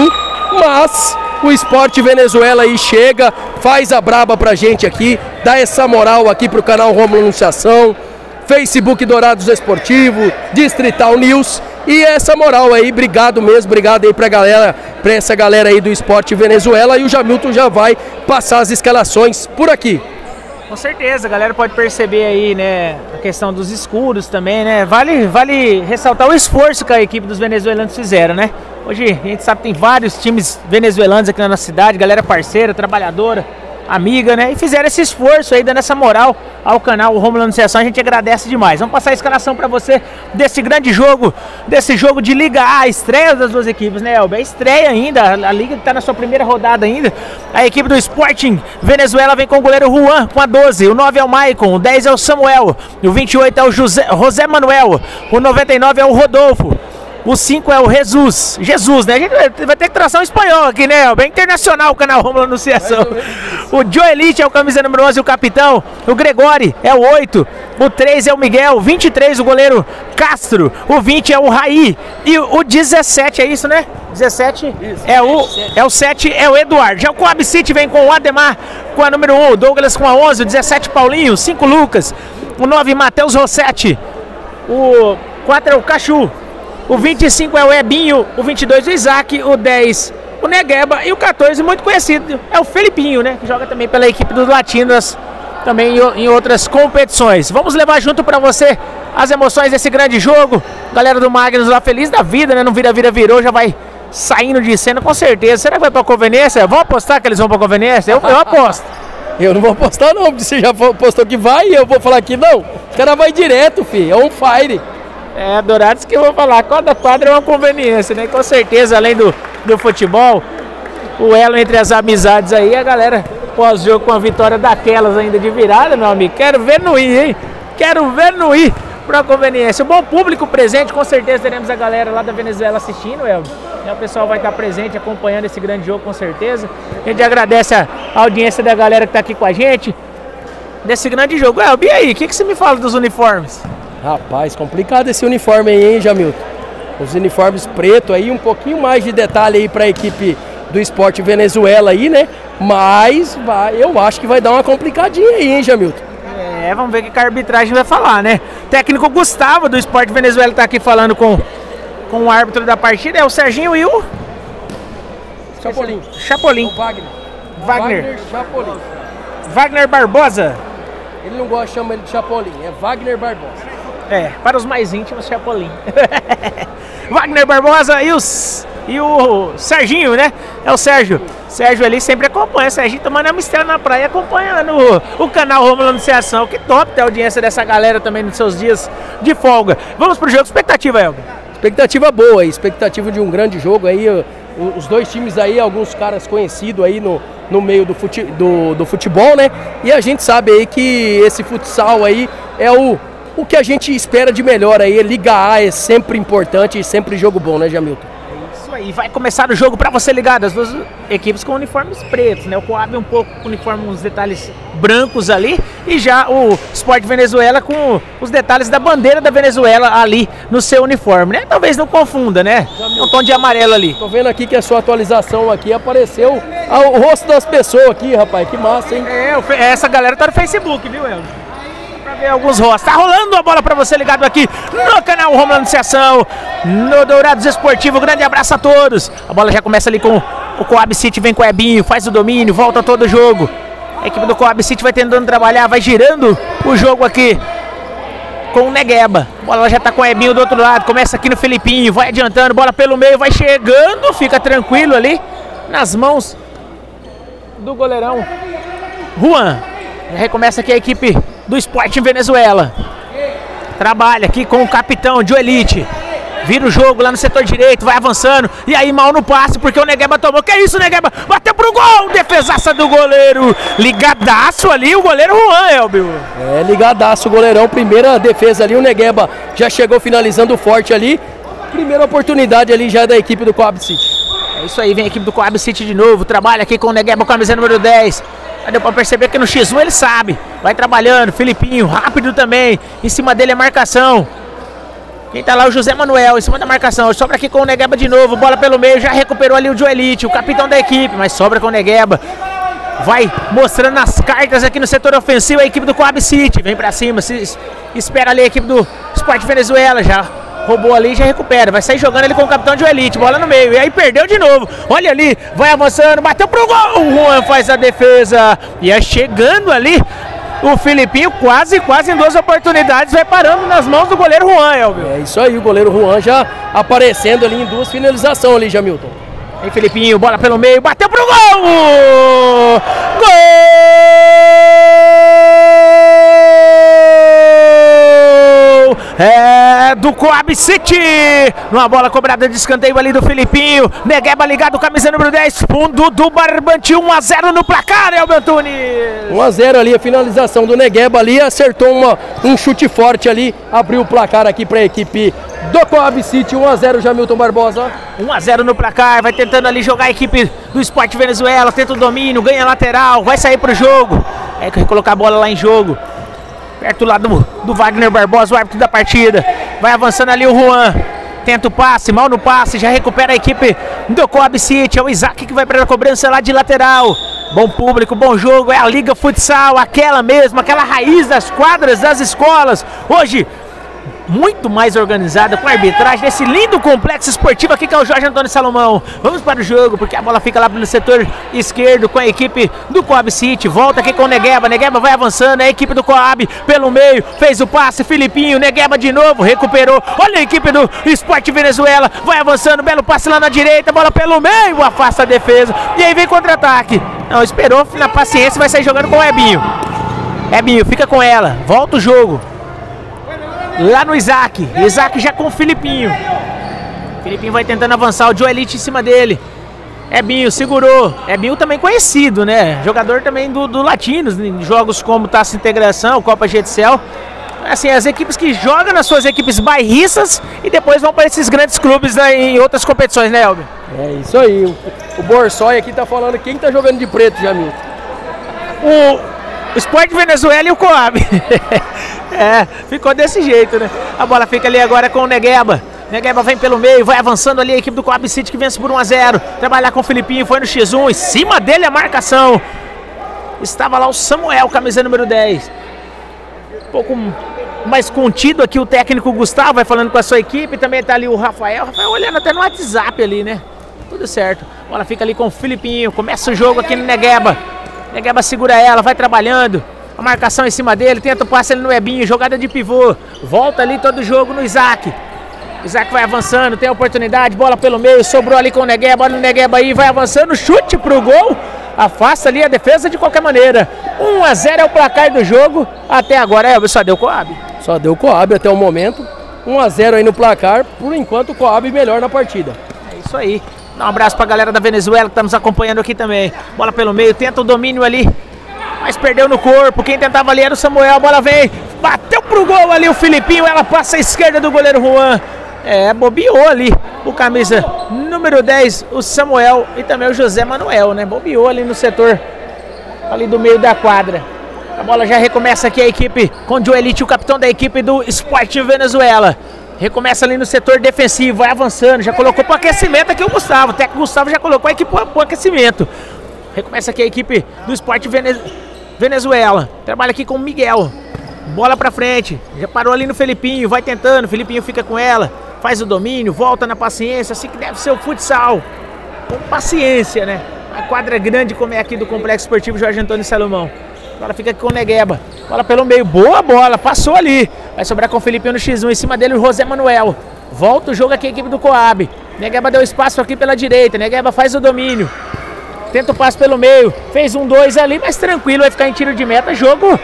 Mas o Sport Venezuela aí chega, faz a braba pra gente aqui. Dá essa moral aqui pro canal Rômulo Anunciação. Facebook Dourados Esportivo, Distrital News. E essa moral aí, obrigado mesmo, obrigado aí pra galera, pra essa galera aí do Sport Venezuela. E o Jamilton já vai passar as escalações por aqui. Com certeza, a galera pode perceber aí, né, a questão dos escudos também, né? Vale, vale ressaltar o esforço que a equipe dos venezuelanos fizeram, né? Hoje a gente sabe que tem vários times venezuelanos aqui na nossa cidade, galera parceira, trabalhadora, amiga, né? E fizeram esse esforço aí, dando essa moral ao canal o Rômulo Anunciação, a gente agradece demais. Vamos passar a escalação para você desse grande jogo, desse jogo de Liga A, a estreia das duas equipes, né, Elber? A estreia ainda, a Liga que está na sua primeira rodada ainda. A equipe do Sporting Venezuela vem com o goleiro Juan, com a doze, o nove é o Maicon, o dez é o Samuel, o vinte e oito é o José, José Manuel, o noventa e nove é o Rodolfo. O cinco é o Jesus. Jesus, né? A gente vai ter que traçar um espanhol aqui, né? Bem internacional o canal Rômulo Anunciação. O Joelite é o camisa número onze, o capitão. O Gregori é o oito. O três é o Miguel. O vinte e três, o goleiro Castro. O vinte é o Raí. E o dezessete, é isso, né? dezessete isso, é, o, é o sete, é o Eduardo. Já o Coab City vem com o Ademar, com a número um. O Douglas com a onze. O dezessete, Paulinho. O cinco, Lucas. O nove, Matheus Rossetti. O quatro é o Cachu. O vinte e cinco é o Ebinho, o vinte e dois o Isaac, o dez o Negueba e o quatorze, muito conhecido, é o Felipinho, né? Que joga também pela equipe do Latinas, também em outras competições. Vamos levar junto pra você as emoções desse grande jogo. Galera do Magnus lá feliz da vida, né? Não vira, vira, virou, já vai saindo de cena com certeza. Será que vai pra Conveniência? Vão apostar que eles vão pra Conveniência? Eu, eu aposto. Eu não vou apostar não, porque você já apostou que vai e eu vou falar que não. Os caras vai direto, filho, é on fire. É, Dourados que eu vou falar, cada quadra é uma conveniência, né? Com certeza, além do, do futebol, o elo entre as amizades aí, a galera pós-jogo com a vitória daquelas ainda de virada, meu amigo. Quero ver no ir, hein? Quero ver no ir pra conveniência. O bom público presente, com certeza teremos a galera lá da Venezuela assistindo, Elvio. O pessoal vai estar presente, acompanhando esse grande jogo, com certeza. A gente agradece a audiência da galera que tá aqui com a gente, desse grande jogo. Elvio, e aí, o que, que você me fala dos uniformes? Rapaz, complicado esse uniforme aí, hein, Jamilton? Os uniformes preto aí, um pouquinho mais de detalhe aí para a equipe do Sport Venezuela aí, né? Mas vai, eu acho que vai dar uma complicadinha aí, hein, Jamilton? É, vamos ver o que a arbitragem vai falar, né? O técnico Gustavo do Sport Venezuela tá aqui falando com, com o árbitro da partida, é o Serginho e o... Chapolin. Chapolin. O Wagner. Wagner. Wagner Chapolin. Wagner Barbosa. Ele não gosta de chamar ele de Chapolin, é Wagner Barbosa. É, para os mais íntimos, Chapolin. Wagner Barbosa e os E o Serginho, né? É o Sérgio. Sérgio ali sempre acompanha. Serginho tomando uma estrela na praia, acompanhando o, o canal Romulo Anunciação. Que top ter a audiência dessa galera também nos seus dias de folga. Vamos pro jogo. Expectativa, Elber? Expectativa boa, expectativa de um grande jogo aí. Os dois times aí, alguns caras conhecidos aí no, no meio do, fute, do, do futebol, né? E a gente sabe aí que esse futsal aí é o, o que a gente espera de melhor aí. Liga A é sempre importante e sempre jogo bom, né, Jamilton? Isso aí, vai começar o jogo para você ligado, as duas equipes com uniformes pretos, né? O Coab um pouco com uniforme, uns detalhes brancos ali, e já o Sport Venezuela com os detalhes da bandeira da Venezuela ali no seu uniforme, né? Talvez não confunda, né? É um tom de amarelo ali. Tô vendo aqui que a sua atualização aqui apareceu o rosto das pessoas aqui, rapaz, que massa, hein? É, essa galera tá no Facebook, viu, Elton? Pra ver alguns rostos. Tá rolando a bola pra você ligado aqui no canal Romulo Anunciação, no Dourados Esportivo. Grande abraço a todos. A bola já começa ali com o Coab City, vem com o Ebinho, faz o domínio, volta todo o jogo. A equipe do Coab City vai tentando trabalhar, vai girando o jogo aqui com o Negueba. A bola já tá com o Ebinho do outro lado, começa aqui no Felipinho, vai adiantando, bola pelo meio, vai chegando, fica tranquilo ali nas mãos do goleirão Juan. Já recomeça aqui a equipe do Sport Venezuela. Trabalha aqui com o capitão Joelite. Vira o jogo lá no setor direito, vai avançando. E aí mal no passe, porque o Negueba tomou. Que isso, Negueba? Bateu pro gol! Defesaça do goleiro. Ligadaço ali, o goleiro Juan, Elbio. É, ligadaço o goleirão. Primeira defesa ali, o Negueba já chegou finalizando forte ali. Primeira oportunidade ali já da equipe do Coab City. É isso aí, vem a equipe do Coab City de novo. Trabalha aqui com o Negueba, camisa número dez. Deu pra perceber que no X um ele sabe. Vai trabalhando, Felipinho, rápido também. Em cima dele é marcação. Quem tá lá, o José Manuel, em cima da marcação. Sobra aqui com o Negueba de novo, bola pelo meio. Já recuperou ali o Joelite, o capitão da equipe. Mas sobra com o Negueba. Vai mostrando as cartas aqui no setor ofensivo a equipe do Coab City. Vem pra cima, se espera ali a equipe do Sport Venezuela. Já roubou ali e já recupera. Vai sair jogando ele com o capitão Joelite. Bola no meio. E aí perdeu de novo. Olha ali. Vai avançando. Bateu pro gol. O Juan faz a defesa. E é chegando ali. O Felipinho quase, quase em duas oportunidades. Vai parando nas mãos do goleiro Juan, Elvio. É isso aí. O goleiro Juan já aparecendo ali em duas finalizações ali, Jamilton. Aí Felipinho. Bola pelo meio. Bateu pro gol. Gol! É do Coab City. Uma bola cobrada de escanteio ali do Felipinho. Negueba ligado, camisa número dez. Fundo do Barbante, um a zero no placar, Elber Antunes. um a zero ali, a finalização do Negueba ali. Acertou uma, um chute forte ali. Abriu o placar aqui para a equipe do Coab City. um a zero, Jamilton Barbosa. um a zero no placar. Vai tentando ali jogar a equipe do Sport Venezuela. Tenta o domínio, ganha lateral. Vai sair pro jogo. É que colocar a bola lá em jogo. Perto lá do, do Wagner Barbosa, o árbitro da partida. Vai avançando ali o Juan. Tenta o passe, mal no passe. Já recupera a equipe do Coab City. É o Isaac que vai para a cobrança lá de lateral. Bom público, bom jogo. É a Liga Futsal, aquela mesmo, aquela raiz das quadras das escolas. Hoje, muito mais organizada, com a arbitragem desse lindo complexo esportivo aqui que é o Jorge Antônio Salomão. Vamos para o jogo, porque a bola fica lá no setor esquerdo com a equipe do Coab City. Volta aqui com o Negueba, Negueba vai avançando, a equipe do Coab pelo meio, fez o passe, Felipinho, Negueba de novo, recuperou. Olha a equipe do Sport Venezuela, vai avançando, belo passe lá na direita, bola pelo meio, afasta a defesa, e aí vem contra-ataque. Não, esperou, na paciência, vai sair jogando com o Ebinho. Ebinho, fica com ela, volta o jogo. Lá no Isaac, Isaac já com o Felipinho. Felipinho vai tentando avançar, o Joelite em cima dele. Ebinho segurou, Ebinho também conhecido, né? Jogador também do, do Latinos, em jogos como Taça Integração, Copa Getcel. Assim, as equipes que jogam nas suas equipes bairristas e depois vão para esses grandes clubes, né, em outras competições, né, Elber? É isso aí, o, o Borsói aqui tá falando quem tá jogando de preto, Jamilton. O... O Sport Venezuela e o Coab. É, ficou desse jeito, né? A bola fica ali agora com o Negueba. Negueba vem pelo meio, vai avançando ali a equipe do Coab City que vence por um a zero. Trabalhar com o Felipinho, foi no X um, em cima dele a marcação. Estava lá o Samuel, camisa número dez. Um pouco mais contido aqui o técnico Gustavo, vai falando com a sua equipe. Também tá ali o Rafael. Rafael olhando até no WhatsApp ali, né? Tudo certo. A bola fica ali com o Felipinho. Começa o jogo aqui no Negueba. Negueba segura ela, vai trabalhando. A marcação em cima dele, tenta o passe ali no Ebinho, jogada de pivô. Volta ali todo o jogo no Isaac. Isaac vai avançando, tem a oportunidade, bola pelo meio, sobrou ali com o Negueba, olha o Negueba aí, vai avançando, chute pro gol, afasta ali a defesa de qualquer maneira. um a zero é o placar do jogo, até agora, Elber, só deu Coab. Só deu Coab até o momento, um a zero aí no placar, por enquanto o Coab melhor na partida. É isso aí, dá um abraço pra galera da Venezuela que tá nos acompanhando aqui também. Bola pelo meio, tenta o domínio ali, mas perdeu no corpo, quem tentava ali era o Samuel, a bola vem, bateu pro gol ali o Filipinho, ela passa à esquerda do goleiro Juan. É, bobeou ali o camisa número dez, o Samuel, e também o José Manuel, né? Bobeou ali no setor, ali do meio da quadra. A bola já recomeça aqui a equipe com o Joelite, o capitão da equipe do Sporting Venezuela. Recomeça ali no setor defensivo, vai avançando, já colocou pro aquecimento aqui o Gustavo. O técnico Gustavo já colocou a equipe pro aquecimento. Recomeça aqui a equipe do Sporting Venezuela. Trabalha aqui com o Miguel. Bola pra frente, já parou ali no Felipinho, vai tentando, o Felipinho fica com ela. Faz o domínio, volta na paciência, assim que deve ser o futsal. Com paciência, né? A quadra grande como é aqui do Complexo Esportivo Jorge Antônio Salomão. Agora fica aqui com o Negueba. Bola pelo meio, boa bola, passou ali. Vai sobrar com o Felipinho no xis um, em cima dele o José Manuel. Volta o jogo aqui a equipe do Coab. Negueba deu espaço aqui pela direita, Negueba faz o domínio. Tenta o passe pelo meio, fez um dois ali, mas tranquilo, vai ficar em tiro de meta, jogo...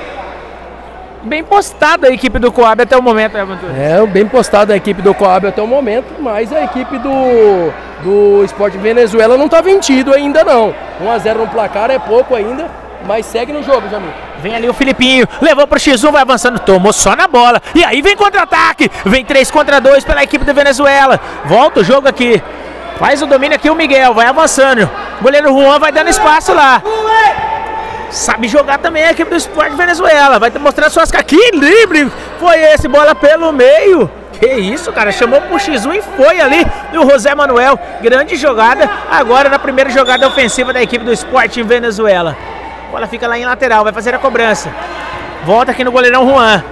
Bem postada a equipe do Coab até o momento, né, Ventura? É, bem postada a equipe do Coab até o momento, mas a equipe do, do Sport Venezuela não tá vencido ainda não. um a zero no placar é pouco ainda, mas segue no jogo, Jamil. Vem ali o Filipinho, levou pro xis um, vai avançando, tomou só na bola. E aí vem contra-ataque, vem três contra dois pela equipe do Venezuela. Volta o jogo aqui, faz o domínio aqui o Miguel, vai avançando. O goleiro Juan vai dando espaço lá. Sabe jogar também a equipe do Sport Venezuela. Vai mostrar suas caras. Que livre foi esse, bola pelo meio. Que isso, cara, chamou pro xis um e foi ali. E o José Manuel, grande jogada. Agora na primeira jogada ofensiva da equipe do Sport Venezuela. A bola fica lá em lateral, vai fazer a cobrança. Volta aqui no goleirão Juan.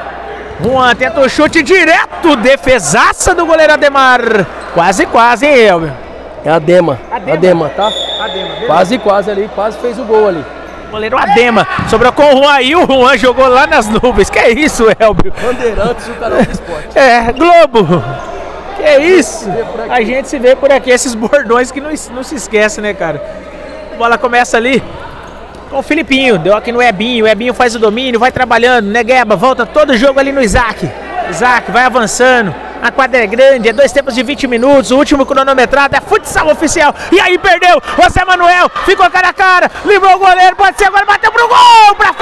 Juan tenta o chute direto. Defesaça do goleiro Ademar. Quase, quase, hein, Elber? É a Dema. Adema, Adema, tá? Adema, quase, quase ali, quase fez o gol ali. Goleiro Adema, sobrou com o Juan e o Juan jogou lá nas nuvens. Que é isso, Elbio? Bandeirantes, o canal do esporte. É, Globo. Que é isso? A gente se vê por aqui, esses bordões que não, não se esquece, né, cara? A bola começa ali com o Filipinho, deu aqui no Ebinho, o Ebinho faz o domínio, vai trabalhando, Negueba, volta todo o jogo ali no Isaac. Isaac vai avançando. A quadra é grande, é dois tempos de vinte minutos, o último cronometrado é futsal oficial. E aí perdeu, José Manuel, ficou cara a cara, livrou o goleiro, pode ser agora, bateu pro gol, pra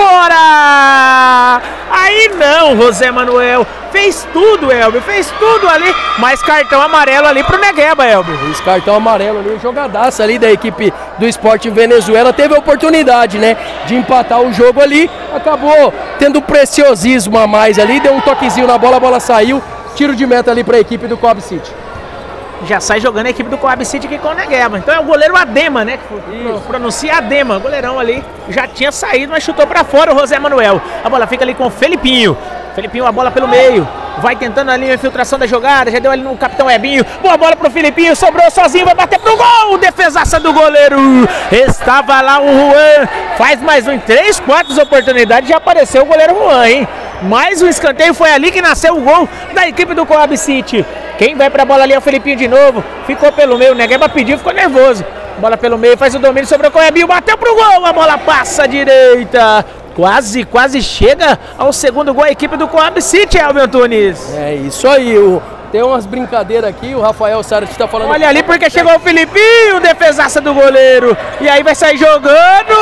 fora! Aí não, José Manuel, fez tudo, Elber, fez tudo ali, mas cartão amarelo ali pro Negueba, Elber. Esse cartão amarelo ali, jogadaça ali da equipe do Sport Venezuela, teve a oportunidade, né, de empatar o jogo ali, acabou tendo preciosismo a mais ali, deu um toquezinho na bola, a bola saiu. Tiro de meta ali para a equipe do Coab City. Já sai jogando a equipe do Coab City aqui com o Negueba. Então é o goleiro Adema, né? Que pronuncia Adema. O goleirão ali já tinha saído, mas chutou para fora o José Manuel. A bola fica ali com o Felipinho. Felipinho, a bola pelo meio. Vai tentando ali a infiltração da jogada. Já deu ali no capitão Ebinho. Boa bola pro Felipinho. Sobrou sozinho. Vai bater pro gol. Defesaça do goleiro. Estava lá o Juan. Faz mais um. Em três, quatro oportunidades. Já apareceu o goleiro Juan, hein? Mais um escanteio. Foi ali que nasceu o gol da equipe do Coab City. Quem vai pra bola ali é o Felipinho de novo. Ficou pelo meio. O Negueba pediu. Ficou nervoso. Bola pelo meio. Faz o domínio. Sobrou com o Ebinho. Bateu pro gol. A bola passa à direita. Quase, quase chega ao segundo gol a equipe do Coab City, Elber Antunes. É isso aí, o, tem umas brincadeiras aqui, o Rafael Sara está falando... Olha ali porque chegou o Filipinho, defesaça do goleiro, e aí vai sair jogando,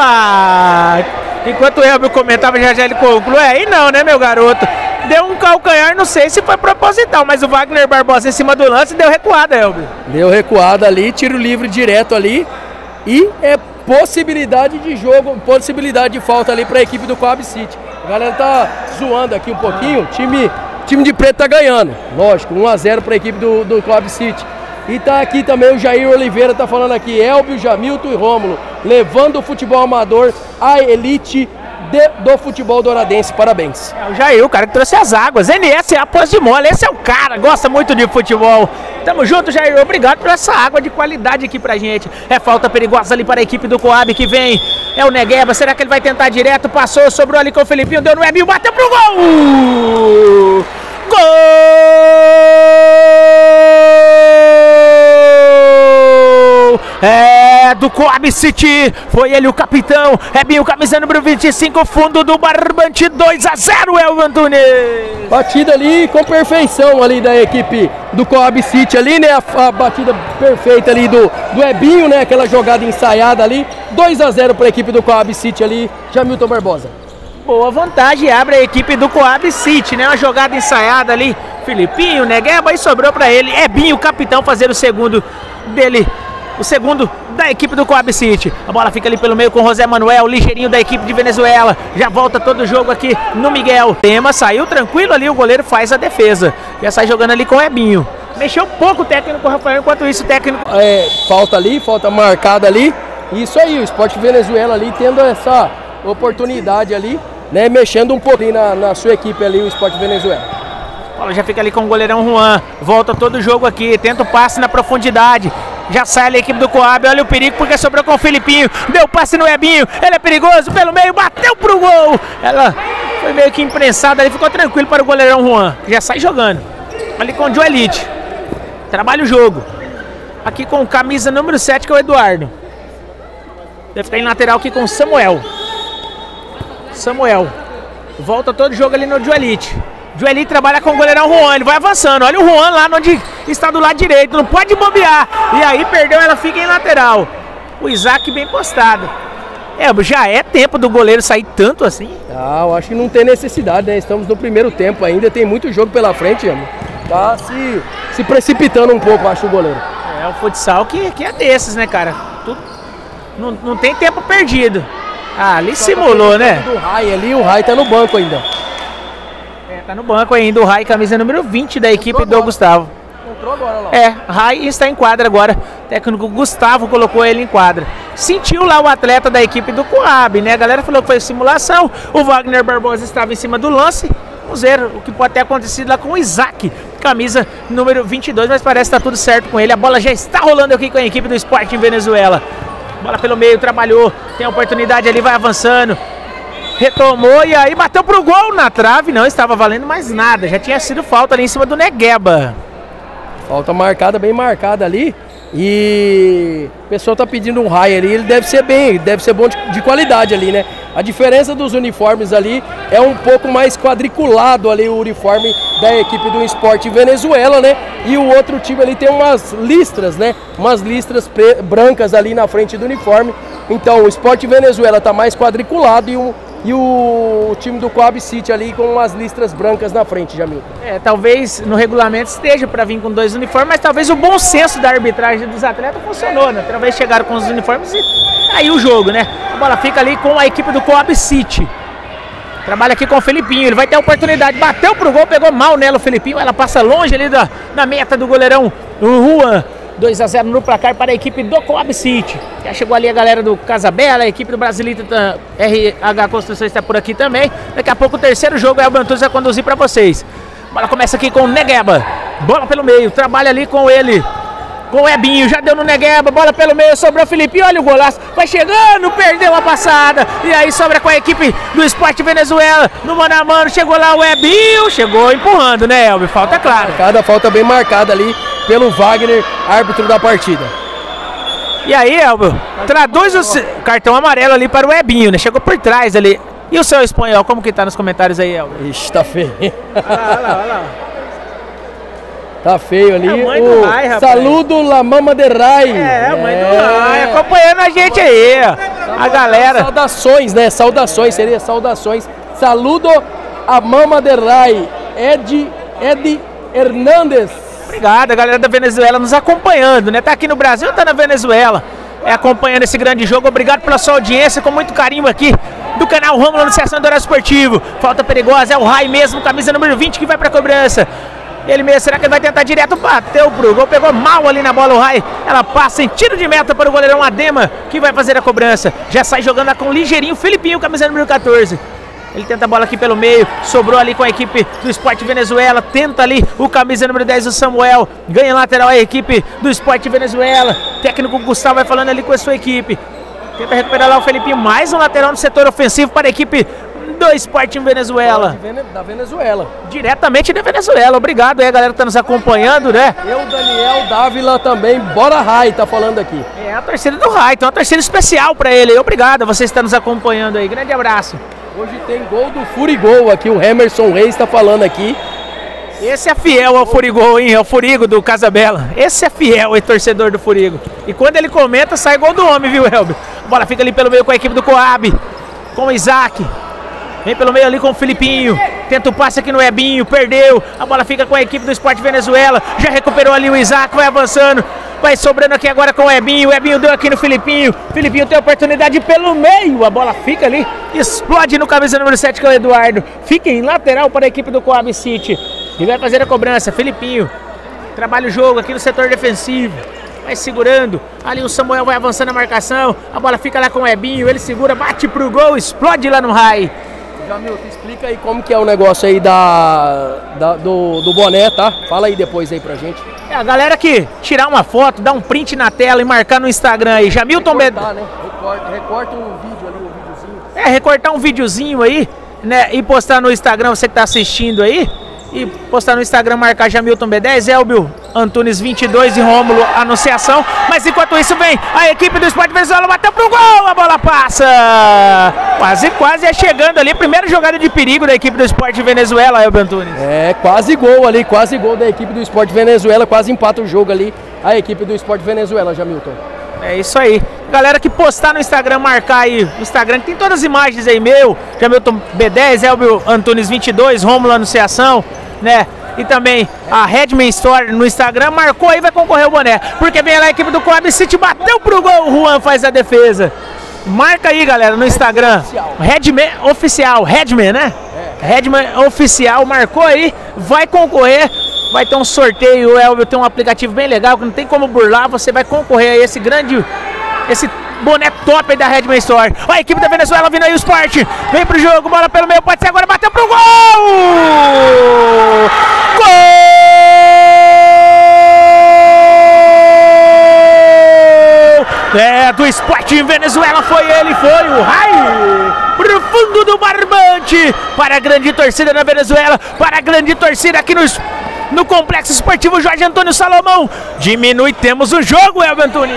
opa! Enquanto o Elber comentava, já já ele conclui, aí não, né, meu garoto? Deu um calcanhar, não sei se foi proposital, mas o Wagner Barbosa em cima do lance deu recuada, Elber. Deu recuada ali, tiro livre direto ali, e é possibilidade de jogo, possibilidade de falta ali para a equipe do Coab City. A galera tá zoando aqui um pouquinho, time, time de preto tá ganhando, lógico, um a zero para a equipe do, do Coab City. E tá aqui também o Jair Oliveira, tá falando aqui, Elbio, Jamilton e Rômulo, levando o futebol amador à elite de, do futebol douradense, parabéns. É o Jair, o cara que trouxe as águas, N S A Pós de Mola, esse é o cara, gosta muito de futebol. Tamo junto, Jair, obrigado por essa água de qualidade aqui pra gente. É falta perigosa ali para a equipe do Coab que vem, é o Negueba, será que ele vai tentar direto, passou, sobrou ali com o Felipinho, deu no Ebinho, bateu pro gol! Gol! é do Coab City. Foi ele o capitão. Ebinho, camisa número vinte e cinco, fundo do barbante. Dois a zero, Elvio Antunes. Batida ali com perfeição ali da equipe do Coab City ali, né? A, a batida perfeita ali do, do Ebinho, né? Aquela jogada ensaiada ali. dois a zero para a equipe do Coab City ali. Jamilton Barbosa. Boa vantagem, abre a equipe do Coab City, né? Uma jogada ensaiada ali. Filipinho, Negueba, e sobrou para ele. Ebinho, o capitão, fazer o segundo dele. O segundo da equipe do Coab City. A bola fica ali pelo meio com o José Manuel, ligeirinho da equipe de Venezuela. Já volta todo o jogo aqui no Miguel. Tema saiu tranquilo ali, o goleiro faz a defesa. Já sai jogando ali com o Ebinho. Mexeu pouco o técnico com o Rafael, enquanto isso o técnico... É, falta ali, falta marcada ali. Isso aí, o Sport Venezuela ali tendo essa oportunidade ali, né? Mexendo um pouquinho na, na sua equipe ali, o Sport Venezuela. A bola já fica ali com o goleirão Juan. Volta todo o jogo aqui, tenta o passe na profundidade. Já sai ali a equipe do Coab, olha o perigo porque sobrou com o Filipinho. Deu passe no Ebinho, ele é perigoso, pelo meio, bateu pro gol. Ela foi meio que imprensada ali, ficou tranquilo para o goleirão Juan. Já sai jogando. Ali com o Joelite. Trabalha o jogo. Aqui com camisa número sete, que é o Eduardo. Deve ficar em lateral aqui com o Samuel. Samuel. Volta todo o jogo ali no Joelite. Joelite trabalha com o goleirão Juan, ele vai avançando. Olha o Juan lá onde está do lado direito, não pode bobear. E aí perdeu, ela fica em lateral. O Isaac bem postado. É, já é tempo do goleiro sair tanto assim? Ah, eu acho que não tem necessidade, né? Estamos no primeiro tempo ainda, tem muito jogo pela frente, amo. Tá se, se precipitando um pouco, acho, o goleiro. É, o futsal que, que é desses, né, cara? Tudo, não, não tem tempo perdido. Ah, ali simulou, né? Do Rai ali, o Rai tá no banco ainda. É, tá no banco ainda, o Rai, camisa número vinte da equipe do Gustavo. Entrou agora lá. É, Rai está em quadra agora. O técnico Gustavo colocou ele em quadra. Sentiu lá o atleta da equipe do Coab, né? A galera falou que foi simulação. O Wagner Barbosa estava em cima do lance. Vamos ver o que pode ter acontecido lá com o Isaac, camisa número vinte e dois, mas parece que tá tudo certo com ele. A bola já está rolando aqui com a equipe do Sport em Venezuela. Bola pelo meio, trabalhou, tem a oportunidade ali, vai avançando. Retomou e aí bateu pro gol na trave, não estava valendo mais nada. Já tinha sido falta ali em cima do Negueba. Falta marcada, bem marcada ali. E o pessoal tá pedindo um raio ali, ele deve ser bem, deve ser bom de, de qualidade ali, né? A diferença dos uniformes ali é um pouco mais quadriculado ali o uniforme da equipe do Sport Venezuela, né? E o outro time ali tem umas listras, né? Umas listras brancas ali na frente do uniforme. Então o Sport Venezuela tá mais quadriculado e o, e o time do Coab City ali com umas listras brancas na frente, Jamil. É, talvez no regulamento esteja para vir com dois uniformes, mas talvez o bom senso da arbitragem dos atletas funcionou, né? Talvez chegaram com os uniformes e aí o jogo, né? A bola fica ali com a equipe do Coab City. Trabalha aqui com o Felipinho, ele vai ter a oportunidade, bateu pro gol, pegou mal nela o Felipinho, ela passa longe ali da, da meta do goleirão o Juan. dois a zero no placar para a equipe do Coab City. Já chegou ali a galera do Casabela, a equipe do Brasilita, tá, R H Construções está por aqui também. Daqui a pouco o terceiro jogo é o Bantus vai conduzir para vocês. A bola começa aqui com o Negueba, bola pelo meio, trabalha ali com ele, com o Ebinho, já deu no Negueba, bola pelo meio, sobrou o Felipe, olha o golaço, vai chegando, perdeu a passada, e aí sobra com a equipe do Sport Venezuela, no mano a mano, chegou lá o Ebinho, chegou empurrando, né, Elber? Falta clara. Cada falta bem marcada ali pelo Wagner, árbitro da partida. E aí, Elber, traduz o cartão amarelo ali para o Ebinho, né, chegou por trás ali. E o seu espanhol, como que tá nos comentários aí, Elber? Ixi, tá feio. Olha lá, olha lá, olha lá. Tá feio ali. É a mãe o do Rai, rapaz. Saludo La Mama de Rai. É, a mãe do Rai, acompanhando a gente aí, ó. A galera. Saudações, né? Saudações, seria saudações. Saludo a Mama de Rai. Ed, Ed Hernandes. Obrigado, a galera da Venezuela nos acompanhando, né? Tá aqui no Brasil, tá na Venezuela. É, acompanhando esse grande jogo. Obrigado pela sua audiência, com muito carinho aqui do canal Rômulo Anunciação do Horário Esportivo. Falta perigosa, é o Rai mesmo, camisa número vinte que vai pra cobrança. Ele mesmo, será que ele vai tentar direto? Bateu pro gol, pegou mal ali na bola o Rai. Ela passa em tiro de meta para o goleirão Adema, que vai fazer a cobrança. Já sai jogando lá com o ligeirinho Felipinho, camisa número quatorze. Ele tenta a bola aqui pelo meio, sobrou ali com a equipe do Sport Venezuela, tenta ali o camisa número dez, o Samuel, ganha lateral a equipe do Sport Venezuela, técnico Gustavo vai falando ali com a sua equipe, tenta recuperar lá o Felipinho, mais um lateral no setor ofensivo para a equipe do Sporting Venezuela. Da Venezuela. Diretamente da Venezuela. Obrigado aí, a galera que tá nos acompanhando, né? Eu, Daniel Dávila também. Bora Rai, tá falando aqui. É a torcida do Rai, então uma torcida especial pra ele. Obrigado a você que está nos acompanhando aí. Grande abraço. Hoje tem gol do Furigol aqui, o Emerson Reis tá falando aqui. Esse é fiel ao Furigol, hein? É o Furigo do Casabela. Esse é fiel, é torcedor do Furigo. E quando ele comenta, sai gol do homem, viu, Elber? A bola fica ali pelo meio com a equipe do Coab. Com o Isaac. Vem pelo meio ali com o Filipinho. Tenta o passe aqui no Ebinho, perdeu. A bola fica com a equipe do Sport Venezuela. Já recuperou ali o Isaac, vai avançando. Vai sobrando aqui agora com o Ebinho. O Ebinho deu aqui no Filipinho. Filipinho tem a oportunidade pelo meio. A bola fica ali, explode no camisa número sete, que é o Eduardo. Fica em lateral para a equipe do Coab City. E vai fazer a cobrança. Filipinho trabalha o jogo aqui no setor defensivo. Vai segurando. Ali o Samuel vai avançando a marcação. A bola fica lá com o Ebinho. Ele segura, bate pro gol, explode lá no Rai. Jamil, explica aí como que é o negócio aí da, da do, do boné, tá? Fala aí depois aí pra gente. É, a galera que tirar uma foto, dar um print na tela e marcar no Instagram aí. Jamilton B dez. Né? Recorta, recorta um vídeo ali, um videozinho. É, recortar um videozinho aí, né? E postar no Instagram, você que tá assistindo aí. E postar no Instagram, marcar Jamilton B dez, Elbio Antunes vinte e dois e Rômulo Anunciação. Mas enquanto isso vem a equipe do Sport Venezuela, bateu pro gol, a bola passa. Quase, quase é chegando ali. Primeira jogada de perigo da equipe do Sport Venezuela, Elbio Antunes. É, quase gol ali, quase gol da equipe do Sport Venezuela. Quase empata o jogo ali, a equipe do Sport Venezuela, Jamilton. É isso aí. Galera que postar no Instagram, marcar aí no Instagram, que tem todas as imagens aí, meu, Jamilton B dez, Elbio Antunes vinte e dois, Rômulo Anunciação, né? E também a Redman Store no Instagram, marcou aí, vai concorrer o boné. Porque vem lá a equipe do Coab City, bateu pro gol, o Juan faz a defesa. Marca aí, galera, no Instagram. Redman Oficial, Redman, né? É. Redman Oficial, marcou aí, vai concorrer. Vai ter um sorteio, o Elvio tem um aplicativo bem legal que não tem como burlar, você vai concorrer a esse grande, esse boné top aí da Redman Store. Olha a equipe da Venezuela vindo aí, o Sport, vem pro jogo, bola pelo meio, pode ser agora, bateu pro gol! Gol! É, do Sport em Venezuela, foi ele, foi o Rai! Pro fundo do barbante, para a grande torcida da Venezuela, para a grande torcida aqui no no Complexo Esportivo Jorge Antônio Salomão. Diminui, temos o jogo, Elber Antunes.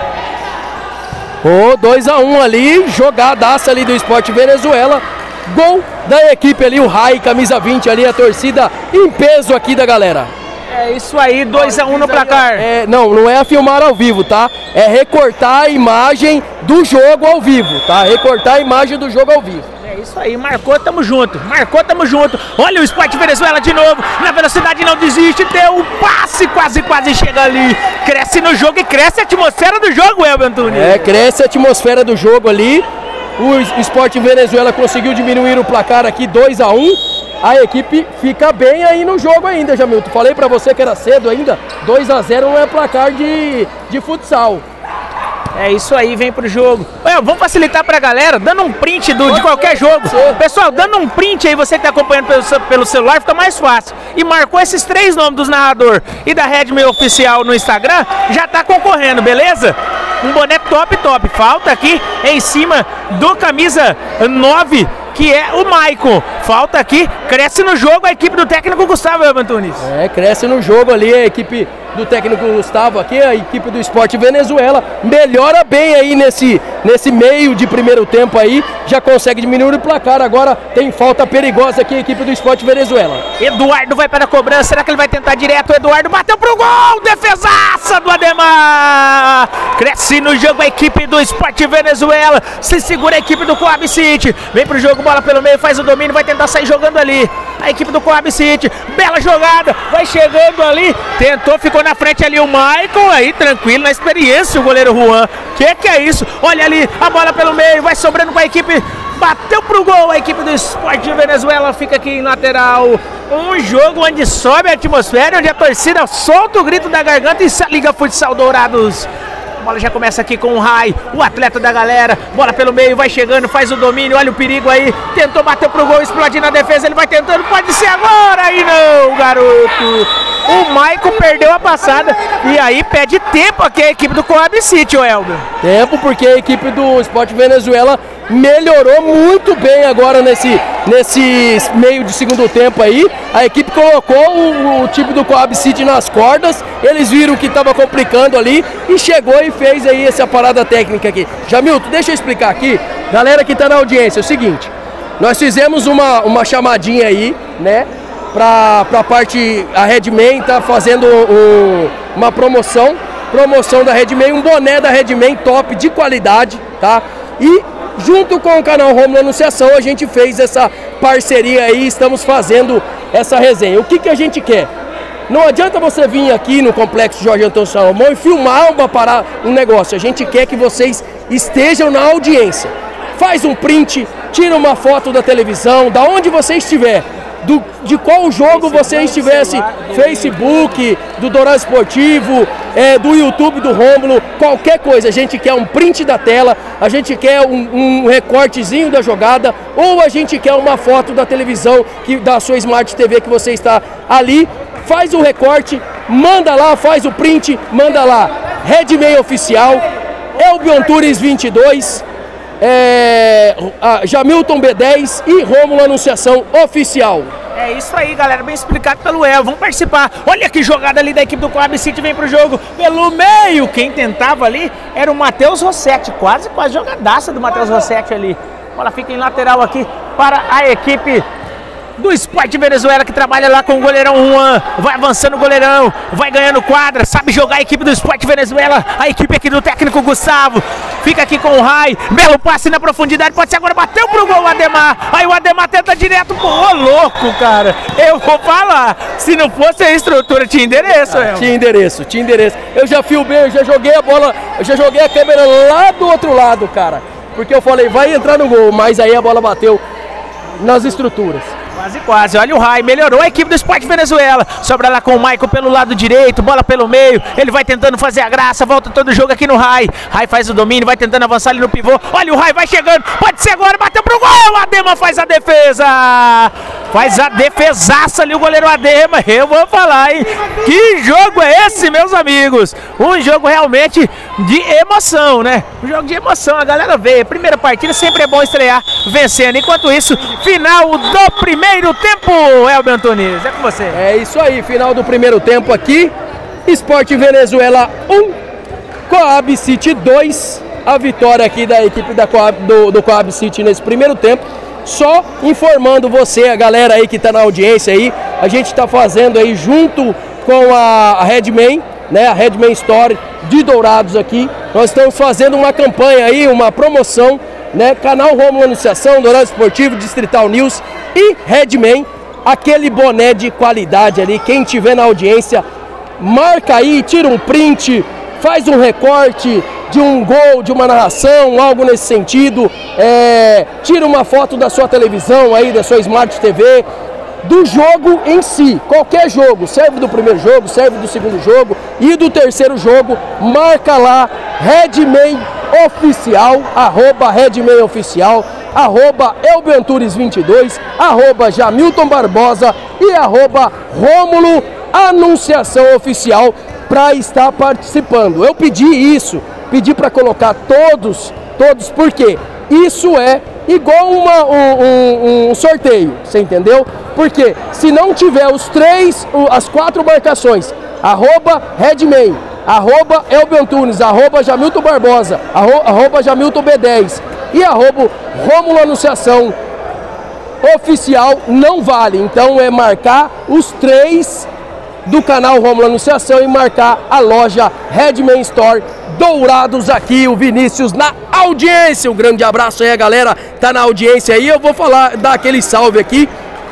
O dois a um ali, jogadaça ali do Sport Venezuela. Gol da equipe ali, o Rai, camisa vinte ali, a torcida em peso aqui da galera. É isso aí, dois a um no placar. É, não, não é a filmar ao vivo, tá? É recortar a imagem do jogo ao vivo, tá? Recortar a imagem do jogo ao vivo. É isso aí, marcou, tamo junto, marcou, tamo junto. Olha o Sport Venezuela de novo, na velocidade não desiste, deu um passe, quase, quase chega ali. Cresce no jogo e cresce a atmosfera do jogo, Elber Antunes. É, cresce a atmosfera do jogo ali. O Sport Venezuela conseguiu diminuir o placar aqui, dois a um. A equipe fica bem aí no jogo ainda, Jamilton. Falei pra você que era cedo ainda, dois a zero não é placar de, de futsal. É isso aí, vem pro jogo. Ué, vamos facilitar pra galera, dando um print do, de qualquer jogo. Pessoal, dando um print aí, você que tá acompanhando pelo, pelo celular, fica mais fácil. E marcou esses três nomes dos narradores e da Redman Oficial no Instagram, já tá concorrendo, beleza? Um boné top, top. Falta aqui em cima do camisa nove, que é o Maicon. Falta aqui, cresce no jogo a equipe do técnico Gustavo, Elber Antunes. É, cresce no jogo ali a equipe do técnico Gustavo aqui, a equipe do Sport Venezuela. Melhora bem aí nesse, nesse meio de primeiro tempo aí, já consegue diminuir o placar. Agora tem falta perigosa aqui a equipe do Sport Venezuela. Eduardo vai para a cobrança, será que ele vai tentar direto? O Eduardo bateu pro gol, defesaça do Ademar. Cresce no jogo a equipe do Sport Venezuela, se segura a equipe do Coab City. Vem pro jogo, bola pelo meio, faz o domínio, vai tentar sair jogando ali. A equipe do Coab City, bela jogada, vai chegando ali, tentou, ficou na frente ali o Maicon, aí tranquilo, na experiência o goleiro Juan. Que que é isso? Olha ali, a bola pelo meio, vai sobrando com a equipe, bateu pro gol, a equipe do Sport Venezuela fica aqui em lateral. Um jogo onde sobe a atmosfera, onde a torcida solta o grito da garganta e se liga Futsal Dourados. A bola já começa aqui com o Rai, o atleta da galera. Bola pelo meio, vai chegando, faz o domínio. Olha o perigo aí. Tentou bater pro gol, explode na defesa. Ele vai tentando, pode ser agora. Aí não, garoto. O Maicon perdeu a passada. E aí pede tempo aqui a equipe do Coab City, o Elber. Tempo porque a equipe do Sport Venezuela melhorou muito bem agora nesse, nesse meio de segundo tempo aí. A equipe colocou o, o time do Coab City nas cordas, eles viram que estava complicando ali e chegou e fez aí essa parada técnica aqui. Jamilton, deixa eu explicar aqui, galera que está na audiência, é o seguinte, nós fizemos uma, uma chamadinha aí, né, para a parte, a Redman tá fazendo um, uma promoção, promoção da Redman, um boné da Redman top, de qualidade, tá? E junto com o canal Romulo Anunciação, a gente fez essa parceria aí, estamos fazendo essa resenha. O que que a gente quer? Não adianta você vir aqui no Complexo Jorge Antônio Salomão e filmar uma parada, um negócio. A gente quer que vocês estejam na audiência. Faz um print, tira uma foto da televisão, da onde você estiver. Do, de qual jogo você estivesse, Facebook, do Dourado Esportivo, é, do YouTube do Rômulo, qualquer coisa, a gente quer um print da tela, a gente quer um, um recortezinho da jogada, ou a gente quer uma foto da televisão, que, da sua Smart T V que você está ali, faz o recorte, manda lá, faz o print, manda lá, Redman Oficial, Elbio Antunes vinte e dois, É, Jamilton B dez e Rômulo Anunciação Oficial. É isso aí, galera, bem explicado pelo El. Vamos participar. Olha que jogada ali da equipe do Coab City, vem pro jogo pelo meio. Quem tentava ali era o Matheus Rossetti, quase quase jogadaça do Matheus Rossetti ali. A bola fica em lateral aqui para a equipe do Sport Venezuela, que trabalha lá com o goleirão Juan. Vai avançando o goleirão, vai ganhando quadra, sabe jogar a equipe do Sport Venezuela, a equipe aqui do técnico Gustavo. Fica aqui com o Rai, belo passe na profundidade, pode ser agora, bateu pro gol o Ademar. Aí o Ademar tenta direto, pô, louco, cara. Eu vou falar, se não fosse a estrutura, tinha endereço, ah, Tinha endereço, tinha endereço. Eu já filmei, eu já joguei a bola, eu já joguei a câmera lá do outro lado, cara. Porque eu falei, vai entrar no gol, mas aí a bola bateu nas estruturas. Quase, quase. Olha o Rai, melhorou a equipe do Sport Venezuela. Sobra lá com o Maicon pelo lado direito, bola pelo meio. Ele vai tentando fazer a graça, volta todo o jogo aqui no Rai. Rai faz o domínio, vai tentando avançar ali no pivô. Olha o Rai, vai chegando, pode ser agora, bateu pro gol. Adema faz a defesa. Faz a defesaça ali o goleiro Adema. Eu vou falar, hein? Que jogo é esse, meus amigos? Um jogo realmente de emoção, né? Um jogo de emoção, a galera veio. Primeira partida, sempre é bom estrear vencendo. Enquanto isso, final do primeiro Primeiro tempo, Elbio Antunes, é com você. É isso aí, final do primeiro tempo aqui. Sport Venezuela um, Coab City dois. A vitória aqui da equipe da Coab, do, do Coab City nesse primeiro tempo. Só informando você, a galera aí que está na audiência aí, a gente está fazendo aí junto com a, a Redman, né, a Redman Store de Dourados aqui. Nós estamos fazendo uma campanha aí, uma promoção, né, canal Romulo Anunciação, Dourado Esportivo, Distrital News e Redman, aquele boné de qualidade ali. Quem tiver na audiência, marca aí, tira um print, faz um recorte de um gol, de uma narração, algo nesse sentido, é, tira uma foto da sua televisão aí, da sua Smart T V, do jogo em si, qualquer jogo, serve do primeiro jogo, serve do segundo jogo e do terceiro jogo, marca lá Redman Oficial, arroba Redman Oficial, arroba Elbio Antunes vinte e dois, arroba Jamilton Barbosa e arroba Rômulo Anunciação Oficial para estar participando. Eu pedi isso, pedi para colocar todos, todos, porque isso é igual uma, um, um, um sorteio, você entendeu? Porque se não tiver os três, as quatro marcações, arroba Redman, arroba Elbio Antunes, arroba Jamilton Barbosa, arro, arroba Jamilton B dez e arroba Rômulo Anunciação Oficial, não vale. Então é marcar os três do canal Rômulo Anunciação e marcar a loja Redman Store Dourados aqui, o Vinícius na audiência. Um grande abraço aí, a galera tá na audiência aí. Eu vou falar, dar aquele salve aqui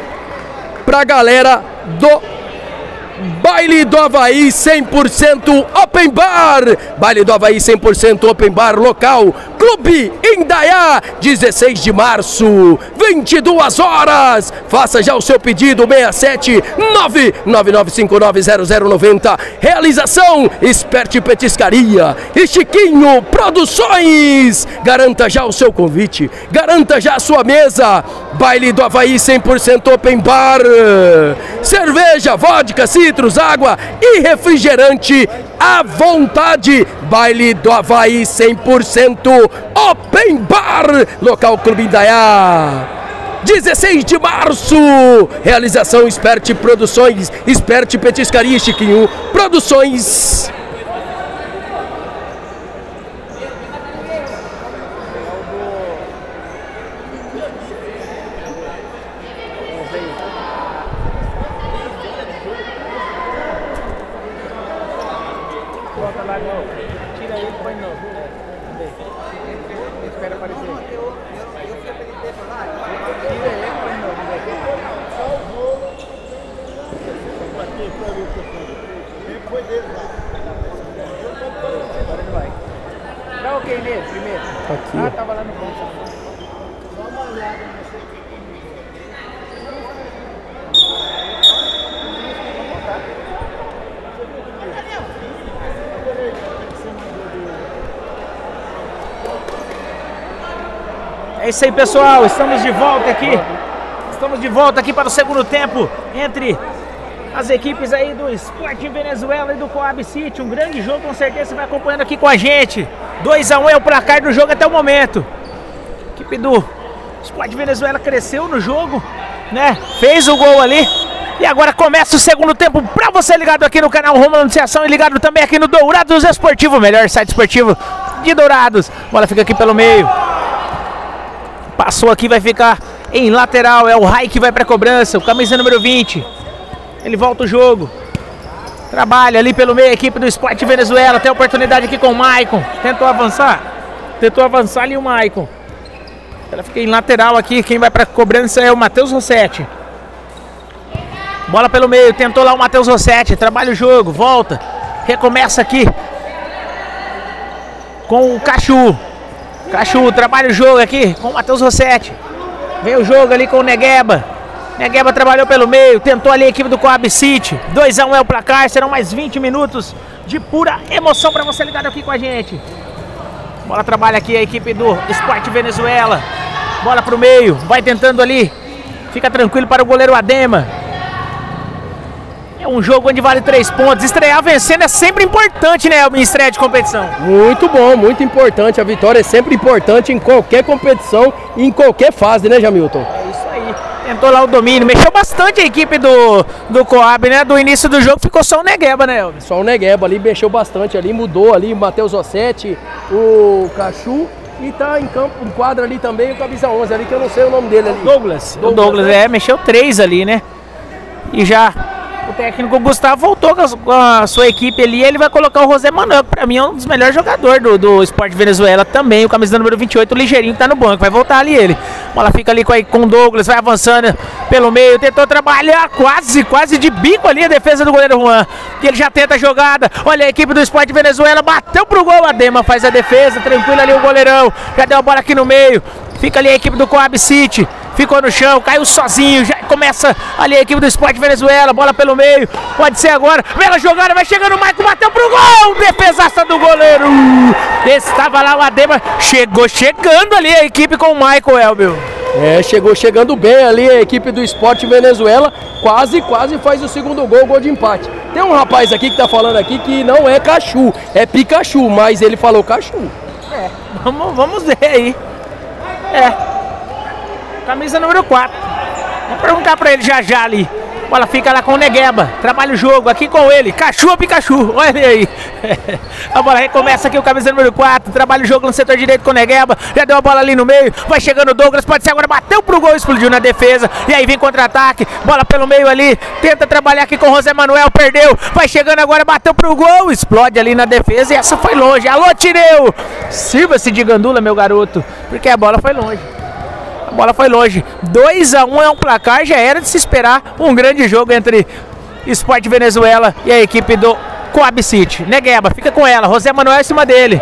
pra galera do Baile do Havaí cem por cento Open Bar. Baile do Havaí cem por cento Open Bar local, Clube Indaiá, dezesseis de março, vinte e duas horas. Faça já o seu pedido, seis sete nove nove nove cinco nove zero zero nove zero. Realização Expert Petiscaria e Chiquinho Produções. Garanta já o seu convite, garanta já a sua mesa. Baile do Havaí cem por cento Open Bar. cerveja, vodka, citros, água e refrigerante à vontade. Baile do Havaí cem por cento Open Bar, local Clube Indaiá. dezesseis de março, realização Expert Produções, Expert Petiscaria Chiquinho Produções. Tira ele e põe de novo. Espera aparecer. Tira ele e põe de novo. Agora ele vai. Dá ok nele primeiro. Aqui. Ah, tava lá no ponto. É isso aí, pessoal, estamos de volta aqui, estamos de volta aqui para o segundo tempo entre as equipes aí do Sporting Venezuela e do Coab City, um grande jogo, com certeza você vai acompanhando aqui com a gente. dois a um é o placar do jogo até o momento. A equipe do Sporting Venezuela cresceu no jogo, né, fez o gol ali e agora começa o segundo tempo para você ligado aqui no canal Romulo Anunciação e ligado também aqui no Dourados Esportivo, o melhor site esportivo de Dourados. A bola fica aqui pelo meio. Passou aqui, vai ficar em lateral, é o Rai que vai para a cobrança, o camisa número vinte. Ele volta o jogo. Trabalha ali pelo meio a equipe do Sporting Venezuela, tem oportunidade aqui com o Maicon. Tentou avançar, tentou avançar ali o Maicon. Ela fica em lateral aqui, quem vai para a cobrança é o Matheus Rossetti. Bola pelo meio, tentou lá o Matheus Rossetti, trabalha o jogo, volta. Recomeça aqui com o Cachu. Cachu trabalha o jogo aqui com o Matheus Rossetti. Vem o jogo ali com o Negueba. Negueba trabalhou pelo meio, tentou ali a equipe do Coab City. dois a um é o placar, serão mais vinte minutos de pura emoção para você ligado aqui com a gente. Bola trabalha aqui a equipe do Sporting Venezuela. Bola pro meio, vai tentando ali. Fica tranquilo para o goleiro Adema. É um jogo onde vale três pontos. Estrear vencendo é sempre importante, né, em estreia de competição. Muito bom, muito importante. A vitória é sempre importante em qualquer competição e em qualquer fase, né, Jamilton? É isso aí. Tentou lá o domínio. Mexeu bastante a equipe do, do Coab, né? Do início do jogo ficou só o Negueba, né, Elvis? Só o Negueba ali, mexeu bastante ali, mudou ali o Matheus Rossetti, o Cachu. E tá em campo, em quadra ali também o camisa onze ali, que eu não sei o nome dele ali. Douglas. Douglas, o Douglas, né? é, mexeu três ali, né? E já... O técnico Gustavo voltou com a sua equipe ali, ele vai colocar o José Manuel, que pra mim é um dos melhores jogadores do, do Sport Venezuela também, o camisa número vinte e oito, o ligeirinho que tá no banco, vai voltar ali ele. Bola fica ali com, com o Douglas, vai avançando pelo meio, tentou trabalhar quase, quase de bico ali a defesa do goleiro Juan, que ele já tenta a jogada, olha a equipe do Sport Venezuela, bateu pro gol, a Adema faz a defesa, tranquilo ali o goleirão, já deu a bola aqui no meio, fica ali a equipe do Coab City. Ficou no chão, caiu sozinho, já começa ali a equipe do Sport Venezuela, bola pelo meio, pode ser agora, bela jogada, vai chegando o Maicon, bateu pro gol, defesaça do goleiro, estava lá o Adema, chegou chegando ali a equipe com o Maicon, Elbio. É, chegou chegando bem ali a equipe do Sport Venezuela, quase, quase faz o segundo gol, gol de empate. Tem um rapaz aqui que tá falando aqui que não é Cachu, é Pikachu, mas ele falou Cachu. É, vamos, vamos ver aí, é. Camisa número quatro. Vamos perguntar pra ele já já ali. Bola fica lá com o Negueba. Trabalha o jogo aqui com ele. Cachu ou Pikachu? Olha ele aí. A bola recomeça aqui o camisa número quatro. Trabalha o jogo no setor direito com o Negueba. Já deu a bola ali no meio. Vai chegando o Douglas. Pode ser agora. Bateu pro gol. Explodiu na defesa. E aí vem contra-ataque. Bola pelo meio ali. Tenta trabalhar aqui com o José Manuel. Perdeu. Vai chegando agora. Bateu pro gol. Explode ali na defesa. E essa foi longe. Alô, Tireu. Sirva-se de gandula, meu garoto. Porque a bola foi longe. A bola foi longe. dois a um é um placar, já era de se esperar um grande jogo entre Sport Venezuela e a equipe do Coab City. Negueba, fica com ela, José Manuel em cima dele.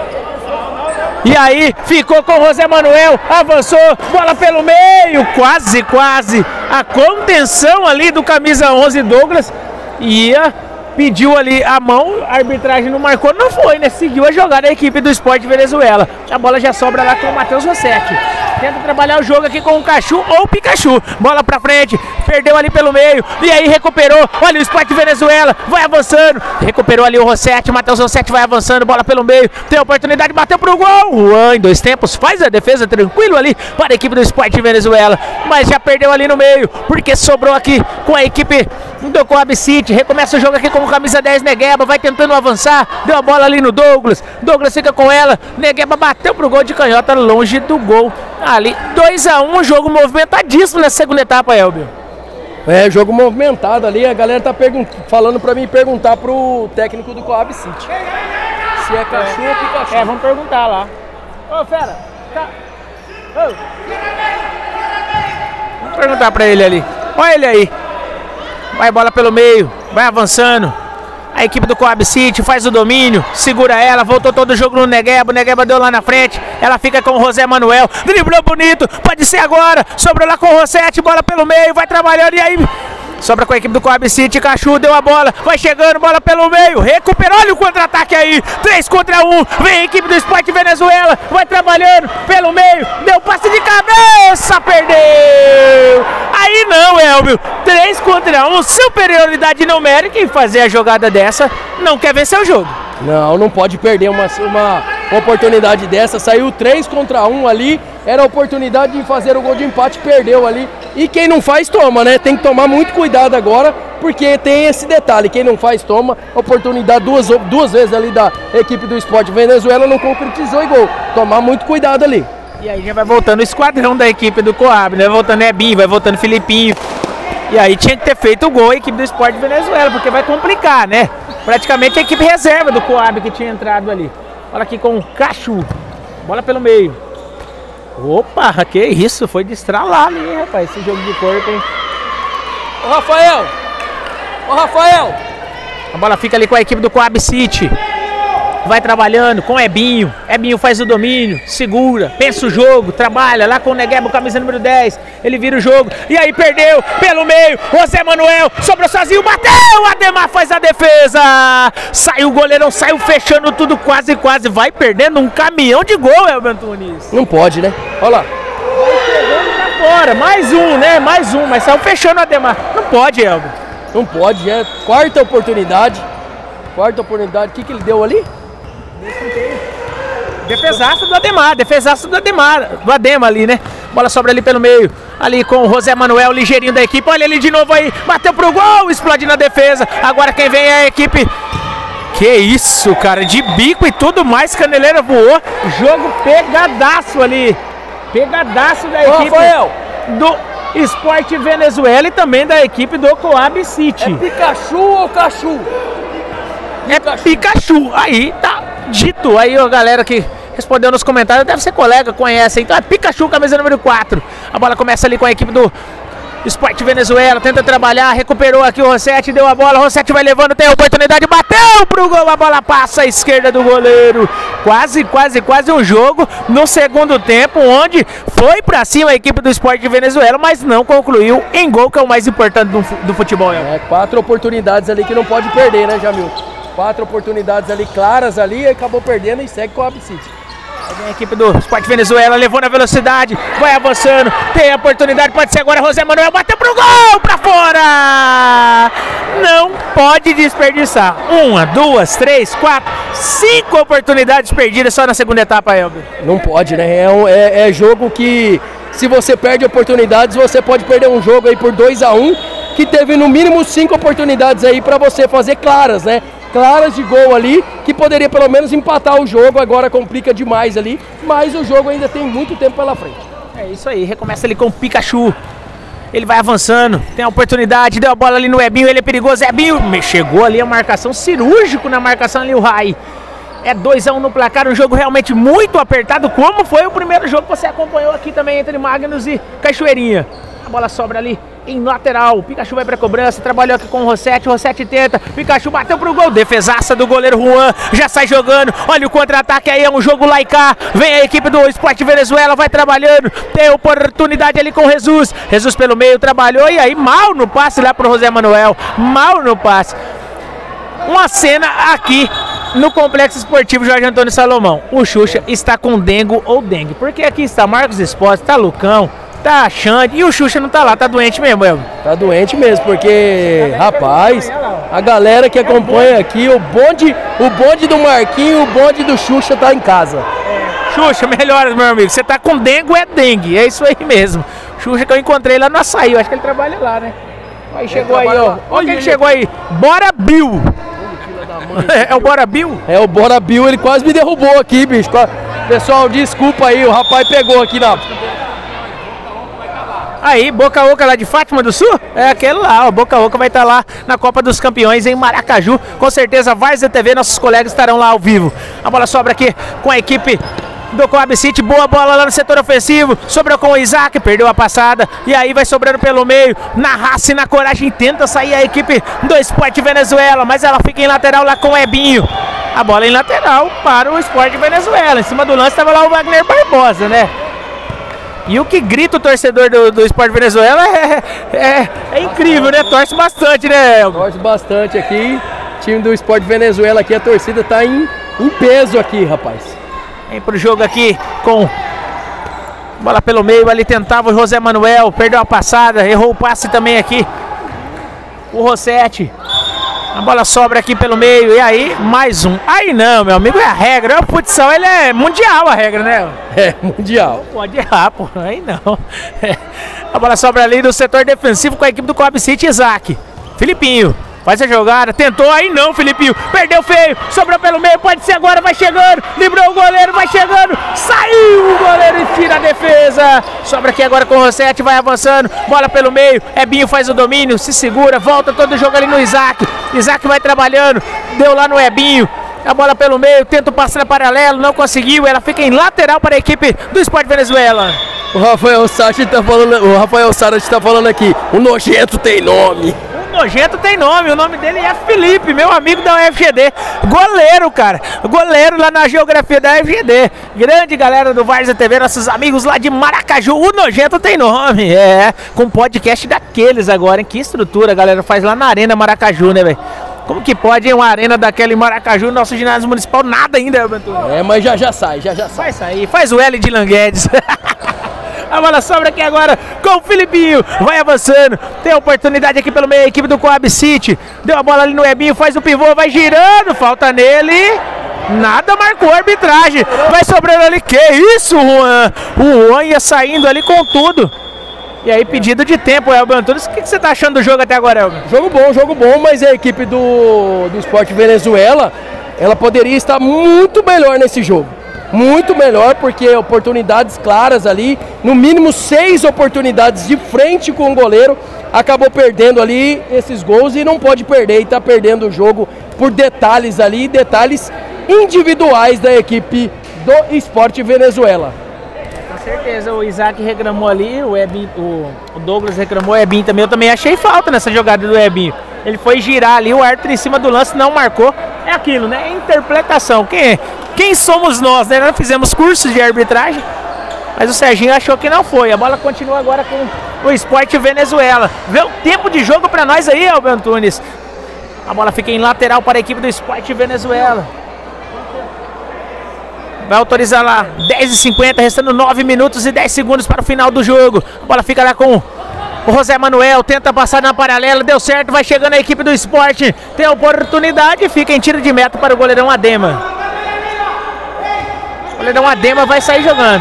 E aí, ficou com o José Manuel, avançou, bola pelo meio, quase, quase. A contenção ali do camisa onze Douglas, ia, pediu ali a mão, a arbitragem não marcou, não foi, né? Seguiu a jogada a equipe do Sport Venezuela. A bola já sobra lá com o Matheus Rossetti. tenta trabalhar o jogo aqui com o Cachu ou o Pikachu. Bola pra frente, perdeu ali pelo meio, e aí recuperou. Olha o Sport Venezuela, vai avançando. Recuperou ali o Rossetti, Matheus Rossetti vai avançando, bola pelo meio. Tem a oportunidade, bateu pro gol. Juan, em dois tempos, faz a defesa tranquilo ali para a equipe do Sport Venezuela. Mas já perdeu ali no meio, porque sobrou aqui com a equipe do Coab City. Recomeça o jogo aqui com o camisa dez, Negueba, vai tentando avançar. Deu a bola ali no Douglas. Douglas fica com ela. Negueba bateu pro gol de canhota, longe do gol. Ali, dois a um, jogo movimentadíssimo na segunda etapa, Elbio. É, jogo movimentado ali. A galera tá falando pra mim perguntar pro técnico do Coab City se é Cachu é. ou Pikachu. É, vamos perguntar lá. Ô, fera. Ca... Ô. Vamos perguntar pra ele ali. Olha ele aí. Vai bola pelo meio, vai avançando. A equipe do Coab City faz o domínio, segura ela, voltou todo o jogo no Negueba, o Negueba deu lá na frente, ela fica com o José Manuel, driblou bonito, pode ser agora, sobrou lá com o Rossetti, bola pelo meio, vai trabalhando e aí... Sobra com a equipe do Coab City, Cachu deu a bola, vai chegando, bola pelo meio, recuperou, olha o contra-ataque aí, três contra um, vem a equipe do Sport Venezuela, vai trabalhando pelo meio, deu passe de cabeça, perdeu! Aí não, Elbio, três contra um, superioridade numérica, e fazer a jogada dessa, não quer vencer o jogo. Não, não pode perder uma, uma oportunidade dessa, saiu três contra um ali, era a oportunidade de fazer o gol de empate, perdeu ali, e quem não faz toma, né, tem que tomar muito cuidado agora, porque tem esse detalhe, quem não faz toma, oportunidade duas, duas vezes ali da equipe do Sport Venezuela, não concretizou e gol, tomar muito cuidado ali. E aí já vai voltando o esquadrão da equipe do Coab, né, vai voltando Ebinho, vai voltando Filipinho, e aí tinha que ter feito o gol a equipe do Sport Venezuela, porque vai complicar, né, praticamente a equipe reserva do Coab que tinha entrado ali. Olha aqui com o Cachu, bola pelo meio. Opa, que isso, foi de estralar ali, hein, rapaz, esse jogo de corpo, hein. Ô Rafael, ô Rafael. A bola fica ali com a equipe do Coab City. Vai trabalhando com Ebinho, Ebinho faz o domínio, segura, pensa o jogo, trabalha lá com o Negueba, camisa número dez, ele vira o jogo, e aí perdeu, pelo meio, José Manuel, sobrou sozinho, bateu, Ademar faz a defesa, saiu o goleirão, saiu fechando tudo, quase, quase, vai perdendo um caminhão de gol, Elber Antunes. Não pode, né, olha lá. Vai pegando pra fora, mais um, né, mais um, mas saiu fechando o Ademar, não pode, Elber. Não pode, é quarta oportunidade, quarta oportunidade, o que que ele deu ali? Defesaço do Ademar, defesaço do Ademar, do Adema ali, né? Bola sobra ali pelo meio, ali com o José Manuel, ligeirinho da equipe, olha ele de novo aí, bateu pro gol, explode na defesa, agora quem vem é a equipe... Que isso, cara, de bico e tudo mais, Caneleira voou, jogo pegadaço ali, pegadaço da equipe... Ô, Rafael! Do Sport Venezuela e também da equipe do Coab City. É Pikachu ou Cachu? É Pikachu. Pikachu, aí tá dito, aí a galera que respondeu nos comentários, deve ser colega, conhece, então é Pikachu, camisa número quatro, a bola começa ali com a equipe do Sport Venezuela, tenta trabalhar, recuperou aqui o Rossetti, deu a bola, o Rossetti vai levando, tem a oportunidade, bateu pro gol, a bola passa à esquerda do goleiro, quase, quase, quase um jogo no segundo tempo, onde foi pra cima a equipe do Sport Venezuela, mas não concluiu em gol, que é o mais importante do, do futebol. É, quatro oportunidades ali que não pode perder, né, Jamil? Quatro oportunidades ali claras ali, acabou perdendo e segue com o Coab City. A equipe do Sport Venezuela levou na velocidade, vai avançando, tem a oportunidade, pode ser agora, José Manuel bateu pro gol, pra fora! Não pode desperdiçar. Uma, duas, três, quatro, cinco oportunidades perdidas só na segunda etapa, Elber. Não pode, né? É, um, é, é jogo que, se você perde oportunidades, você pode perder um jogo aí por dois a um, que teve no mínimo cinco oportunidades aí pra você fazer claras, né? Claras de gol ali, que poderia pelo menos empatar o jogo, agora complica demais ali, mas o jogo ainda tem muito tempo pela frente. É isso aí, recomeça ali com o Pikachu, ele vai avançando, tem a oportunidade, deu a bola ali no Ebinho, ele é perigoso, Ebinho, chegou ali a marcação, cirúrgico na marcação ali o Rai. É dois a um no placar, um jogo realmente muito apertado, como foi o primeiro jogo que você acompanhou aqui também entre Magnus e Cachoeirinha. A bola sobra ali em lateral, Pikachu vai pra cobrança, trabalhou aqui com o Rossetti, o Rossetti tenta, Pikachu bateu pro gol, defesaça do goleiro Juan, já sai jogando, olha o contra-ataque aí, é um jogo lá e cá, vem a equipe do Sport Venezuela, vai trabalhando, tem oportunidade ali com o Jesus, Jesus pelo meio, trabalhou e aí mal no passe lá pro José Manuel, mal no passe. Uma cena aqui no Complexo Esportivo Jorge Antônio Salomão. O Xuxa está com dengue ou dengue. Porque aqui está Marcos Esporte, tá Lucão, tá Xande e o Xuxa não tá lá, tá doente mesmo, Elber. Tá doente mesmo, porque, rapaz, a galera que acompanha aqui, o bonde, o bonde do Marquinho, o bonde do Xuxa tá em casa. É, Xuxa, melhoras, meu amigo. Você tá com dengue ou é dengue? É isso aí mesmo. Xuxa que eu encontrei lá no Açaí, eu acho que ele trabalha lá, né? Aí chegou aí, ó. Olha quem chegou aí. Bora Bill. É o Bora Bill? É o Bora Bill, ele quase me derrubou aqui, bicho. Pessoal, desculpa aí, o rapaz pegou aqui na... Aí, Boca Oca lá de Fátima do Sul? É aquele lá, o Boca Oca vai estar lá na Copa dos Campeões em Maracaju. Com certeza, Várzea T V, nossos colegas estarão lá ao vivo. A bola sobra aqui com a equipe do Coab City, boa bola lá no setor ofensivo, sobrou com o Isaac, perdeu a passada, e aí vai sobrando pelo meio, na raça e na coragem, tenta sair a equipe do Sport Venezuela, mas ela fica em lateral lá com o Ebinho. A bola em lateral para o Sport Venezuela, em cima do lance estava lá o Wagner Barbosa, né? E o que grita o torcedor do, do Sport Venezuela é, é, é incrível, né? Torce bastante, né, Elber? Torce bastante aqui, time do Sport Venezuela aqui, a torcida tá em, em peso aqui, rapaz. Vem pro jogo aqui com bola pelo meio, ali tentava o José Manuel, perdeu a passada, errou o passe também aqui. O Rossetti. A bola sobra aqui pelo meio, e aí mais um. Aí não, meu amigo, é a regra. O futsal, ele é mundial a regra, né? É, mundial. Não pode errar, pô, aí não. É. A bola sobra ali do setor defensivo com a equipe do Coab City, Isaac. Filipinho. Faz a jogada, tentou, aí não, Filipinho, perdeu feio, sobrou pelo meio, pode ser agora, vai chegando, livrou o goleiro, vai chegando, saiu o goleiro e tira a defesa, sobra aqui agora com o Rossetti, vai avançando, bola pelo meio, Ebinho faz o domínio, se segura, volta todo o jogo ali no Isaac, Isaac vai trabalhando, deu lá no Ebinho, a bola pelo meio, tenta o passe na paralelo, não conseguiu, ela fica em lateral para a equipe do Sport Venezuela. O Rafael Sárez tá falando, o Rafael Sárez tá falando aqui, o nojento tem nome. Nojento tem nome, o nome dele é Felipe, meu amigo da U F G D, goleiro, cara, goleiro lá na geografia da U F G D, grande galera do Várzea T V, nossos amigos lá de Maracaju, o Nojento tem nome, é, com podcast daqueles agora, hein, que estrutura a galera faz lá na Arena Maracaju, né, velho? Como que pode, hein, uma arena daquela em Maracaju, nosso ginásio municipal, nada ainda, Alberto? É, mas já já sai, já já sai. Vai sair, faz o L de Languedes. A bola sobra aqui agora com o Filipinho, vai avançando, tem a oportunidade aqui pelo meio, a equipe do Coab City, deu a bola ali no Ebinho, faz o pivô, vai girando, falta nele, nada, marcou a arbitragem, vai sobrando ali, que isso, Juan, o Juan ia saindo ali com tudo. E aí, pedido de tempo, Elber Antunes, o que, que você tá achando do jogo até agora, Elber? Jogo bom, jogo bom, mas a equipe do, do Sport Venezuela, ela poderia estar muito melhor nesse jogo. Muito melhor, porque oportunidades claras ali, no mínimo seis oportunidades de frente com o goleiro, acabou perdendo ali esses gols e não pode perder, e está perdendo o jogo por detalhes ali, detalhes individuais da equipe do Sport Venezuela. Com certeza, o Isaac reclamou ali, o, Ebin, o, o Douglas reclamou, o Ebinho também, eu também achei falta nessa jogada do Ebinho. Ele foi girar ali, o árbitro em cima do lance não marcou, é aquilo, né? É interpretação, quem, quem somos nós, né? Nós fizemos cursos de arbitragem, mas o Serginho achou que não foi, a bola continua agora com o Sport Venezuela. Vê o tempo de jogo pra nós aí, Elber Antunes. A bola fica em lateral para a equipe do Sport Venezuela. Vai autorizar lá, dez e cinquenta, restando nove minutos e dez segundos para o final do jogo. A bola fica lá com o José Manuel, tenta passar na paralela, deu certo, vai chegando a equipe do Sport. Tem a oportunidade, fica em tiro de meta para o goleirão Adema. O goleirão Adema vai sair jogando.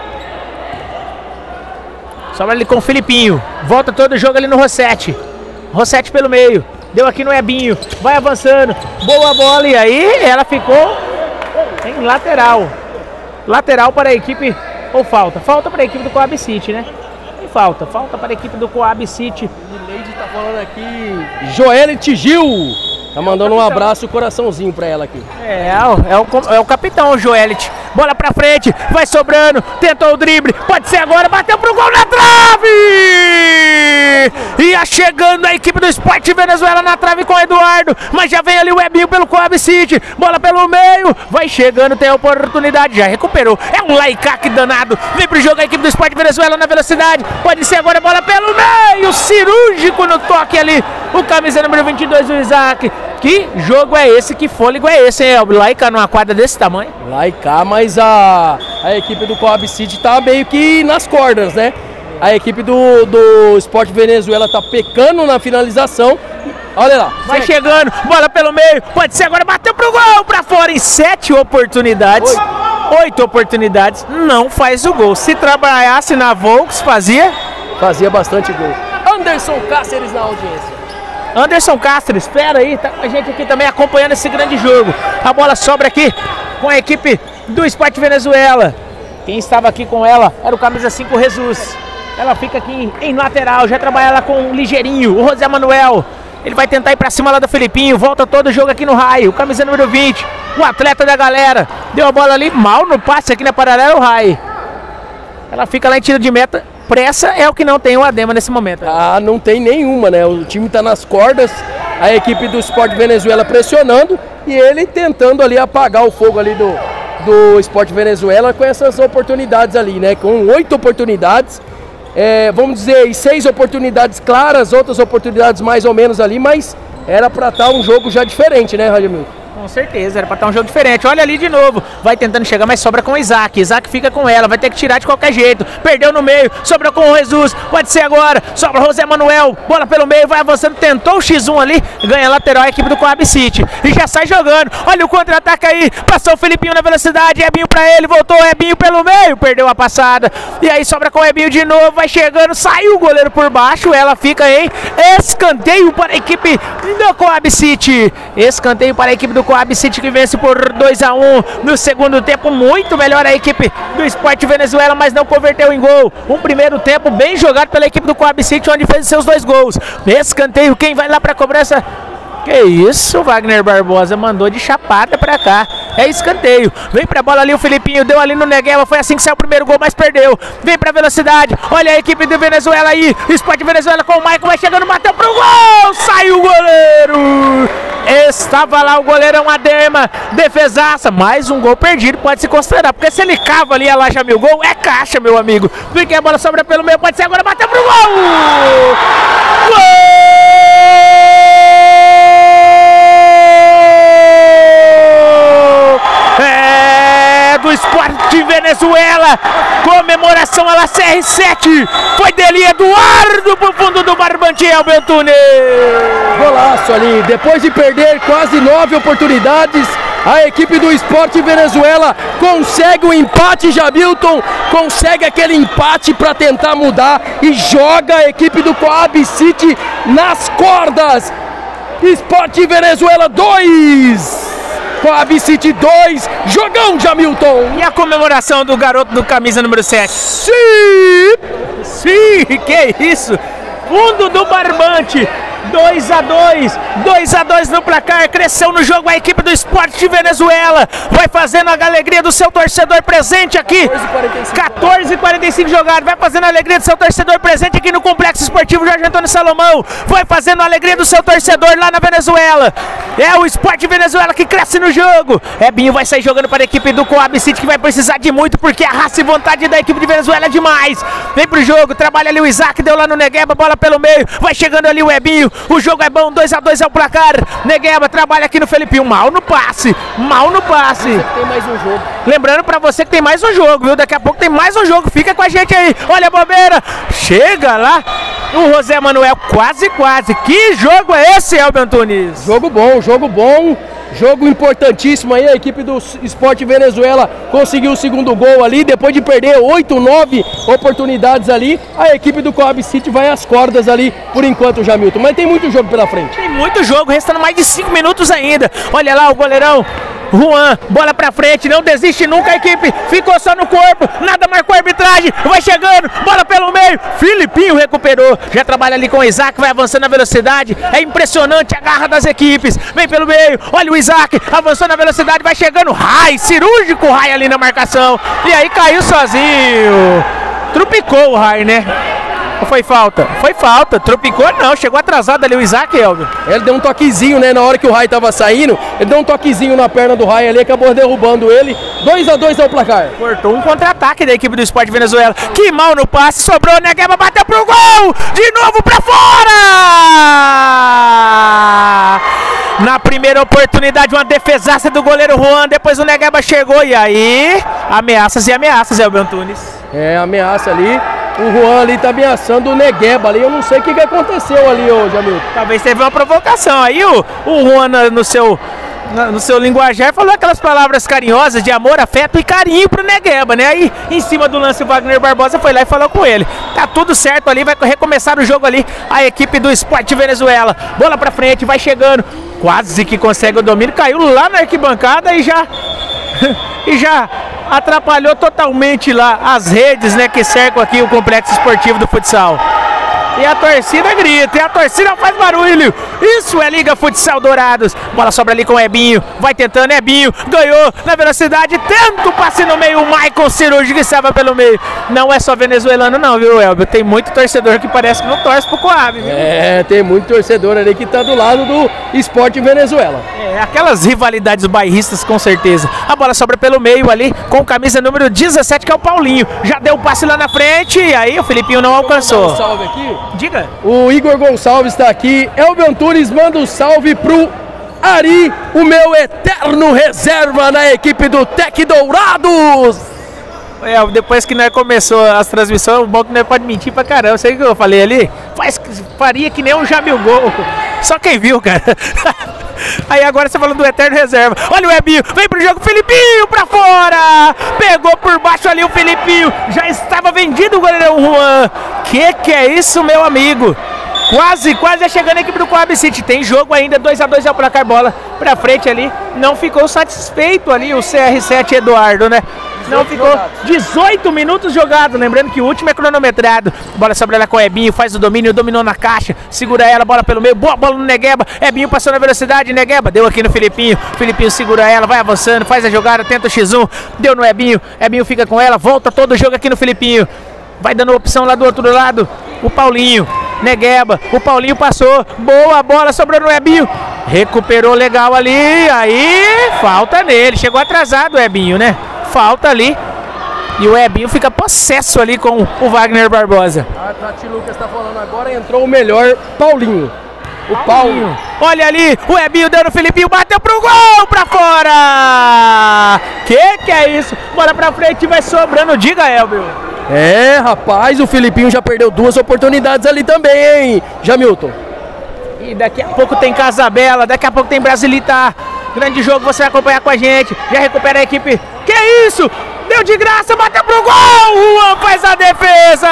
Sobra ali com o Filipinho, volta todo o jogo ali no Rossetti. Rossetti pelo meio, deu aqui no Ebinho, vai avançando, boa bola, e aí ela ficou em lateral. Lateral para a equipe, ou falta? Falta para a equipe do Coab City, né? E falta, falta para a equipe do Coab City. O Leide tá falando aqui, Joelite Gil, tá mandando um abraço, coraçãozinho para ela aqui. É, é o, é o, é o capitão, o Joelite. Bola pra frente, vai sobrando, tentou o drible, pode ser agora, bateu pro gol na trave! Ia chegando a equipe do Sport Venezuela na trave com o Eduardo, mas já vem ali o Ebinho pelo Coab City, bola pelo meio, vai chegando, tem a oportunidade, já recuperou, é um laicaque danado, vem pro jogo a equipe do Sport Venezuela na velocidade, pode ser agora, bola pelo meio, cirúrgico no toque ali, o camisa número vinte e dois, o Isaac, Que jogo é esse? Que fôlego é esse, hein, Elber? Lá e cá numa quadra desse tamanho? Lá e cá, mas a, a equipe do Coab City tá meio que nas cordas, né? A equipe do, do Sport Venezuela tá pecando na finalização. Olha lá. Vai certo. Chegando, bola pelo meio, pode ser agora, bateu pro gol, pra fora em sete oportunidades. Oito. Oito oportunidades, não faz o gol. Se trabalhasse na Volks, fazia? Fazia bastante gol. Anderson Cáceres na audiência. Anderson Castro, espera aí, tá com a gente aqui também acompanhando esse grande jogo. A bola sobra aqui com a equipe do Sport Venezuela. Quem estava aqui com ela era o camisa cinco, Jesus. Ela fica aqui em lateral, já trabalha lá com o ligeirinho, o José Manuel. Ele vai tentar ir pra cima lá do Felipinho, volta todo o jogo aqui no raio. Camisa número vinte, o atleta da galera. Deu a bola ali, mal no passe aqui na paralela, o raio. Ela fica lá em tiro de meta. Pressa é o que não tem o Adema nesse momento. Ah, não tem nenhuma, né? O time tá nas cordas, a equipe do Sport Venezuela pressionando e ele tentando ali apagar o fogo ali do, do Sport Venezuela com essas oportunidades ali, né? Com oito oportunidades, é, vamos dizer, seis oportunidades claras, outras oportunidades mais ou menos ali, mas era pra estar um jogo já diferente, né, Radimil? Com certeza, era pra estar um jogo diferente. Olha ali de novo, vai tentando chegar, mas sobra com o Isaac. Isaac fica com ela, vai ter que tirar de qualquer jeito. Perdeu no meio, sobra com o Jesus, pode ser agora. Sobra o José Manuel, bola pelo meio, vai avançando, tentou o xis um ali, ganha lateral a equipe do Coab City. E já sai jogando, olha o contra-ataque aí, passou o Felipinho na velocidade, Ebinho pra ele, voltou o Ebinho pelo meio, perdeu a passada. E aí sobra com o Ebinho de novo, vai chegando, saiu o goleiro por baixo, ela fica em escanteio para a equipe do Coab City. Escanteio para a equipe do Coab City que vence por dois a um no segundo tempo. Muito melhor a equipe do Sport Venezuela, mas não converteu em gol. Um primeiro tempo bem jogado pela equipe do Coab City, onde fez seus dois gols. Escanteio, quem vai lá para cobrança? Que isso, Wagner Barbosa mandou de chapada pra cá. É escanteio. Vem pra bola ali o Felipinho, deu ali no Negueba. Foi assim que saiu o primeiro gol, mas perdeu. Vem pra velocidade. Olha a equipe do Venezuela aí. Sport Venezuela com o Maicon, vai chegando, bateu pro gol. Saiu o goleiro. Estava lá o goleirão Adema. Defesaça. Mais um gol perdido, pode se considerar. Porque se ele cava ali, ela já mil gol, é caixa, meu amigo. Porque a bola sobra pelo meio, pode ser agora, bateu pro gol. Gol! É do Sport Venezuela, comemoração a la C R sete, foi dele Eduardo pro fundo do barbante, Elber Antunes. Golaço ali, depois de perder quase nove oportunidades, a equipe do Sport Venezuela consegue o empate, Jamilton, consegue aquele empate para tentar mudar e joga a equipe do Coab City nas cordas. Sport Venezuela dois, Coab City dois, jogão, Jamilton. E a comemoração do garoto do camisa número sete? Sim! Sim, que isso? Fundo do barbante, dois a dois, dois a dois no placar, cresceu no jogo a equipe do Sport Venezuela, vai fazendo a alegria do seu torcedor presente aqui, quatorze e quarenta e cinco jogado, vai fazendo a alegria do seu torcedor presente aqui no Complexo Esportivo Jorge Antônio Salomão, vai fazendo a alegria do seu torcedor lá na Venezuela, é o Sport Venezuela que cresce no jogo. Ebinho vai sair jogando para a equipe do Coab City, que vai precisar de muito, porque a raça e vontade da equipe de Venezuela é demais, vem pro jogo, trabalha ali o Isaac, deu lá no Negueba, bola pelo meio, vai chegando ali o Ebinho, o jogo é bom, dois a dois é o placar. Negueba trabalha aqui no Felipinho, mal no passe, mal no passe. Tem mais um jogo. Lembrando pra você que tem mais um jogo, viu? Daqui a pouco tem mais um jogo, fica com a gente aí. Olha a bobeira, chega lá o José Manuel, quase, quase. Que jogo é esse, Elber Antunes? Jogo bom, jogo bom. Jogo importantíssimo aí, a equipe do Sport Venezuela conseguiu o segundo gol ali, depois de perder oito, nove oportunidades ali, a equipe do Coab City vai às cordas ali por enquanto, Jamilton, mas tem muito jogo pela frente. Tem muito jogo, restando mais de cinco minutos ainda, olha lá o goleirão Juan, bola pra frente, não desiste nunca a equipe, ficou só no corpo, nada marcou a arbitragem, vai chegando, bola pelo meio, Felipinho recuperou, já trabalha ali com o Isaac, vai avançando na velocidade, é impressionante a garra das equipes, vem pelo meio, olha o Isaac, avançou na velocidade, vai chegando, Rai, cirúrgico Rai ali na marcação, e aí caiu sozinho, trupicou o Rai, né? Ou foi falta? Foi falta, tropicou não, chegou atrasado ali o Isaac, Elber. Ele deu um toquezinho, né, na hora que o Rai tava saindo, ele deu um toquezinho na perna do Rai ali, acabou derrubando ele, dois a dois é o placar. Cortou um contra-ataque da equipe do Sport Venezuela, que mal no passe, sobrou, Negueba bateu pro gol, de novo pra fora! Na primeira oportunidade, uma defesaça do goleiro Juan. Depois o Negueba chegou. E aí, ameaças e ameaças, Elber Antunes. É, ameaça ali. O Juan ali tá ameaçando o Negueba ali. Eu não sei o que, que aconteceu ali, ô Jamil. Talvez teve uma provocação. Aí o, o Juan no seu, no seu linguajar falou aquelas palavras carinhosas de amor, afeto e carinho pro Negueba, né? Aí em cima do lance o Wagner Barbosa foi lá e falou com ele. Tá tudo certo ali, vai recomeçar o jogo ali. A equipe do Sport Venezuela. Bola pra frente, vai chegando. Quase que consegue o domínio. Caiu lá na arquibancada e já... e já... atrapalhou totalmente lá as redes, né, que cercam aqui o complexo esportivo do futsal. E a torcida grita, e a torcida faz barulho. Isso é Liga Futsal Dourados. Bola sobra ali com o Ebinho, vai tentando, Ebinho, ganhou na velocidade, tenta o passe no meio, o Maicon Cirúrgico estava pelo meio. Não é só venezuelano não, viu, Elber? Tem muito torcedor que parece que não torce pro Coab, viu? É, tem muito torcedor ali que tá do lado do Sport Venezuela. É, aquelas rivalidades bairristas com certeza. A bola sobra pelo meio ali, com camisa número dezessete, que é o Paulinho. Já deu o passe lá na frente, e aí o Felipinho não alcançou. Um salve aqui. Diga. O Igor Gonçalves está aqui. Elber Antunes manda um salve pro Ari, o meu eterno reserva na equipe do Tec Dourados. É, depois que nós começou as transmissões, o bom que nós pode mentir pra caramba. Sei o que eu falei ali? Faz, faria que nem um Jamil Gol. Só quem viu, cara. Aí agora você falando do eterno reserva. Olha o Ebinho, vem pro jogo, Felipinho pra fora. Pegou por baixo ali o Felipinho. Já estava vendido o goleirão Juan. Que que é isso, meu amigo? Quase, quase chegando a equipe do Coab City. Tem jogo ainda, dois a dois é o placar, bola pra frente ali. Não ficou satisfeito ali o C R sete Eduardo, né? Não ficou dezoito minutos jogado. Lembrando que o último é cronometrado. Bola sobre ela com o Ebinho, faz o domínio, dominou na caixa. Segura ela, bola pelo meio, boa bola no Negueba. Ebinho passou na velocidade, Negueba deu aqui no Felipinho. Felipinho segura ela, vai avançando, faz a jogada, tenta o X um. Deu no Ebinho, Ebinho fica com ela, volta todo o jogo aqui no Felipinho. Vai dando opção lá do outro lado, o Paulinho. Negueba, o Paulinho passou, boa bola, sobrou no Ebinho. Recuperou legal ali, aí falta nele. Chegou atrasado o Ebinho, né? Falta ali. E o Ebinho fica possesso ali com o Wagner Barbosa. A Tati Lucas está falando agora, entrou o melhor Paulinho. O Paulinho. Paulo. Olha ali, o Ebinho deu no Felipinho, bateu pro gol, pra fora. Que que é isso? Bora pra frente e vai sobrando, diga, Elber. É, rapaz, o Felipinho já perdeu duas oportunidades ali também, hein, Jamilton? E daqui a pouco tem Casabela, daqui a pouco tem Brasilita. Grande jogo, você vai acompanhar com a gente. Já recupera a equipe. Que isso? Deu de graça, bateu pro gol! Juan faz a defesa!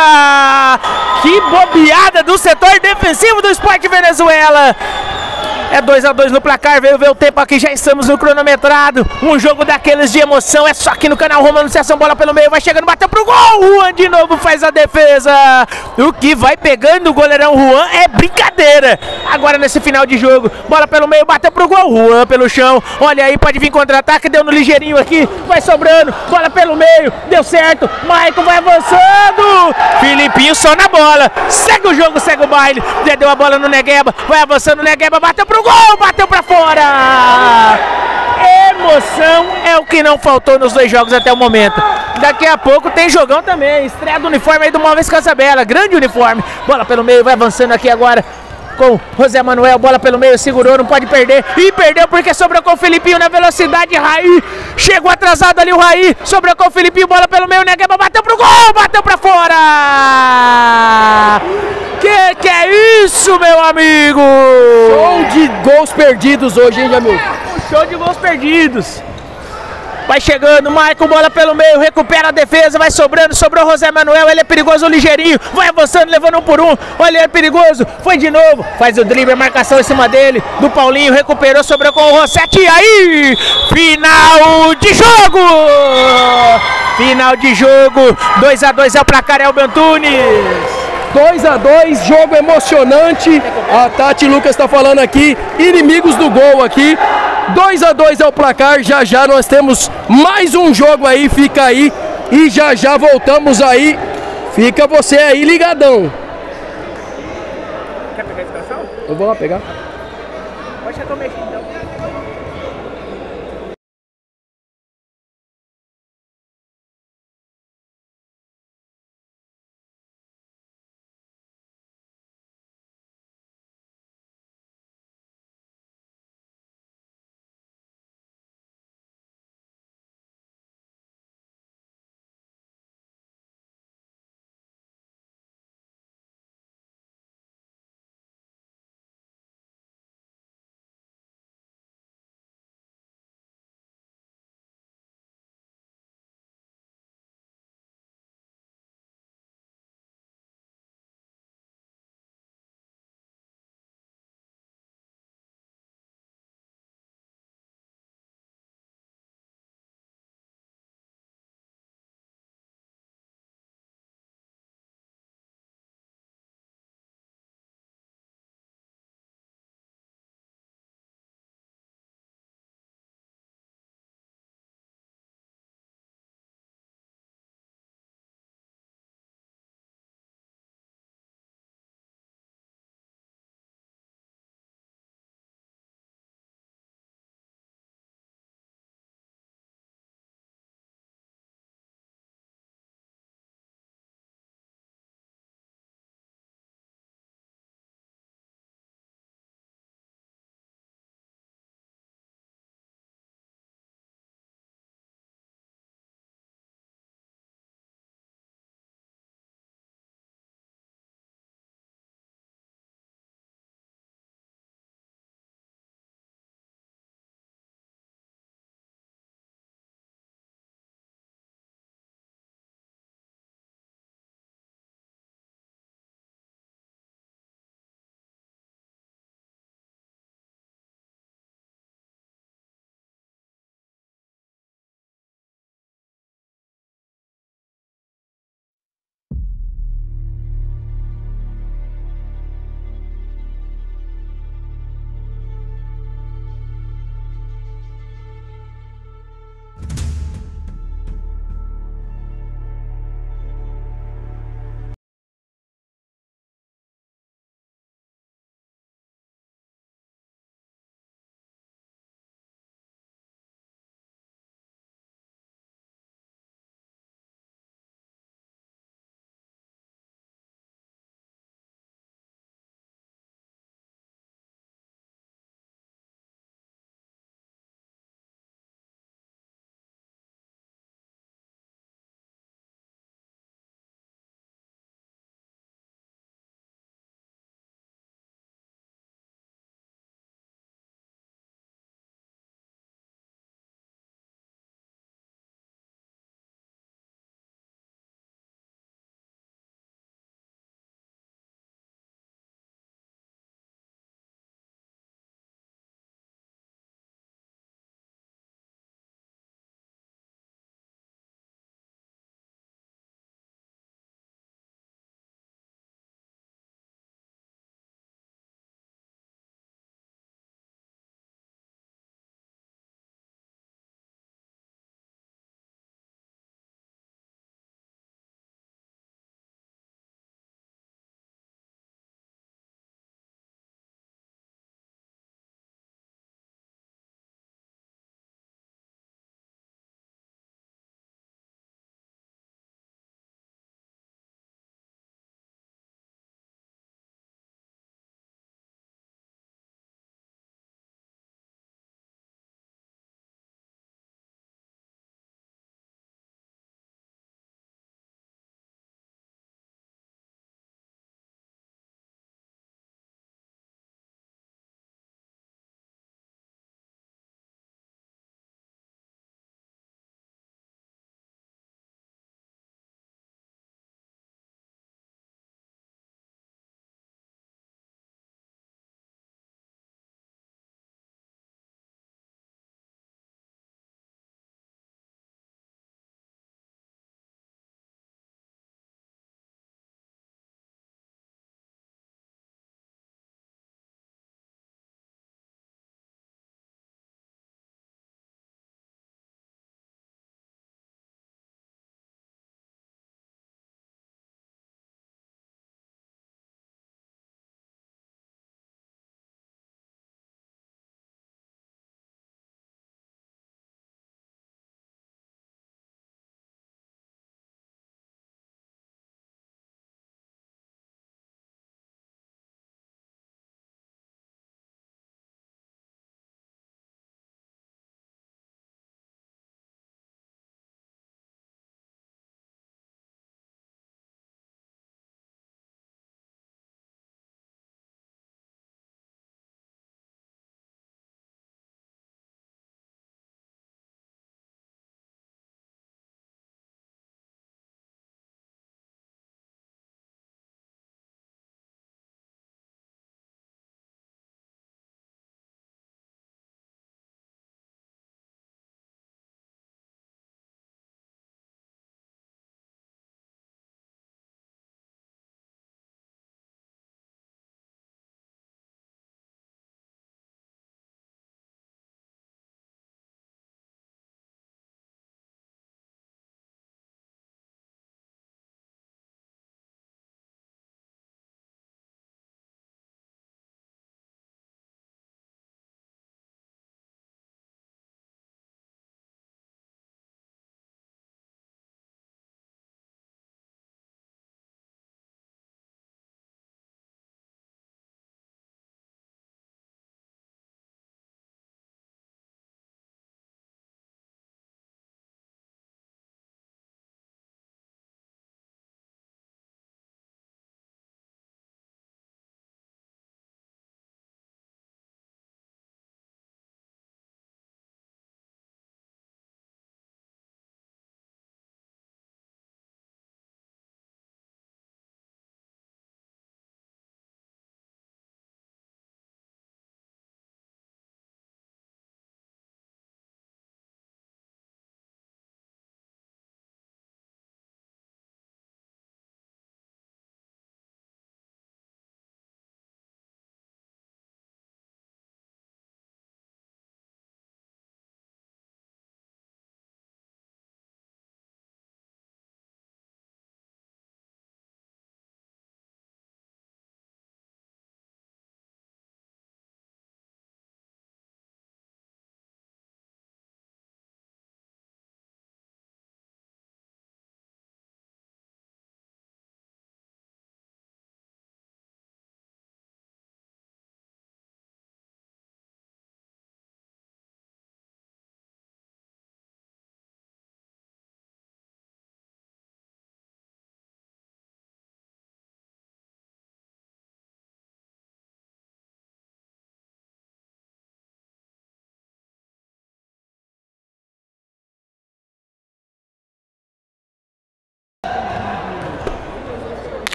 Que bobeada do setor defensivo do Sport Venezuela! É dois a dois no placar, veio ver o tempo aqui, já estamos no cronometrado. Um jogo daqueles de emoção, é só aqui no canal Roma Anunciação, bola pelo meio, vai chegando, bateu pro gol! Juan de novo faz a defesa. O que vai pegando o goleirão Juan é brincadeira. Agora nesse final de jogo, bola pelo meio, bateu pro gol, Juan pelo chão. Olha aí, pode vir contra-ataque, deu no ligeirinho aqui, vai sobrando, bola pelo meio, deu certo. Maicon vai avançando. Felipinho só na bola, segue o jogo, segue o baile. Já deu a bola no Negueba, vai avançando o Negueba, bateu pro gol, bateu pra fora. Emoção é o que não faltou nos dois jogos até o momento. Daqui a pouco tem jogão também. Estreia do uniforme aí do Móveis Casabela. Grande uniforme. Bola pelo meio, vai avançando aqui agora com José Manuel. Bola pelo meio, segurou, não pode perder. E perdeu porque sobrou com o Felipinho na velocidade. Raí chegou atrasado ali o Raí. Sobrou com o Felipinho, bola pelo meio. Negueba bateu pro gol, bateu pra fora. Que que é isso, meu amigo? Show de gols perdidos hoje, hein, Jamil? Show de gols perdidos. Vai chegando, Maicon, bola pelo meio, recupera a defesa, vai sobrando, sobrou José Manuel, ele é perigoso, o ligeirinho, vai avançando, levando um por um, olha, ele é perigoso, foi de novo, faz o drible, a marcação em cima dele, do Paulinho, recuperou, sobrou com o Rossetti, e aí, final de jogo! Final de jogo, dois a dois é o placar, Elber Antunes. dois a dois, jogo emocionante. A Tati Lucas está falando aqui, inimigos do gol aqui. dois a dois é o placar, já já nós temos mais um jogo aí, fica aí. E já já voltamos aí. Fica você aí ligadão. Quer pegar a expressão? Eu vou lá pegar. Pode chegar o mexer então.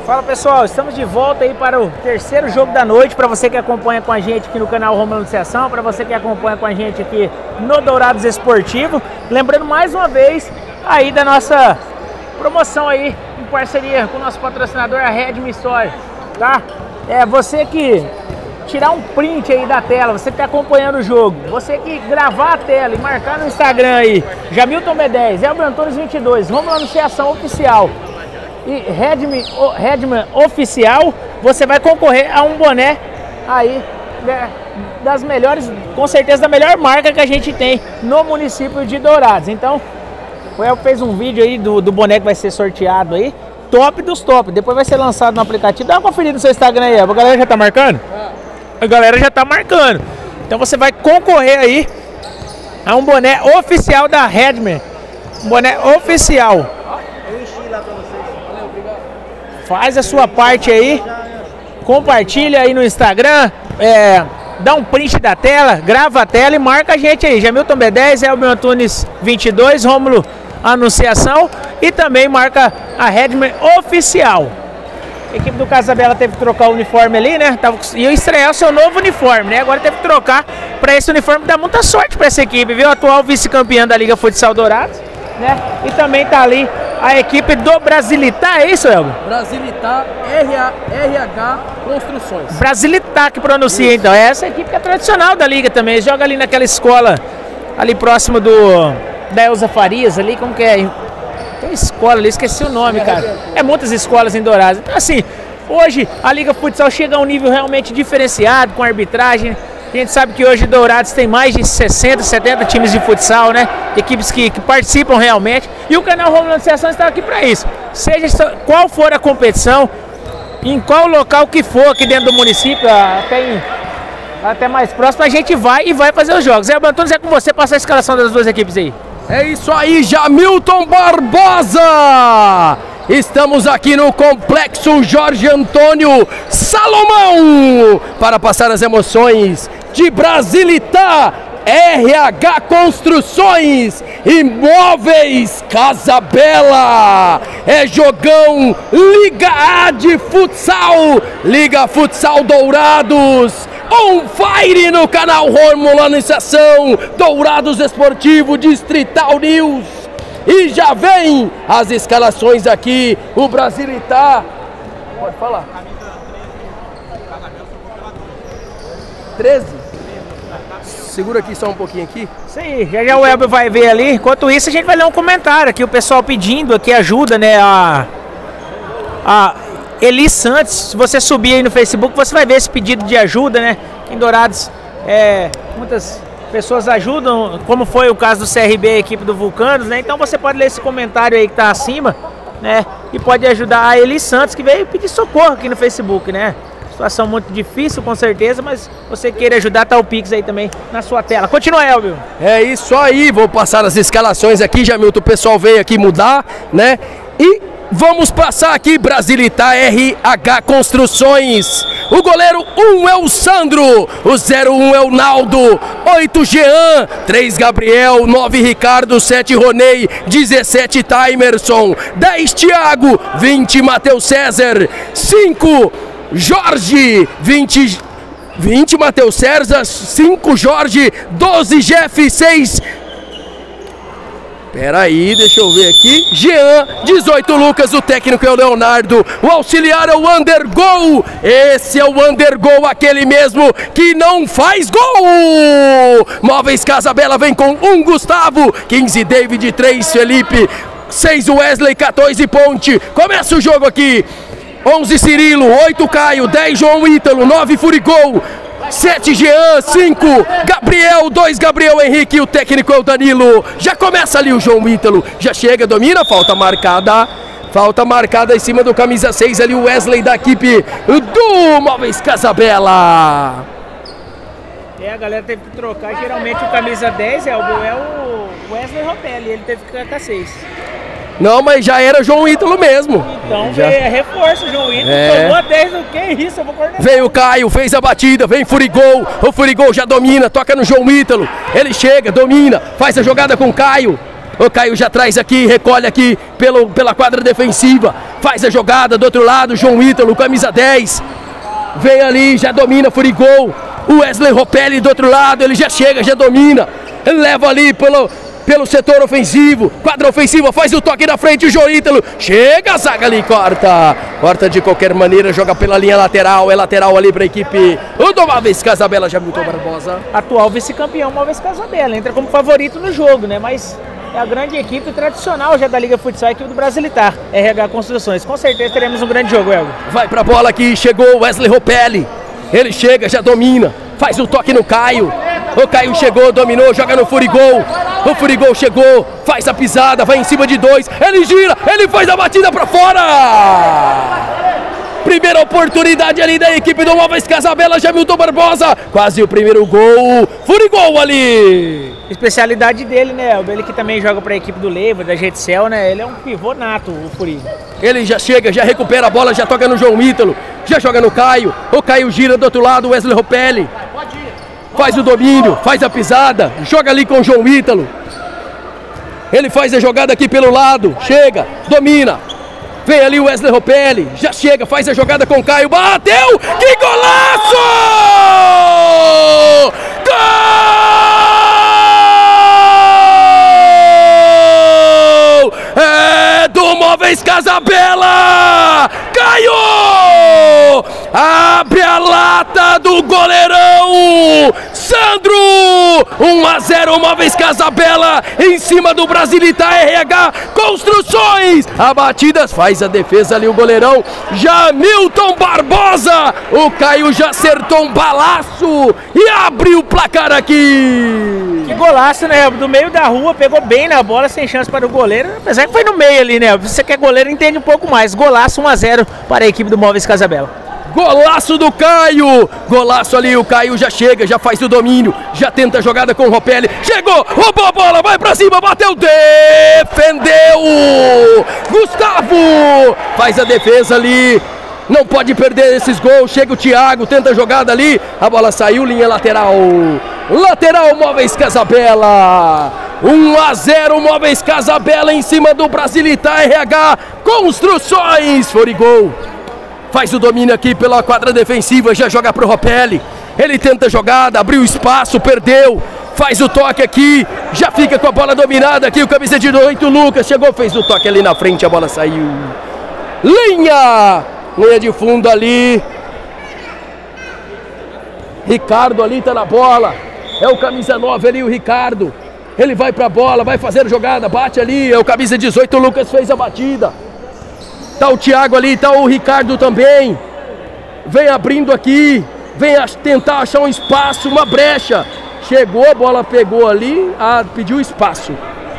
Fala pessoal, estamos de volta aí para o terceiro jogo da noite, para você que acompanha com a gente aqui no canal Romulo Anunciação, para você que acompanha com a gente aqui no Dourados Esportivo. Lembrando mais uma vez aí da nossa promoção aí em parceria com o nosso patrocinador, a Redmi Store, tá? É você que tirar um print aí da tela, você que está acompanhando o jogo, você que gravar a tela e marcar no Instagram aí, Jamilton B dez, Elber Antunes vinte e dois, Romulo Anunciação Oficial e Redmi, Redmi Oficial, você vai concorrer a um boné aí né, das melhores, com certeza da melhor marca que a gente tem no município de Dourados. Então, o El fez um vídeo aí do, do boné que vai ser sorteado aí, top dos top, depois vai ser lançado no aplicativo. Dá uma conferida no seu Instagram aí, a galera já tá marcando? A galera já tá marcando. Então você vai concorrer aí a um boné oficial da Redmi, um boné oficial. Faz a sua parte aí, compartilha aí no Instagram, é, dá um print da tela, grava a tela e marca a gente aí, Jamilton B dez, Elber Antunes vinte e dois, Romulo Anunciação e também marca a Redmi Oficial. A equipe do Casabella teve que trocar o uniforme ali, né? Tava, ia estrear o seu novo uniforme, né? Agora teve que trocar para esse uniforme, dá muita sorte para essa equipe, viu? Atual vice-campeã da Liga Futsal Dourados, né? E também tá ali a equipe do Brasilitá, é isso, Elber? Brasilitá R H Construções. Brasilitá que pronuncia, isso. Então. É essa equipe que é tradicional da Liga também. Joga ali naquela escola, ali próximo do da Elza Farias, ali, como que é? Tem uma escola ali, esqueci o nome, cara. É muitas escolas em Dourados. Então, assim, hoje a Liga Futsal chega a um nível realmente diferenciado, com arbitragem. A gente sabe que hoje Dourados tem mais de sessenta, setenta times de futsal, né? Equipes que, que participam realmente. E o canal Romulo Anunciação está aqui para isso. Seja qual for a competição, em qual local que for aqui dentro do município, até, em, até mais próximo, a gente vai e vai fazer os jogos. Elber Antunes, é com você passar a escalação das duas equipes aí. É isso aí, Jamilton Barbosa! Estamos aqui no Complexo Jorge Antônio Salomão para passar as emoções de Brasilitá, R H Construções, Imóveis Casabella. É jogão Liga A de Futsal, Liga Futsal Dourados. On fire no canal Romulo Anunciação, Dourados Esportivo Distrital News. E já vem as escalações aqui, o Brasilitá. Pode falar. treze. Segura aqui só um pouquinho aqui. Isso aí, já já o Elber vai ver ali. Enquanto isso, a gente vai ler um comentário aqui, o pessoal pedindo aqui ajuda, né? A, a Eli Santos, se você subir aí no Facebook, você vai ver esse pedido de ajuda, né? Em Dourados, é, muitas pessoas ajudam, como foi o caso do C R B, a equipe do Vulcanos, né? Então você pode ler esse comentário aí que tá acima, né? E pode ajudar a Eli Santos, que veio pedir socorro aqui no Facebook, né? Situação muito difícil, com certeza, mas você queira ajudar, tá o Pix aí também na sua tela. Continua, Elber. É isso aí, vou passar as escalações aqui, Jamilton, o pessoal veio aqui mudar, né? E vamos passar aqui, Brasilitá R H Construções. O goleiro um é o Sandro, o zero um é o Naldo, oito Jean, três Gabriel, nove Ricardo, sete Ronei, dezessete Timerson, dez Thiago, vinte Matheus César, cinco Jorge, vinte, vinte Matheus César, cinco Jorge, doze Jeff, seis... Peraí, deixa eu ver aqui. Jean, dezoito Lucas, o técnico é o Leonardo, o auxiliar é o Undergol. Esse é o Undergol, aquele mesmo que não faz gol. Móveis Casabella vem com um Gustavo, quinze David, três Felipe, seis Wesley, quatorze Ponte. Começa o jogo aqui. onze Cirilo, oito Caio, dez João Ítalo, nove Furigol, sete Jean, cinco Gabriel, dois Gabriel Henrique, o técnico é o Danilo. Já começa ali o João Ítalo, já chega, domina, falta marcada. Falta marcada em cima do camisa seis ali o Wesley da equipe do Móveis Casabella. É, a galera teve que trocar, geralmente o camisa dez é o, é o Wesley Ropelli, ele teve que ficar com a seis. Não, mas já era João Ítalo mesmo. Então já. Veio, reforço o João Ítalo, é. tomou a dez, o que isso? Eu vou coordenar. Veio o Caio, fez a batida, vem Furigol, o Furigol já domina, toca no João Ítalo, ele chega, domina, faz a jogada com o Caio. O Caio já traz aqui, recolhe aqui pelo, pela quadra defensiva. faz a jogada do outro lado, João Ítalo, camisa dez. Vem ali, já domina, Furigol. O Wesley Ropelli do outro lado, ele já chega, já domina. Ele leva ali pelo, pelo setor ofensivo, quadra ofensiva, faz o toque na frente, o João Ítalo. Chega a zaga ali, corta. Corta de qualquer maneira, joga pela linha lateral. É lateral ali para a equipe do Móveis Casabella, Jamilton Barbosa. Atual vice-campeão Móveis Casabella, entra como favorito no jogo, né? Mas é a grande equipe tradicional já da Liga Futsal, a equipe do Brasilitar, R H Construções. Com certeza teremos um grande jogo, Elgo. Vai pra bola aqui, chegou o Wesley Ropelli. Ele chega, já domina, faz o toque no Caio. O Caio chegou, dominou, joga no Furigol. O Furigol chegou, faz a pisada, vai em cima de dois. Ele gira, ele faz a batida pra fora. Primeira oportunidade ali da equipe do Móveis Casabella, Jamilton Barbosa. Quase o primeiro gol, Furigol ali. Especialidade dele, né, Elber? Ele que também joga para a equipe do Leiva, da Getcel, né? Ele é um pivô nato, o Furigo. Ele já chega, já recupera a bola, já toca no João Ítalo, já joga no Caio. O Caio gira do outro lado, o Wesley Ropelli. Faz o domínio, faz a pisada, joga ali com o João Ítalo. Ele faz a jogada aqui pelo lado, chega, domina. Vem ali o Wesley Ropelli, já chega, faz a jogada com o Caio, bateu! Que golaço! Gol! É do Móveis Casabella! Caio! Abre a lata do goleirão! Sandro! um a zero Móveis Casabella em cima do Brasilitar R H Construções. A batidas faz a defesa ali o goleirão Jamilton Barbosa. O Caio já acertou um balaço e abre o placar aqui. Que golaço, né? Do meio da rua, pegou bem na bola, sem chance para o goleiro. Apesar que foi no meio ali, né? Você que é goleiro entende um pouco mais. Golaço um a zero para a equipe do Móveis Casabella. Golaço do Caio, golaço ali, o Caio já chega, já faz o domínio, já tenta a jogada com o Ropelli, chegou, roubou a bola, vai pra cima, bateu, defendeu, Gustavo, faz a defesa ali, não pode perder esses gols, chega o Thiago, tenta a jogada ali, a bola saiu, linha lateral, lateral Móveis Casabella, um a zero Móveis Casabella em cima do Brasilitar R H Construções, Furigol. Faz o domínio aqui pela quadra defensiva, já joga pro Ropelli. Ele tenta a jogada, abriu espaço, perdeu. Faz o toque aqui, já fica com a bola dominada aqui. O camisa de oito, Lucas, chegou, fez o toque ali na frente, a bola saiu. Linha! Linha de fundo ali. Ricardo ali tá na bola. É o camisa nove ali, o Ricardo. Ele vai pra bola, vai fazer a jogada, bate ali. É o camisa dezoito, o Lucas fez a batida. Tá o Thiago ali, tá o Ricardo também. Vem abrindo aqui. Vem tentar achar um espaço, uma brecha. Chegou, a bola pegou ali. Ah, pediu espaço.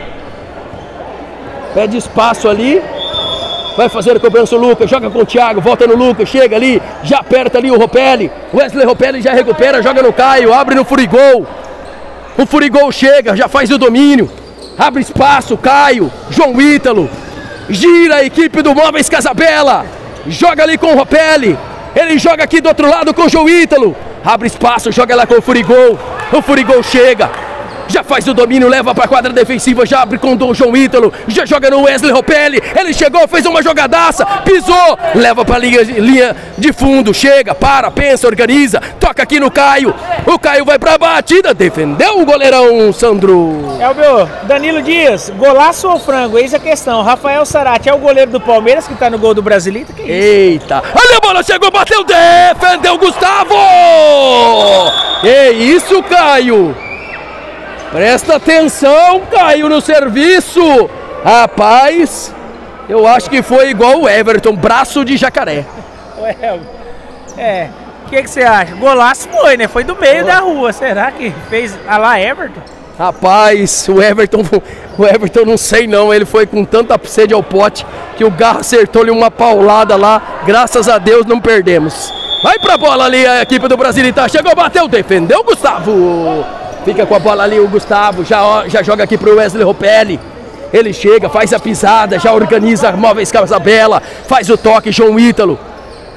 Pede espaço ali. Vai fazer a cobrança o Lucas. Joga com o Thiago, volta no Lucas. Chega ali, já aperta ali o Ropelli. Wesley Ropelli já recupera, joga no Caio. Abre no Furigol. O Furigol chega, já faz o domínio. Abre espaço, Caio. João Ítalo. Gira a equipe do Móveis Casabella. Joga ali com o Ropelli. Ele joga aqui do outro lado com o João Ítalo. Abre espaço, joga lá com o Furigol. O Furigol chega. Já faz o domínio, leva para a quadra defensiva. Já abre com o João Ítalo. Já joga no Wesley Ropelli. Ele chegou, fez uma jogadaça. Pisou. Leva para a linha, linha de fundo. Chega, para, pensa, organiza. Toca aqui no Caio. O Caio vai para a batida. Defendeu o goleirão, Sandro. É o meu Danilo Dias. Golaço ou frango? Eis a questão. Rafael Sarati é o goleiro do Palmeiras que tá no gol do Brasilita. Que isso? Eita. Olha a bola, chegou, bateu. Defendeu Gustavo. Que isso, Caio. Presta atenção, Caio, no serviço. Rapaz, eu acho que foi igual o Everton, braço de jacaré. Ué, é, o que você acha? Golaço foi, né? Foi do meio da rua. Será que fez a lá Everton? Rapaz, o Everton, o Everton não sei não, ele foi com tanta sede ao pote que o Garra acertou-lhe uma paulada lá. Graças a Deus não perdemos. Vai pra bola ali a equipe do Brasilitar, chegou, bateu, defendeu, Gustavo. Fica com a bola ali o Gustavo, já, já joga aqui pro Wesley Ropelli. Ele chega, faz a pisada, já organiza Móveis Casabella, faz o toque, João Ítalo.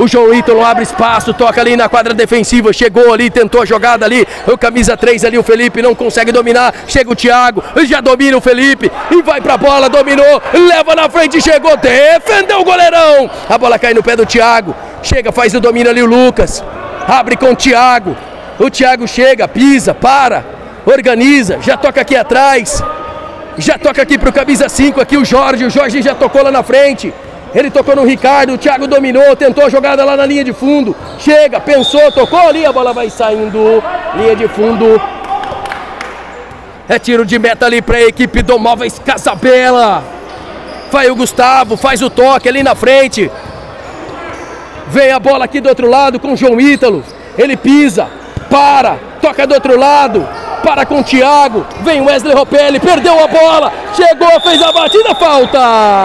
O João Ítalo abre espaço, toca ali na quadra defensiva, chegou ali, tentou a jogada ali, o camisa três ali, o Felipe não consegue dominar, chega o Thiago, já domina o Felipe e vai pra bola, dominou, leva na frente, chegou, defendeu o goleirão, a bola cai no pé do Thiago, chega, faz o domínio ali o Lucas, abre com o Thiago, o Thiago chega, pisa, para, organiza, já toca aqui atrás, já toca aqui pro camisa cinco, aqui o Jorge, o Jorge já tocou lá na frente. Ele tocou no Ricardo, o Thiago dominou, tentou a jogada lá na linha de fundo. Chega, pensou, tocou ali, a bola vai saindo. Linha de fundo. É tiro de meta ali para a equipe do Móveis Casabella. Vai o Gustavo, faz o toque ali na frente. Vem a bola aqui do outro lado com o João Ítalo. Ele pisa, para, toca do outro lado. Para com o Thiago, vem o Wesley Ropelli, perdeu a bola. Chegou, fez a batida, falta.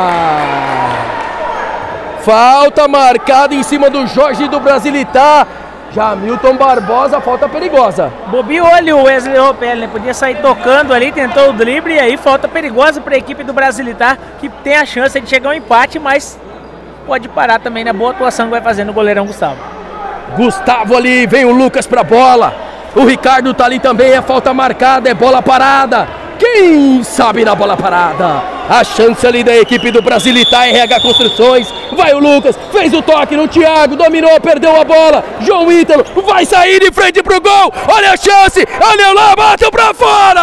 Falta marcada em cima do Jorge do Brasilitá. Jamilton Barbosa, falta perigosa. Bobeou ali o Wesley Ropelli, né? Podia sair tocando ali, tentou o drible e aí falta perigosa para a equipe do Brasilitá, que tem a chance de chegar ao empate, mas pode parar também na boa atuação que vai fazer no goleirão Gustavo. Gustavo ali, vem o Lucas pra bola. O Ricardo tá ali também, é falta marcada, é bola parada. Quem sabe na bola parada? A chance ali da equipe do Brasilitá, R H Construções. Vai o Lucas, fez o toque no Thiago, dominou, perdeu a bola. João Ítalo vai sair de frente pro gol. Olha a chance, olha lá, bateu pra fora.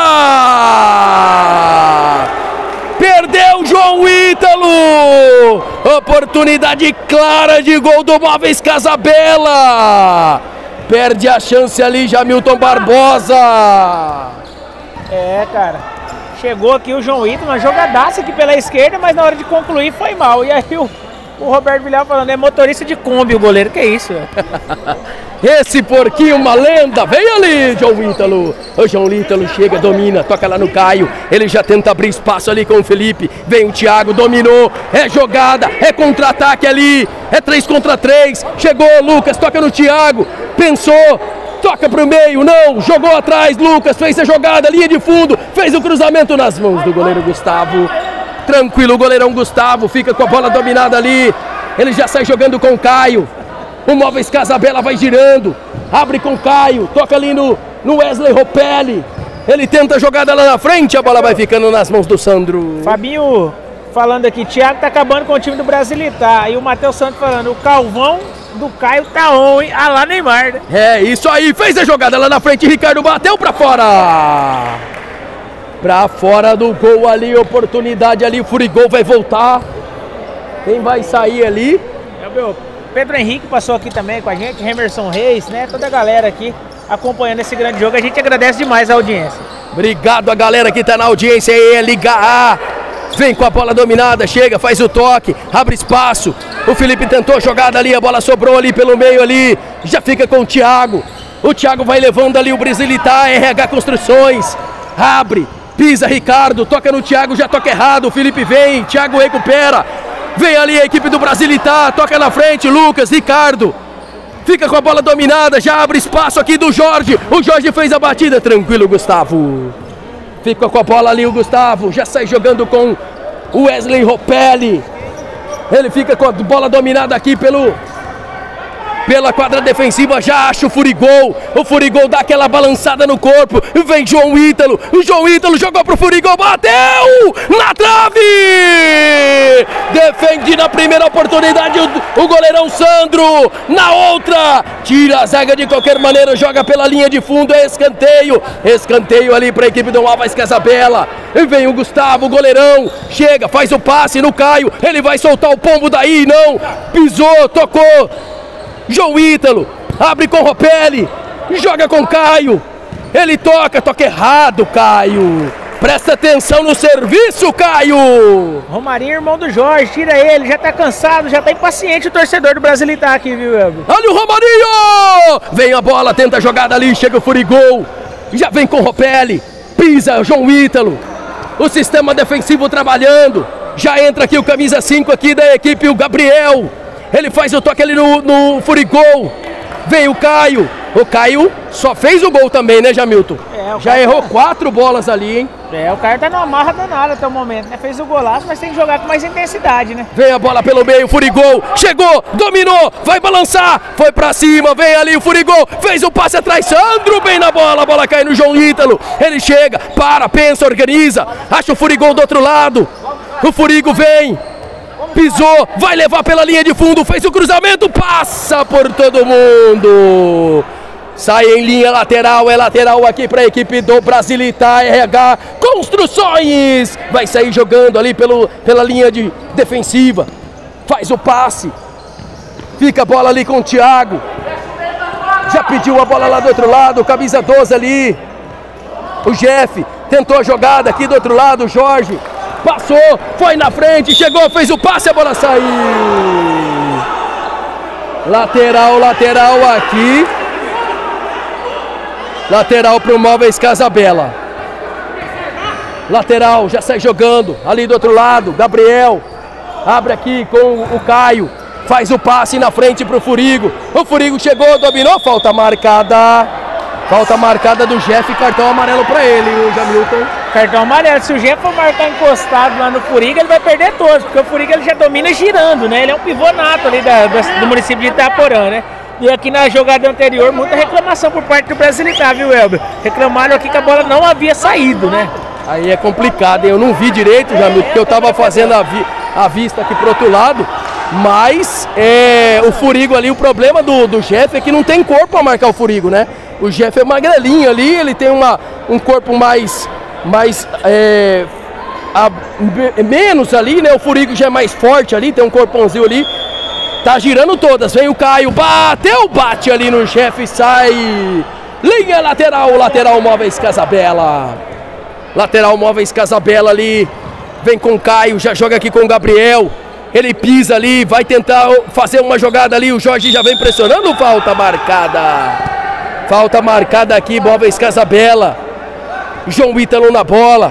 Perdeu João Ítalo. Oportunidade clara de gol do Móveis Casabella. Perde a chance ali, Jamilton Barbosa. É, cara. Chegou aqui o João Ítalo, uma jogadaça aqui pela esquerda, mas na hora de concluir foi mal. E aí o, o Roberto Villar falando, é motorista de Kombi o goleiro, que é isso? Esse porquinho, uma lenda, vem ali, João Ítalo. O João Ítalo chega, domina, toca lá no Caio. Ele já tenta abrir espaço ali com o Felipe. Vem o Thiago, dominou, é jogada, é contra-ataque ali. É três contra três, chegou o Lucas, toca no Thiago. Pensou, toca pro meio, não, jogou atrás, Lucas, fez a jogada, linha de fundo, fez o cruzamento nas mãos do goleiro Gustavo. Tranquilo, o goleirão Gustavo fica com a bola dominada ali, ele já sai jogando com o Caio. O Móveis Casabella vai girando, abre com o Caio, toca ali no, no Wesley Ropelli. Ele tenta a jogada lá na frente, a bola vai ficando nas mãos do Sandro. Fabinho falando aqui, Thiago tá acabando com o time do Brasilitá. E o Matheus Santos falando, o Calvão do Caio tá on, hein? Ah lá, Neymar, né? É, isso aí, fez a jogada lá na frente, Ricardo bateu pra fora. Pra fora do gol ali, oportunidade ali, o Furigol vai voltar. Quem vai sair ali? É o meu Pedro Henrique passou aqui também com a gente, Emerson Reis, né? Toda a galera aqui acompanhando esse grande jogo. A gente agradece demais a audiência. Obrigado a galera que tá na audiência aí, é Liga A. Vem com a bola dominada, chega, faz o toque, abre espaço. O Felipe tentou a jogada ali, a bola sobrou ali pelo meio ali. Já fica com o Thiago. O Thiago vai levando ali o Brasilitá, R H Construções. Abre, pisa Ricardo, toca no Thiago, já toca errado. O Felipe vem, Thiago recupera. Vem ali a equipe do Brasilitá, toca na frente, Lucas, Ricardo. Fica com a bola dominada, já abre espaço aqui do Jorge. O Jorge fez a batida, tranquilo, Gustavo. Fica com a bola ali o Gustavo, já sai jogando com o Wesley Ropelli. Ele fica com a bola dominada aqui pelo, pela quadra defensiva, já acha o Furigol. O Furigol dá aquela balançada no corpo. Vem João Ítalo, o João Ítalo jogou pro Furigol, bateu na trave! Defende na primeira oportunidade o, o goleirão Sandro. Na outra, tira a zaga de qualquer maneira, joga pela linha de fundo, é escanteio. Escanteio ali para a equipe do Móveis Casabella. Vem o Gustavo, o goleirão, chega, faz o passe no Caio. Ele vai soltar o pombo daí, não. Pisou, tocou. João Ítalo, abre com o Ropelli, joga com o Caio. Ele toca, toca errado, Caio. Presta atenção no serviço, Caio! Romarinho, irmão do Jorge, tira ele, já tá cansado, já tá impaciente o torcedor do Brasilitá aqui, viu, Elber? Olha o Romarinho! Vem a bola, tenta a jogada ali, chega o Furigol. Já vem com o Ropelli, pisa o João Ítalo. O sistema defensivo trabalhando. Já entra aqui o camisa cinco aqui da equipe, o Gabriel. Ele faz o toque ali no, no Furigol. Vem o Caio. O Caio só fez o gol também, né, Jamilton? É, Já errou tá... quatro bolas ali, hein? É, o Caio tá numa marra danada até o momento, né? Fez o golaço, mas tem que jogar com mais intensidade, né? Vem a bola pelo meio, Furigol, chegou, dominou, vai balançar, foi pra cima, vem ali o Furigol, fez o passe atrás, Sandro bem na bola, a bola cai no João Ítalo, ele chega, para, pensa, organiza, acha o Furigol do outro lado, o Furigo vem, pisou, vai levar pela linha de fundo, fez o cruzamento, passa por todo mundo. Sai em linha lateral, é lateral aqui para a equipe do Brasilita R H Construções. Vai sair jogando ali pelo, pela linha de defensiva. Faz o passe. Fica a bola ali com o Thiago. Já pediu a bola lá do outro lado, camisa doze ali. O Jeff tentou a jogada aqui do outro lado, o Jorge. Passou, foi na frente, chegou, fez o passe, a bola saiu. Lateral, lateral aqui. Lateral para o Móveis Casabella. Lateral, já sai jogando. Ali do outro lado, Gabriel. Abre aqui com o Caio. Faz o passe na frente para o Furigo. O Furigo chegou, dominou. Falta marcada. Falta marcada do Jeff. Cartão amarelo para ele, o Jamilton. Cartão amarelo. Se o Jeff for marcar encostado lá no Furigo, ele vai perder todos. Porque o Furigo ele já domina girando, né? Ele é um pivô nato ali da, da, do município de Itaporã, né? E aqui na jogada anterior, muita reclamação por parte do Brasilita, viu, Elber? Reclamaram aqui que a bola não havia saído, né? Aí é complicado, eu não vi direito, Jamil, porque eu tava fazendo a, vi a vista aqui pro outro lado. Mas é, o Furigo ali, o problema do, do Jeff é que não tem corpo para marcar o Furigo, né? O Jeff é magrelinho ali, ele tem uma, um corpo mais, mais é, a, menos ali, né? O Furigo já é mais forte ali, tem um corpãozinho ali. Tá girando todas, vem o Caio, bateu, bate ali no Jeff, sai. Linha lateral, lateral Móveis Casabella. Lateral Móveis Casabella ali. Vem com o Caio, já joga aqui com o Gabriel. Ele pisa ali, vai tentar fazer uma jogada ali. O Jorge já vem pressionando, falta marcada. Falta marcada aqui, Móveis Casabella. João Ítalo na bola.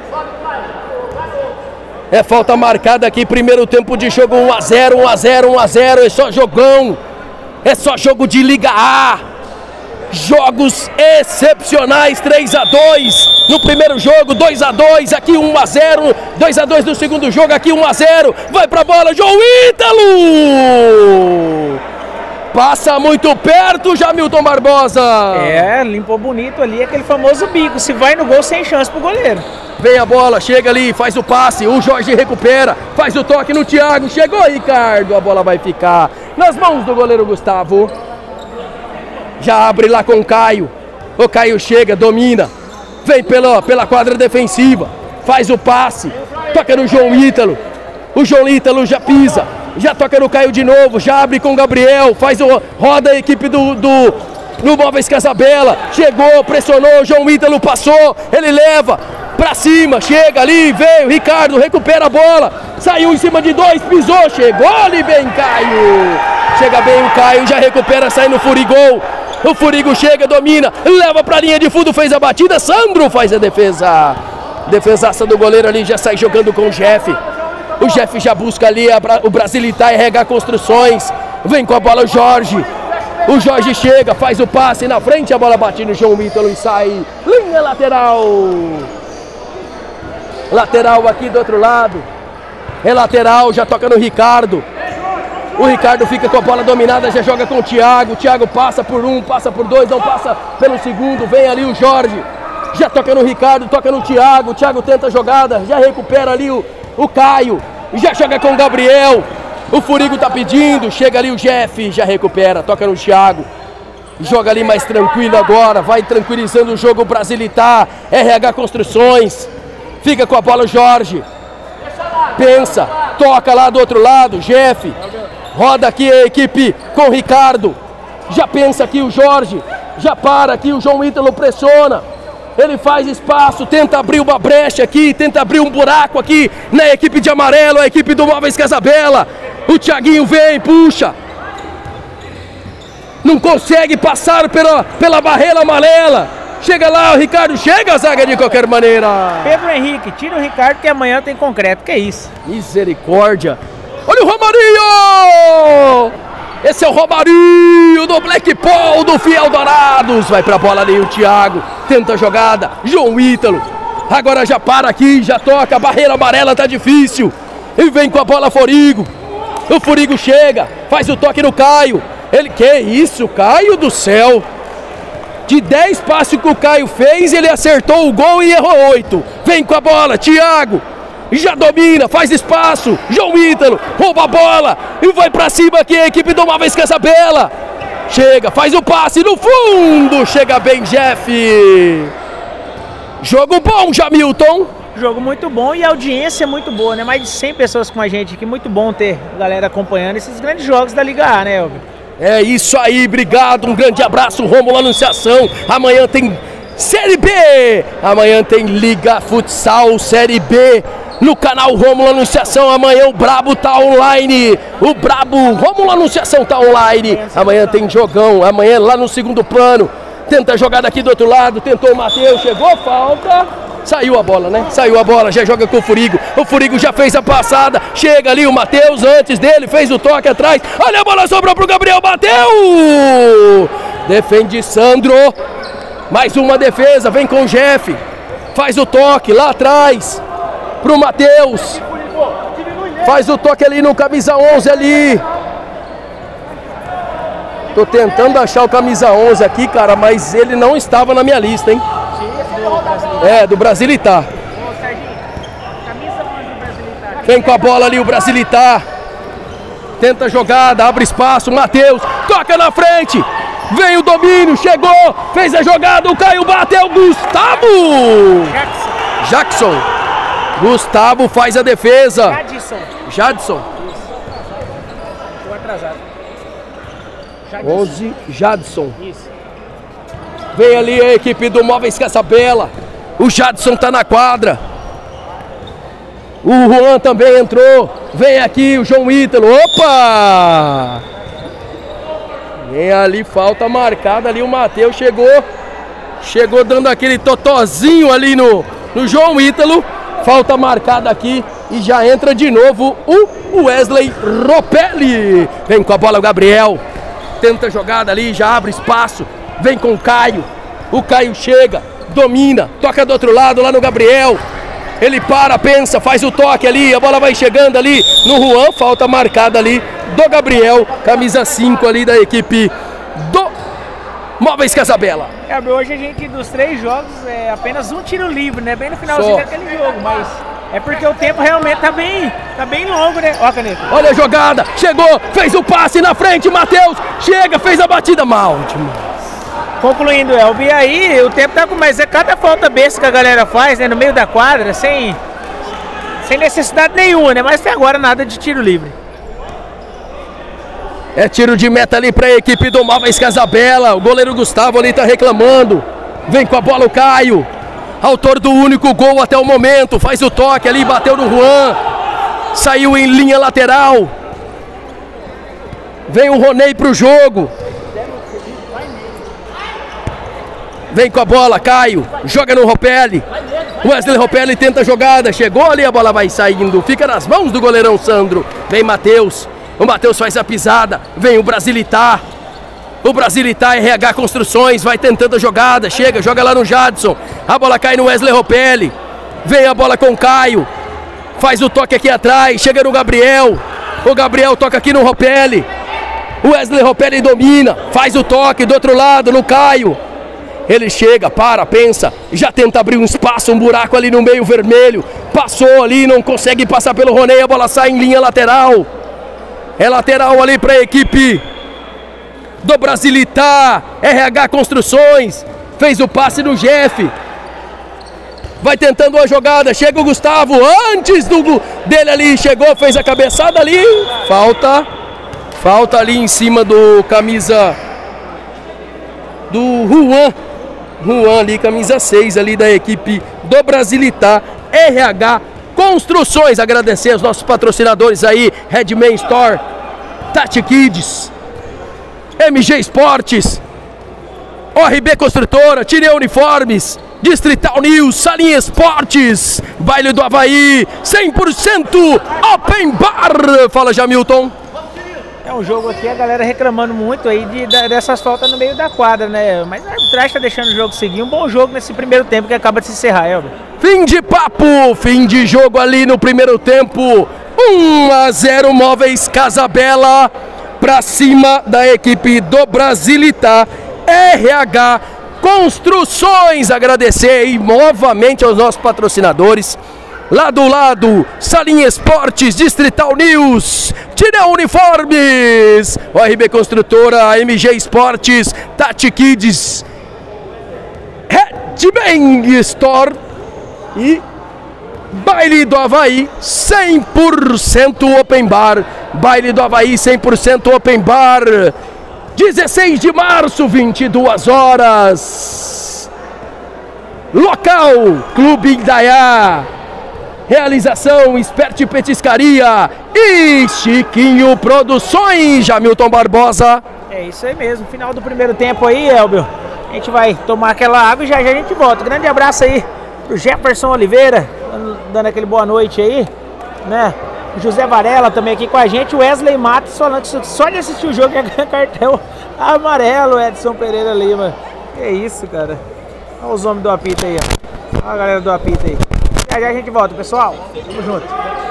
É falta marcada aqui, primeiro tempo de jogo, um a zero, um a zero, um a zero, é só jogão, é só jogo de Liga A, jogos excepcionais, três a dois no primeiro jogo, dois a dois, aqui um a zero, dois a dois no segundo jogo, aqui um a zero, vai pra bola, João Ítalo! Passa muito perto, Jamilton Barbosa. É, limpou bonito ali, aquele famoso bico, se vai no gol sem chance pro goleiro. Vem a bola, chega ali, faz o passe, o Jorge recupera, faz o toque no Thiago, chegou Ricardo, a bola vai ficar nas mãos do goleiro Gustavo. Já abre lá com o Caio, o Caio chega, domina, vem pela, pela quadra defensiva, faz o passe, toca no João Ítalo, o João Ítalo já pisa, já toca no Caio de novo, já abre com o Gabriel, faz o, roda a equipe do... do no Móveis Casabella, chegou, pressionou, João Ítalo passou, ele leva pra cima, chega ali, veio, Ricardo recupera a bola, saiu em cima de dois, pisou, chegou ali bem Caio, chega bem o Caio, já recupera, sai no Furigol, o Furigo chega, domina, leva pra linha de fundo, fez a batida, Sandro faz a defesa, defesaça do goleiro ali, já sai jogando com o Jeff, o Jeff já busca ali a, o Brasilita R H Construções, vem com a bola o Jorge, o Jorge chega, faz o passe na frente, a bola bate no João Ítalo e sai. Linha lateral. Lateral aqui do outro lado. É lateral, já toca no Ricardo. O Ricardo fica com a bola dominada, já joga com o Thiago. O Thiago passa por um, passa por dois, não passa pelo segundo. Vem ali o Jorge. Já toca no Ricardo, toca no Thiago. O Thiago tenta a jogada, já recupera ali o, o Caio. Já joga com o Gabriel. O Furigo tá pedindo, chega ali o Jeff, já recupera, toca no Thiago. Joga ali mais tranquilo agora, vai tranquilizando o jogo Brasilita, R H Construções. Fica com a bola o Jorge. Pensa, toca lá do outro lado, Jeff. Roda aqui a equipe com o Ricardo. Já pensa aqui o Jorge, já para aqui, o João Ítalo pressiona. Ele faz espaço, tenta abrir uma brecha aqui, tenta abrir um buraco aqui na equipe de amarelo, a equipe do Móveis Casabella. O Thiaguinho vem, puxa. Não consegue passar pela, pela barreira amarela. Chega lá, o Ricardo chega a zaga de qualquer maneira. Pedro Henrique, tira o Ricardo que amanhã tem concreto, que é isso? Misericórdia. Olha o Romarinho! Esse é o Romarinho do Black Paul do Fiel Dourados. Vai pra bola ali o Thiago. Tenta a jogada. João Ítalo. Agora já para aqui, já toca. A barreira amarela tá difícil. E vem com a bola Forigo. O Forigo chega. Faz o toque no Caio. Ele, que isso, Caio do céu. De dez passos que o Caio fez, ele acertou o gol e errou oito. Vem com a bola, Thiago. Já domina, faz espaço. João Ítalo rouba a bola e vai pra cima aqui a equipe do Móveis Casabela. Chega, faz o passe no fundo. Chega bem, Jeff. Jogo bom, Jamilton. Jogo muito bom e a audiência é muito boa, né? Mais de cem pessoas com a gente aqui. Muito bom ter a galera acompanhando esses grandes jogos da Liga A, né, Elvio? É isso aí, obrigado. Um grande abraço, Rômulo Anunciação. Amanhã tem Série B. Amanhã tem Liga Futsal Série B. No canal Rômulo Anunciação, amanhã o Brabo tá online. O Brabo Rômulo Anunciação tá online. Amanhã tem jogão, amanhã lá no segundo plano. Tenta a jogada aqui do outro lado, tentou o Matheus, chegou, falta. Saiu a bola, né? Saiu a bola, já joga com o Furigo. O Furigo já fez a passada. Chega ali o Matheus, antes dele, fez o toque atrás. Olha a bola, sobrou pro Gabriel, bateu! Defende Sandro. Mais uma defesa, vem com o Jeff. Faz o toque lá atrás. Pro Matheus. Faz o toque ali no camisa onze ali. Tô tentando achar o camisa onze aqui, cara, mas ele não estava na minha lista, hein? É, do Brasilitar. Vem com a bola ali o Brasilitar. Tenta a jogada, abre espaço, Matheus. Toca na frente. Vem o domínio, chegou. Fez a jogada, o Caio bateu. Gustavo. Jackson. Gustavo faz a defesa. Jadson. Jadson. Estou atrasado. onze, Jadson. Isso. Vem ali a equipe do Móveis Casabela. O Jadson tá na quadra. O Juan também entrou. Vem aqui o João Ítalo. Opa! Vem ali, falta marcada ali. O Matheus chegou. Chegou dando aquele totozinho ali no, no João Ítalo. Falta marcada aqui e já entra de novo o Wesley Ropelli. Vem com a bola o Gabriel. Tenta a jogada ali, já abre espaço. Vem com o Caio. O Caio chega, domina, toca do outro lado lá no Gabriel. Ele para, pensa, faz o toque ali. A bola vai chegando ali no Juan. Falta marcada ali do Gabriel. Camisa cinco ali da equipe do Móveis Casabela. É, hoje a gente, dos três jogos, é apenas um tiro livre, né? Bem no finalzinho Só. daquele jogo, mas é porque o tempo realmente tá bem, tá bem longo, né? Ó, Caneta. Olha a jogada, chegou, fez o passe na frente, Matheus, chega, fez a batida, mal. Concluindo, Elbi, e aí o tempo tá com, mas é cada falta besta que a galera faz, né? No meio da quadra, sem, sem necessidade nenhuma, né? Mas até agora nada de tiro livre. É tiro de meta ali para a equipe do Móveis Casabela. O goleiro Gustavo ali tá reclamando. Vem com a bola o Caio. Autor do único gol até o momento. Faz o toque ali, bateu no Juan. Saiu em linha lateral. Vem o Ronei pro jogo. Vem com a bola, Caio. Joga no Ropelli. Wesley Ropelli tenta a jogada. Chegou ali, a bola vai saindo. Fica nas mãos do goleirão Sandro. Vem Matheus. O Matheus faz a pisada, vem o Brasilitar. O Brasilitar R H Construções, vai tentando a jogada, chega, joga lá no Jadson. A bola cai no Wesley Ropelli. Vem a bola com o Caio. Faz o toque aqui atrás, chega no Gabriel. O Gabriel toca aqui no Ropelli. O Wesley Ropelli domina, faz o toque do outro lado no Caio. Ele chega, para, pensa, já tenta abrir um espaço, um buraco ali no meio vermelho. Passou ali, não consegue passar pelo Ronei, a bola sai em linha lateral. É lateral ali para a equipe do Brasilitar. R H Construções. Fez o passe no Jeff. Vai tentando a jogada. Chega o Gustavo. Antes do dele ali. Chegou, fez a cabeçada ali. Falta. Falta ali em cima do camisa do Juan. Juan ali, camisa seis ali da equipe do Brasilitar. R H Construções, agradecer aos nossos patrocinadores aí, Redman Store, Tati Kids, M G Esportes, O R B Construtora, Tirei Uniformes, Distrital News, Salinha Esportes, Baile do Havaí, cem por cento Open Bar. Fala, Jamilton. É um jogo aqui, a galera reclamando muito aí de, de, dessas faltas no meio da quadra, né? Mas a arbitragem tá deixando o jogo seguir. Um bom jogo nesse primeiro tempo que acaba de se encerrar, Elber. Fim de papo, fim de jogo ali no primeiro tempo. um a zero Móveis Casabella pra cima da equipe do Brasilita. R H Construções, agradecer aí novamente aos nossos patrocinadores. Lá do lado, Salim Esportes, Distrital News, Tinel Uniformes, O R B Construtora, M G Esportes, Tati Kids, Redbang Store e Baile do Havaí, cem por cento Open Bar. Baile do Havaí, cem por cento Open Bar. dezesseis de março, vinte e duas horas. Local, Clube Indaiá. Realização, Esperte Petiscaria e Chiquinho Produções, Jamilton Barbosa. É isso aí mesmo, final do primeiro tempo aí, Elbio. A gente vai tomar aquela água e já já a gente volta. Grande abraço aí pro Jefferson Oliveira, dando aquele boa noite aí, né? José Varela também aqui com a gente, Wesley Matos falando que só de assistir o jogo é cartão amarelo, Edson Pereira Lima. Que isso, cara. Olha os homens do apito aí, ó. Olha a galera do apito aí. Já já a gente volta, pessoal. Tamo junto.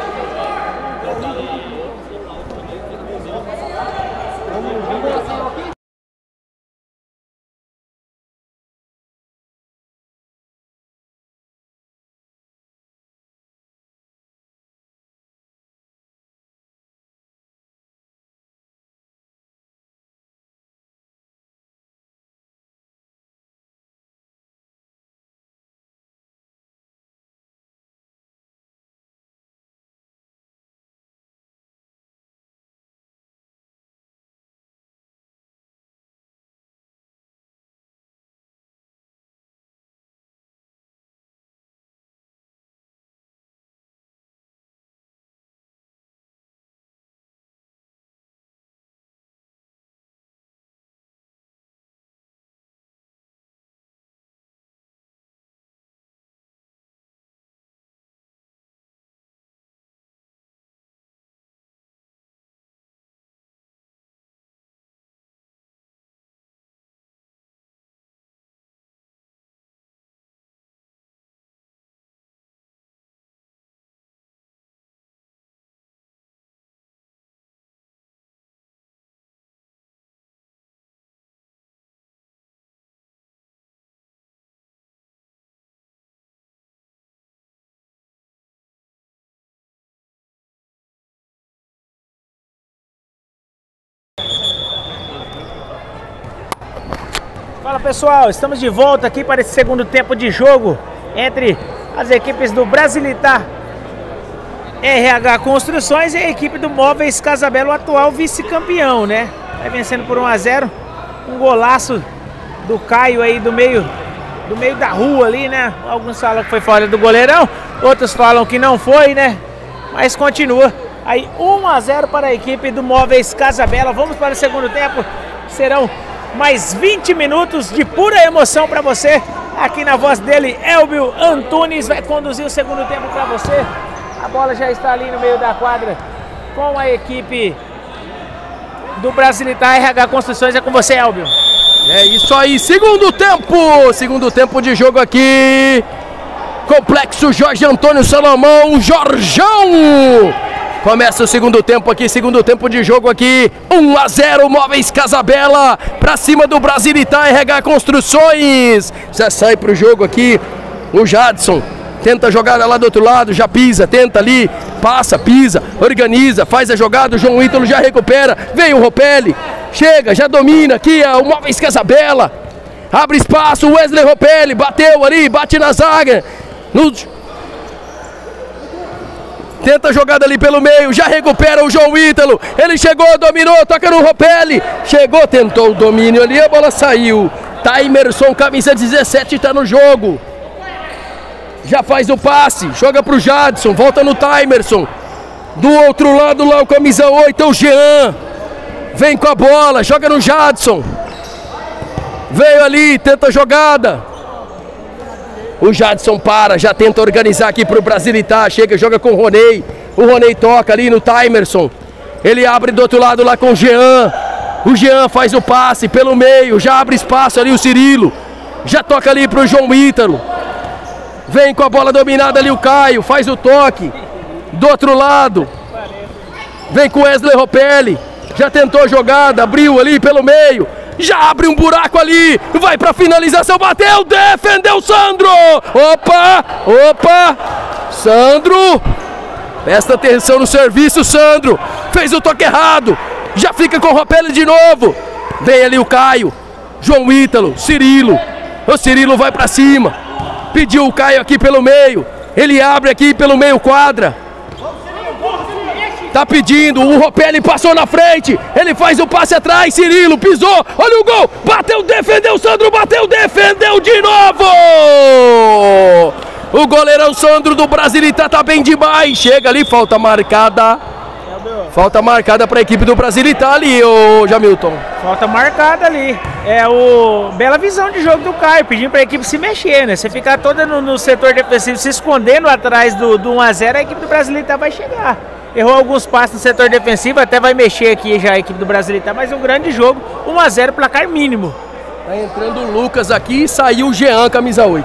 Fala pessoal, estamos de volta aqui para esse segundo tempo de jogo entre as equipes do Brasilita R H Construções e a equipe do Móveis Casabella, o atual vice-campeão, né? Vai vencendo por um a zero, um golaço do Caio aí do meio, do meio da rua ali, né? Alguns falam que foi fora do goleirão, outros falam que não foi, né? Mas continua aí um a zero para a equipe do Móveis Casabella. Vamos para o segundo tempo, serão mais vinte minutos de pura emoção para você. Aqui na voz dele, Elbio Antunes vai conduzir o segundo tempo para você. A bola já está ali no meio da quadra com a equipe do Brasilita R H Construções. É com você, Elbio. É isso aí, segundo tempo, segundo tempo de jogo aqui. Complexo Jorge Antônio Salomão, Jorjão. Começa o segundo tempo aqui, segundo tempo de jogo aqui, um a zero Móveis Casabella pra cima do Brasilita R H Construções. Já sai pro jogo aqui, o Jadson tenta a jogada lá do outro lado, já pisa, tenta ali, passa, pisa, organiza, faz a jogada, o João Ítalo já recupera, vem o Ropelli, chega, já domina aqui o Móveis Casabella, abre espaço, o Wesley Ropelli, bateu ali, bate na zaga, no... tenta a jogada ali pelo meio, já recupera o João Ítalo, ele chegou, dominou, toca no Ropelli, chegou, tentou o domínio ali, a bola saiu. Timerson, camisa dezessete, tá no jogo. Já faz o passe, joga pro Jadson, volta no Timerson. Do outro lado lá o camisa oito, o Jean. Vem com a bola, joga no Jadson. Veio ali, tenta a jogada. O Jadson para, já tenta organizar aqui pro Brasilita, chega, joga com o Roney. O Roney toca ali no Timerson. Ele abre do outro lado lá com o Jean. O Jean faz o passe pelo meio, já abre espaço ali o Cirilo. Já toca ali pro João Ítalo. Vem com a bola dominada ali o Caio, faz o toque. Do outro lado. Vem com o Wesley Ropelli. Já tentou a jogada, abriu ali pelo meio. Já abre um buraco ali, vai pra finalização, bateu, defendeu Sandro! Opa, opa, Sandro, presta atenção no serviço, Sandro, fez o toque errado, já fica com o Ropelli de novo. Vem ali o Caio, João Ítalo, Cirilo, o Cirilo vai pra cima, pediu o Caio aqui pelo meio, ele abre aqui pelo meio quadra. Tá pedindo, o Ropelli passou na frente, ele faz o passe atrás, Cirilo pisou, olha o gol, bateu, defendeu, Sandro bateu, defendeu de novo! O goleirão Sandro do Brasilitá tá bem demais, chega ali, falta marcada, falta marcada pra equipe do Brasilitá ali, ô Jamilton. Falta marcada ali, é o bela visão de jogo do Caio, pedindo pra equipe se mexer, né? Você ficar toda no, no setor defensivo, se escondendo atrás do, do um a zero, a equipe do Brasilitá vai chegar. Errou alguns passos no setor defensivo, até vai mexer aqui já a equipe do Brasilitá, mas um grande jogo, um a zero, placar mínimo. Tá entrando o Lucas aqui e saiu o Jean, camisa oito.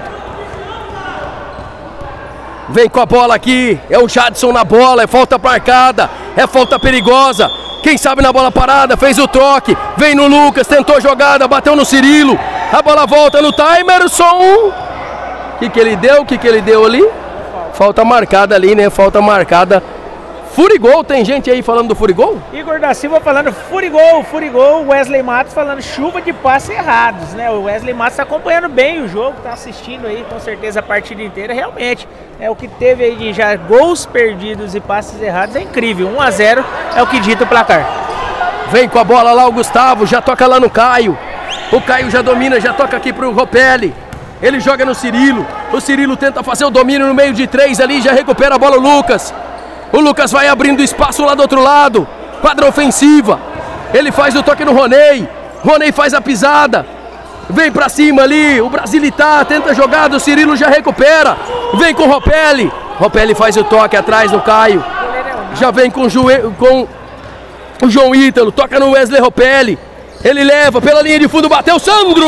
Vem com a bola aqui, é o Jadson na bola, é falta marcada, é falta perigosa. Quem sabe na bola parada, fez o troque, vem no Lucas, tentou a jogada, bateu no Cirilo. A bola volta no Timerson. O que que ele deu, o que que ele deu ali? Falta marcada ali, né, falta marcada. Furigol, tem gente aí falando do Furigol? Igor da Silva falando Furigol, Furigol, Wesley Matos falando chuva de passes errados, né? O Wesley Matos está acompanhando bem o jogo, está assistindo aí com certeza a partida inteira, realmente. É o que teve aí de já gols perdidos e passes errados, é incrível, um a zero é o que dita o placar. Vem com a bola lá o Gustavo, já toca lá no Caio. O Caio já domina, já toca aqui pro Ropelli. Ele joga no Cirilo, o Cirilo tenta fazer o domínio no meio de três ali, já recupera a bola o Lucas. O Lucas vai abrindo espaço lá do outro lado. Quadra ofensiva. Ele faz o toque no Ronei. Ronei faz a pisada. Vem pra cima ali. O Brasilitá tenta a jogada. O Cirilo já recupera. Vem com o Ropelli. Ropelli faz o toque atrás no Caio. Já vem com o, Joe... com o João Ítalo. Toca no Wesley Ropelli. Ele leva pela linha de fundo. Bateu Sandro.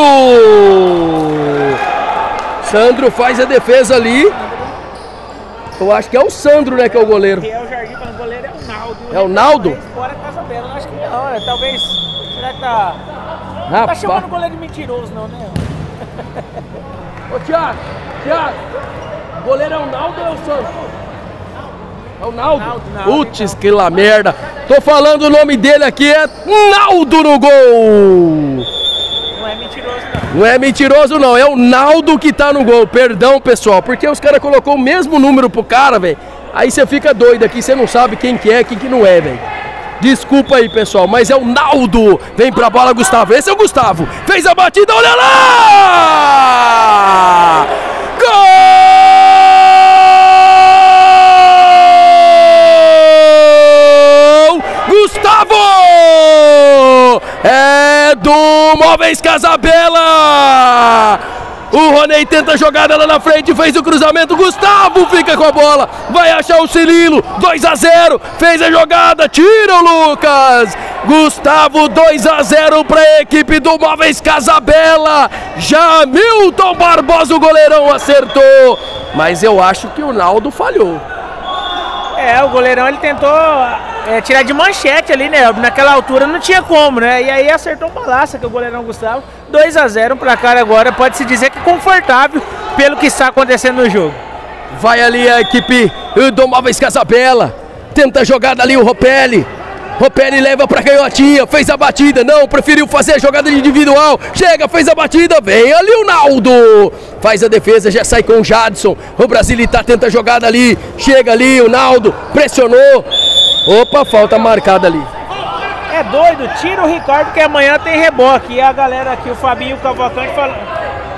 Sandro faz a defesa ali. Eu acho que é o Sandro, né, que é o goleiro. É o Jardim, o goleiro é o Naldo. É o Naldo? Fora Casa Bela, acho que não, é, talvez, será que tá... Não tá chamando o goleiro de mentiroso não, né? Ô, Thiago, Thiago, o goleiro é o Naldo ou é o Sandro? É o Naldo? Naldo, Naldo Putz, então. Que lá merda. Tô falando o nome dele aqui, é Naldo no gol. Não é mentiroso não. Não é mentiroso não, é o Naldo que tá no gol. Perdão, pessoal, porque os caras colocou o mesmo número pro cara, velho. Aí você fica doido aqui, você não sabe quem que é, quem que não é, velho. Desculpa aí, pessoal, mas é o Naldo. Vem pra bola, Gustavo. Esse é o Gustavo. Fez a batida, olha lá! Gol! Gustavo! É do Móveis Casa Bela! O Ronei tenta a jogada lá na frente, fez o cruzamento, Gustavo fica com a bola, vai achar o Cirilo, dois a zero, fez a jogada, tira o Lucas! Gustavo, dois a zero para a equipe do Móveis Casa Bela. Jamilton Barbosa, o goleirão, acertou, mas eu acho que o Naldo falhou. É, o goleirão ele tentou é, tirar de manchete ali, né? Naquela altura não tinha como, né? E aí acertou um balaço que o goleirão Gustavo. dois a zero, um placar agora, pode-se dizer que confortável pelo que está acontecendo no jogo. Vai ali a equipe do Móveis Casa Bela. Tenta a jogada ali o Ropelli. Ropelli leva pra canhotinha, fez a batida, não, preferiu fazer a jogada individual, chega, fez a batida, vem ali o Naldo, faz a defesa, já sai com o Jadson, o Brasilitá tenta a jogada ali, chega ali o Naldo, pressionou, opa, falta marcada ali. É doido, tira o Ricardo que amanhã tem reboque, e a galera aqui, o Fabinho Cavalcante falando...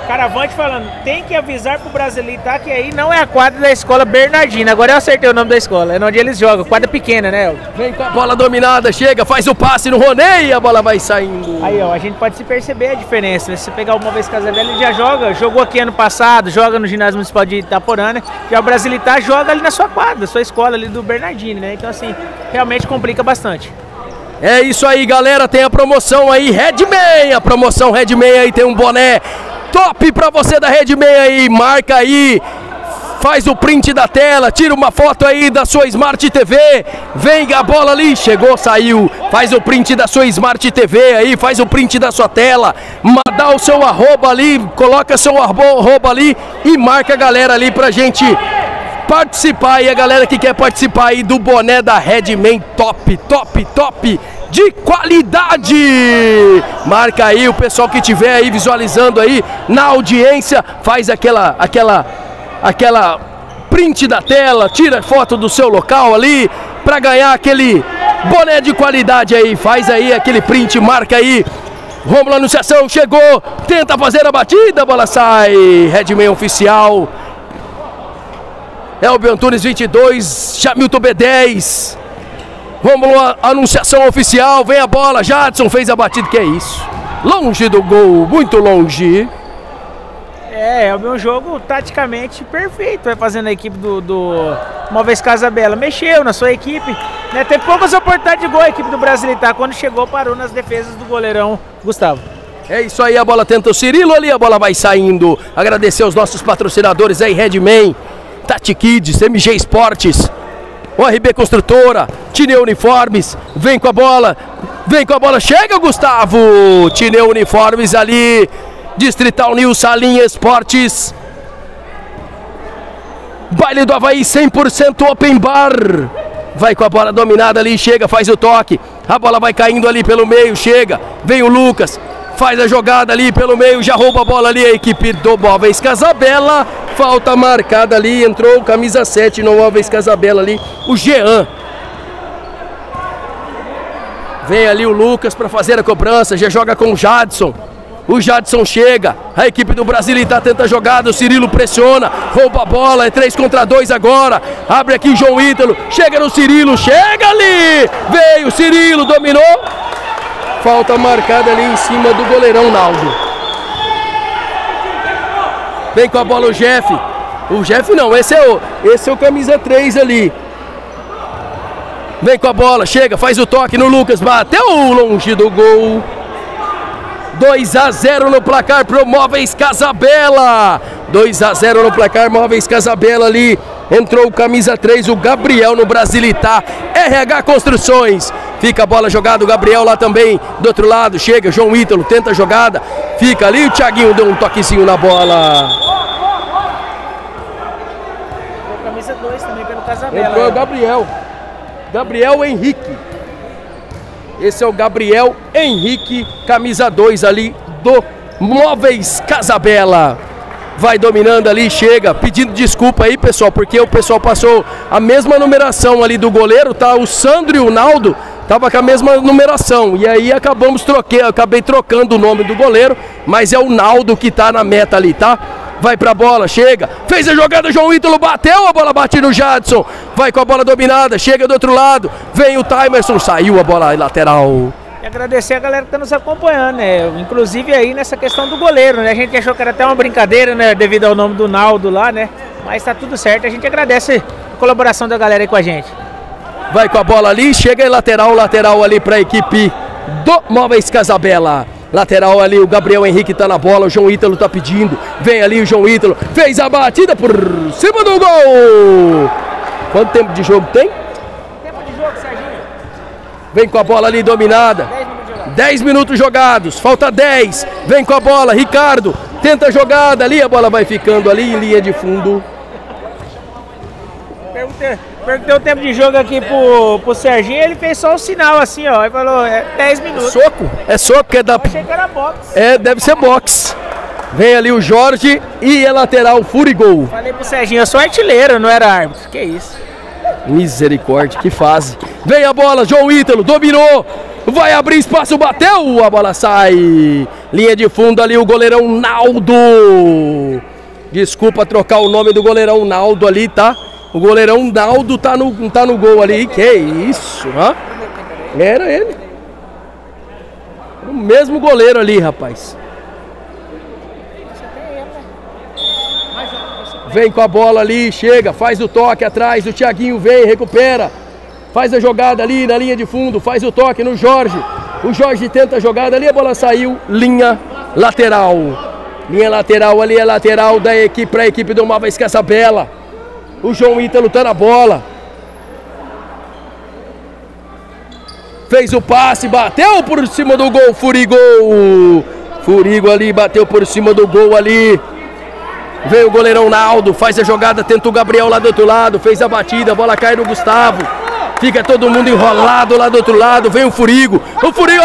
Caravante falando, tem que avisar pro Brasilito, tá? Que aí não é a quadra da escola Bernardina. Agora eu acertei o nome da escola, é onde eles jogam, quadra pequena, né? Vem com a bola dominada, chega, faz o passe no Ronei e a bola vai saindo. Aí, ó, a gente pode se perceber a diferença, né? Se você pegar o Móveis Casabella, ele já joga, jogou aqui ano passado, joga no ginásio municipal de Itaporã, né? Já o Brasilitá joga ali na sua quadra, sua escola ali do Bernardino, né? Então, assim, realmente complica bastante. É isso aí, galera, tem a promoção aí, Redman, a promoção Redman aí, tem um boné top pra você da Redman aí, marca aí, faz o print da tela, tira uma foto aí da sua Smart T V, vem a bola ali, chegou, saiu, faz o print da sua Smart T V aí, faz o print da sua tela, dá o seu arroba ali, coloca seu arroba ali e marca a galera ali pra gente participar aí, a galera que quer participar aí do boné da Redman, top, top, top, de qualidade. Marca aí o pessoal que tiver aí visualizando aí na audiência, faz aquela, aquela, aquela print da tela, tira foto do seu local ali para ganhar aquele boné de qualidade aí, faz aí aquele print, marca aí. Rômulo Anunciação chegou, tenta fazer a batida, a bola sai, Redman oficial. Elbio Antunes vinte e dois, Jamilton B dez. Rômulo Anunciação oficial, vem a bola, Jadson fez a batida, que é isso? Longe do gol, muito longe. É, é um jogo taticamente perfeito, vai fazendo a equipe do, do Móveis Casabella. Mexeu na sua equipe, né? Teve poucas oportunidades de gol a equipe do Brasilitá, quando chegou parou nas defesas do goleirão Gustavo. É isso aí, a bola tenta o Cirilo ali, a bola vai saindo. Agradecer aos nossos patrocinadores aí, Redman, Tati Kids, M G Esportes, O R B Construtora, Tineu Uniformes, vem com a bola, vem com a bola, chega Gustavo, Tineu Uniformes ali, Distrital News, Salinha Esportes, Baile do Havaí cem por cento Open Bar, vai com a bola dominada ali, chega, faz o toque, a bola vai caindo ali pelo meio, chega, vem o Lucas, faz a jogada ali pelo meio, já rouba a bola ali a equipe do Móveis Casabella. Falta marcada ali, entrou camisa sete no Móveis Casabella ali, o Jean. Vem ali o Lucas para fazer a cobrança, já joga com o Jadson. O Jadson chega, a equipe do Brasilitá tenta a jogada, o Cirilo pressiona, rouba a bola, é três contra dois agora. Abre aqui João Ítalo, chega no Cirilo, chega ali! Veio o Cirilo, dominou. Falta marcada ali em cima do goleirão Naldo. Vem com a bola o Jeff. O Jeff não, esse é o, esse é o camisa três ali. Vem com a bola, chega, faz o toque no Lucas, bateu longe do gol. dois a zero no placar pro Móveis Casabella. dois a zero no placar, Móveis Casabella ali. Entrou o camisa três, o Gabriel no Brasilitá. R H Construções. Fica a bola jogada, o Gabriel lá também. Do outro lado, chega, João Ítalo, tenta a jogada. Fica ali, o Thiaguinho deu um toquezinho na bola. O camisa dois também pelo Casabella. Entrou o Gabriel. Gabriel Henrique. Esse é o Gabriel Henrique, camisa dois ali do Móveis Casabella. Vai dominando ali, chega, pedindo desculpa aí, pessoal, porque o pessoal passou a mesma numeração ali do goleiro, tá? O Sandro e o Naldo tava com a mesma numeração. E aí acabamos troquei, acabei trocando o nome do goleiro, mas é o Naldo que tá na meta ali, tá? Vai pra bola, chega, fez a jogada, João Ítalo bateu, a bola bate no Jadson, vai com a bola dominada, chega do outro lado, vem o Timerson, saiu a bola lateral. E agradecer a galera que tá nos acompanhando, né? Inclusive aí nessa questão do goleiro, né? A gente achou que era até uma brincadeira, né? Devido ao nome do Naldo lá, né? Mas tá tudo certo, a gente agradece a colaboração da galera aí com a gente. Vai com a bola ali, chega em lateral, lateral ali pra equipe do Móveis Casabella. Lateral ali, o Gabriel Henrique tá na bola, o João Ítalo tá pedindo. Vem ali o João Ítalo, fez a batida por cima do gol. Quanto tempo de jogo tem? Tempo de jogo, Serginho. Vem com a bola ali dominada. dez minutos jogados, falta dez. Vem com a bola, Ricardo. Tenta a jogada ali, a bola vai ficando ali em linha de fundo. Perguntei, perguntei o tempo de jogo aqui pro, pro Serginho, ele fez só o sinal assim, ó. Ele falou, é dez minutos. Soco? É soco, é da. Eu achei que era boxe. É, deve ser boxe. Vem ali o Jorge e é lateral, Furigol. Falei pro Serginho, eu sou artilheiro, não era árbitro. Que isso? Misericórdia, que fase. Vem a bola, João Ítalo, dominou. vai abrir espaço, bateu, a bola sai. Linha de fundo ali o goleirão Naldo. Desculpa trocar o nome do goleirão Naldo ali, tá? O goleirão Naldo tá no, tá no gol ali. Que isso, hã? Era ele. O mesmo goleiro ali, rapaz. Vem com a bola ali, chega, faz o toque atrás, o Thiaguinho vem, recupera. Faz a jogada ali na linha de fundo, faz o toque no Jorge. O Jorge tenta a jogada ali, a bola saiu, linha lateral. Linha lateral ali, é lateral da equipe para a equipe do Móveis Casabela. O João Ítalo tá na bola. Fez o passe, bateu por cima do gol, Furigo. Furigo ali, bateu por cima do gol ali. Veio o goleirão Naldo, faz a jogada, tenta o Gabriel lá do outro lado, fez a batida, a bola cai no Gustavo. Fica todo mundo enrolado lá do outro lado, vem o Furigo. O Furigo,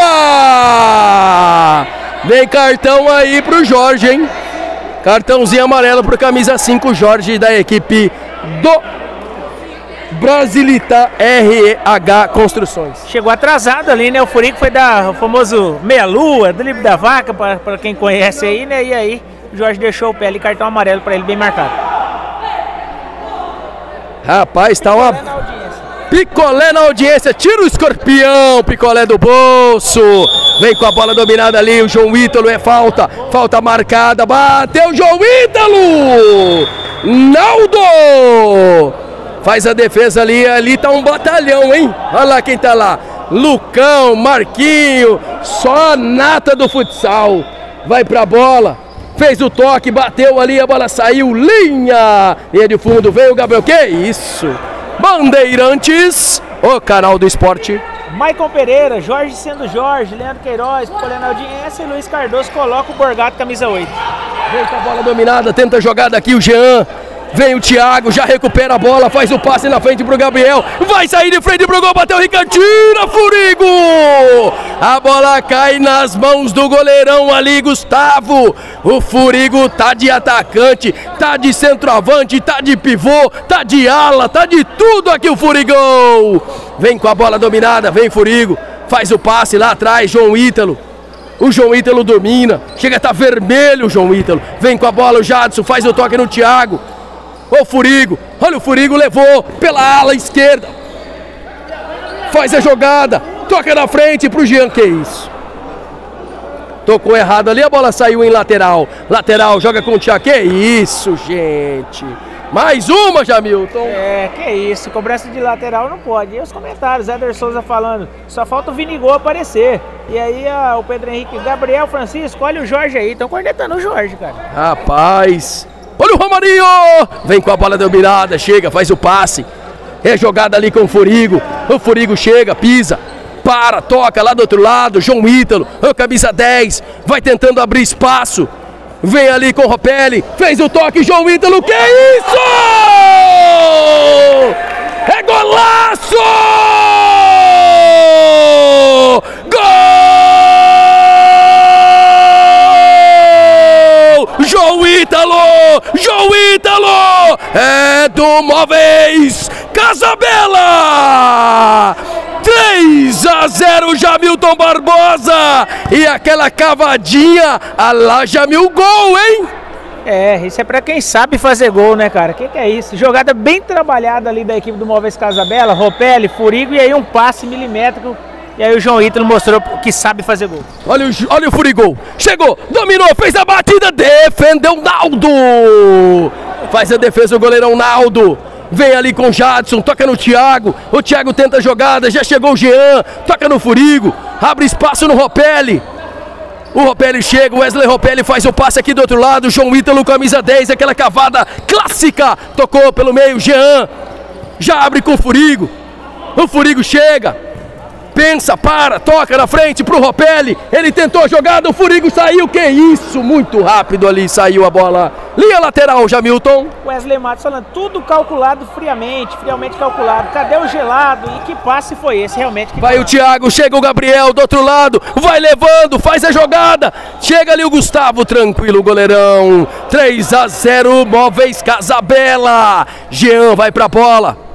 opa! Vem cartão aí pro Jorge, hein? Cartãozinho amarelo pro camisa cinco, Jorge, da equipe do Brasilita R E H Construções. Chegou atrasado ali, né? O Furigo foi dar o famoso meia-lua, drible da vaca, para quem conhece aí, né? E aí, o Jorge deixou o pé ali, cartão amarelo para ele, bem marcado. Rapaz, tá uma... Picolé na audiência, tira o escorpião, Picolé do bolso. Vem com a bola dominada ali, o João Ítalo, é falta. Falta marcada, bateu o João Ítalo. Naldo. Faz a defesa ali, ali tá um batalhão, hein? Olha lá quem tá lá. Lucão, Marquinho, só a nata do futsal. Vai pra bola. Fez o toque, bateu ali, a bola saiu, linha. Linha de fundo, veio o Gabriel, que isso? Bandeirantes, o canal do esporte. Maicon Pereira, Jorge sendo Jorge, Leandro Queiroz, Picolé na audiência e Luiz Cardoso coloca o Borgato, camisa oito. Vem com a bola dominada, tenta a jogada aqui o Jean. Vem o Thiago, já recupera a bola, faz o passe na frente pro Gabriel. Vai sair de frente pro gol, bateu o Ricardo, tira Furigo! A bola cai nas mãos do goleirão ali, Gustavo. O Furigo tá de atacante, tá de centroavante, tá de pivô, tá de ala, tá de tudo aqui o Furigão. Vem com a bola dominada, vem Furigo, faz o passe lá atrás, João Ítalo. O João Ítalo domina, chega a tá vermelho o João Ítalo. Vem com a bola o Jadson, faz o toque no Thiago. Ô Furigo, olha o Furigo, levou pela ala esquerda. Faz a jogada, toca na frente pro Jean, que isso? Tocou errado ali, a bola saiu em lateral. Lateral, joga com o Thiago, que isso, gente? Mais uma, Jamilton. É, que isso, cobrança de lateral não pode. E os comentários, Éder Souza falando, só falta o Vinigol aparecer. E aí a, o Pedro Henrique, Gabriel, Francisco, olha o Jorge aí, estão cornetando o Jorge, cara. Rapaz... Olha o Romarinho! Vem com a bola dominada, chega, faz o passe. É jogada ali com o Furigo. O Furigo chega, pisa, para, toca lá do outro lado. João Ítalo, o camisa dez, vai tentando abrir espaço. Vem ali com o Ropelli, fez o toque, João Ítalo, que isso? É golaço! Gol! João Ítalo! João Ítalo! É do Móveis Casabela! três a zero, Jamilton Barbosa! E aquela cavadinha, a lá Jamil, gol, hein? É, isso é pra quem sabe fazer gol, né, cara? Que que é isso? Jogada bem trabalhada ali da equipe do Móveis Casabela, Ropelli, Furigo, e aí um passe milimétrico. E aí o João Ítalo mostrou que sabe fazer gol. Olha o, olha o Furigol. Chegou, dominou, fez a batida, defendeu Naldo. Faz a defesa o goleirão Naldo. Vem ali com o Jadson, toca no Thiago. O Thiago tenta a jogada, já chegou o Jean. Toca no Furigo, abre espaço no Ropelli. O Ropelli chega, o Wesley Ropelli faz o passe aqui do outro lado. O João Ítalo, camisa dez, aquela cavada clássica. Tocou pelo meio, Jean. Já abre com o Furigo. O Furigo chega. Pensa, para, toca na frente pro Ropelli. Ele tentou a jogada, o Furigo saiu. Que isso, muito rápido ali saiu a bola. Linha lateral, Jamilton. Wesley Matos falando, tudo calculado friamente, friamente calculado. Cadê o gelado? E que passe foi esse realmente? Que vai o Thiago, chega o Gabriel do outro lado. Vai levando, faz a jogada. Chega ali o Gustavo, tranquilo, goleirão. três a zero, Móveis Casabela. Jean vai pra bola.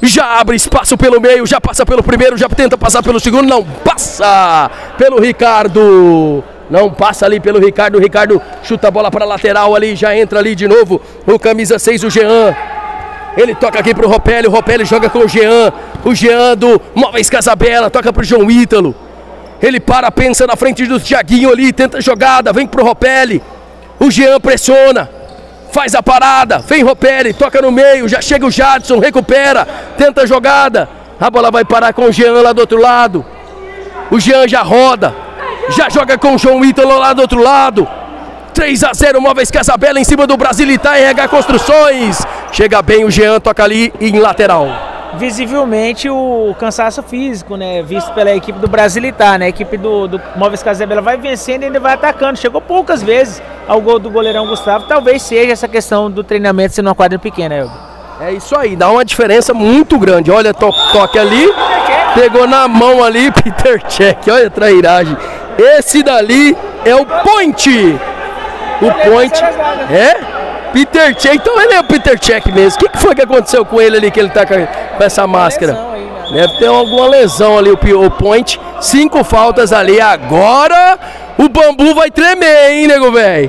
já abre espaço pelo meio, já passa pelo primeiro, já tenta passar pelo segundo, não passa pelo Ricardo. Não passa ali pelo Ricardo, o Ricardo chuta a bola para a lateral ali, já entra ali de novo o camisa seis, o Jean. Ele toca aqui pro Ropelli, o Ropelli joga com o Jean, o Jean do Móveis Casabella, toca pro João Ítalo. Ele para, pensa na frente do Thiaguinho ali, tenta a jogada, vem pro Ropelli. O Jean pressiona, faz a parada, vem Ropelli, toca no meio, já chega o Jadson, recupera, tenta a jogada. A bola vai parar com o Jean lá do outro lado. O Jean já roda, já joga com o João Ítalo lá do outro lado. três a zero, Móveis Casabella em cima do Brasilitá, R H Construções. Chega bem o Jean, toca ali em lateral. Visivelmente o cansaço físico, né, visto pela equipe do Brasilitá, né, a equipe do, do Móveis Casabella vai vencendo e ainda vai atacando, chegou poucas vezes ao gol do goleirão Gustavo, talvez seja essa questão do treinamento sendo uma quadra pequena, Elber. É isso aí, dá uma diferença muito grande, olha, to toque ali, pegou na mão ali, Peter Cech, olha a trairagem, esse dali é o Point, o Point, é? Peter Cech, então ele é o Peter Cech mesmo. O que, que foi que aconteceu com ele ali, que ele tá com essa máscara? Deve ter alguma lesão ali, o Point. Cinco faltas ali. Agora o bambu vai tremer, hein, nego velho?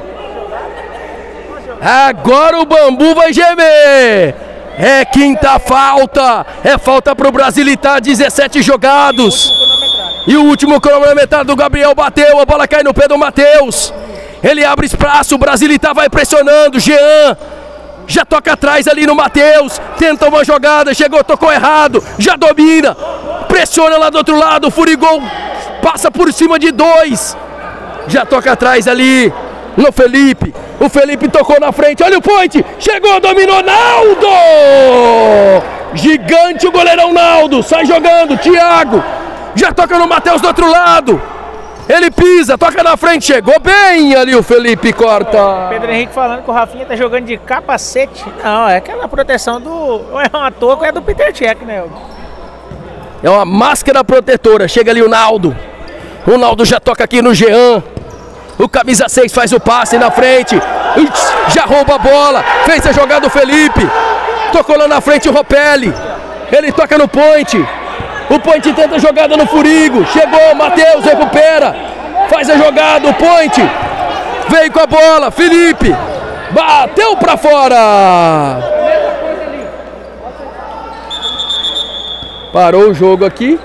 Agora o bambu vai gemer. É quinta falta. É falta pro Brasilitá, dezessete jogados. E o último cronometrado do Gabriel bateu. A bola cai no pé do Matheus. Ele abre espaço, o Brasilitá vai pressionando, Jean, já toca atrás ali no Matheus, tenta uma jogada, chegou, tocou errado, já domina, pressiona lá do outro lado, o Furigol passa por cima de dois, já toca atrás ali no Felipe, o Felipe tocou na frente, olha o Point, chegou, dominou, Naldo! Gigante o goleirão Naldo, sai jogando, Thiago, já toca no Matheus do outro lado. Ele pisa, toca na frente, chegou bem ali o Felipe, corta. Pedro Henrique falando que o Rafinha tá jogando de capacete. Não, é aquela proteção do... Ou é uma touca ou é do Peter Cech, né? É uma máscara protetora, chega ali o Naldo. O Naldo já toca aqui no Jean. O camisa seis faz o passe na frente. Já rouba a bola, fez a jogada do Felipe. Tocou lá na frente o Ropelli. Ele toca no Point. O Point tenta a jogada no Furigo. Chegou, Matheus recupera. Faz a jogada, o Point. Veio com a bola, Felipe. Bateu pra fora. Parou o jogo aqui.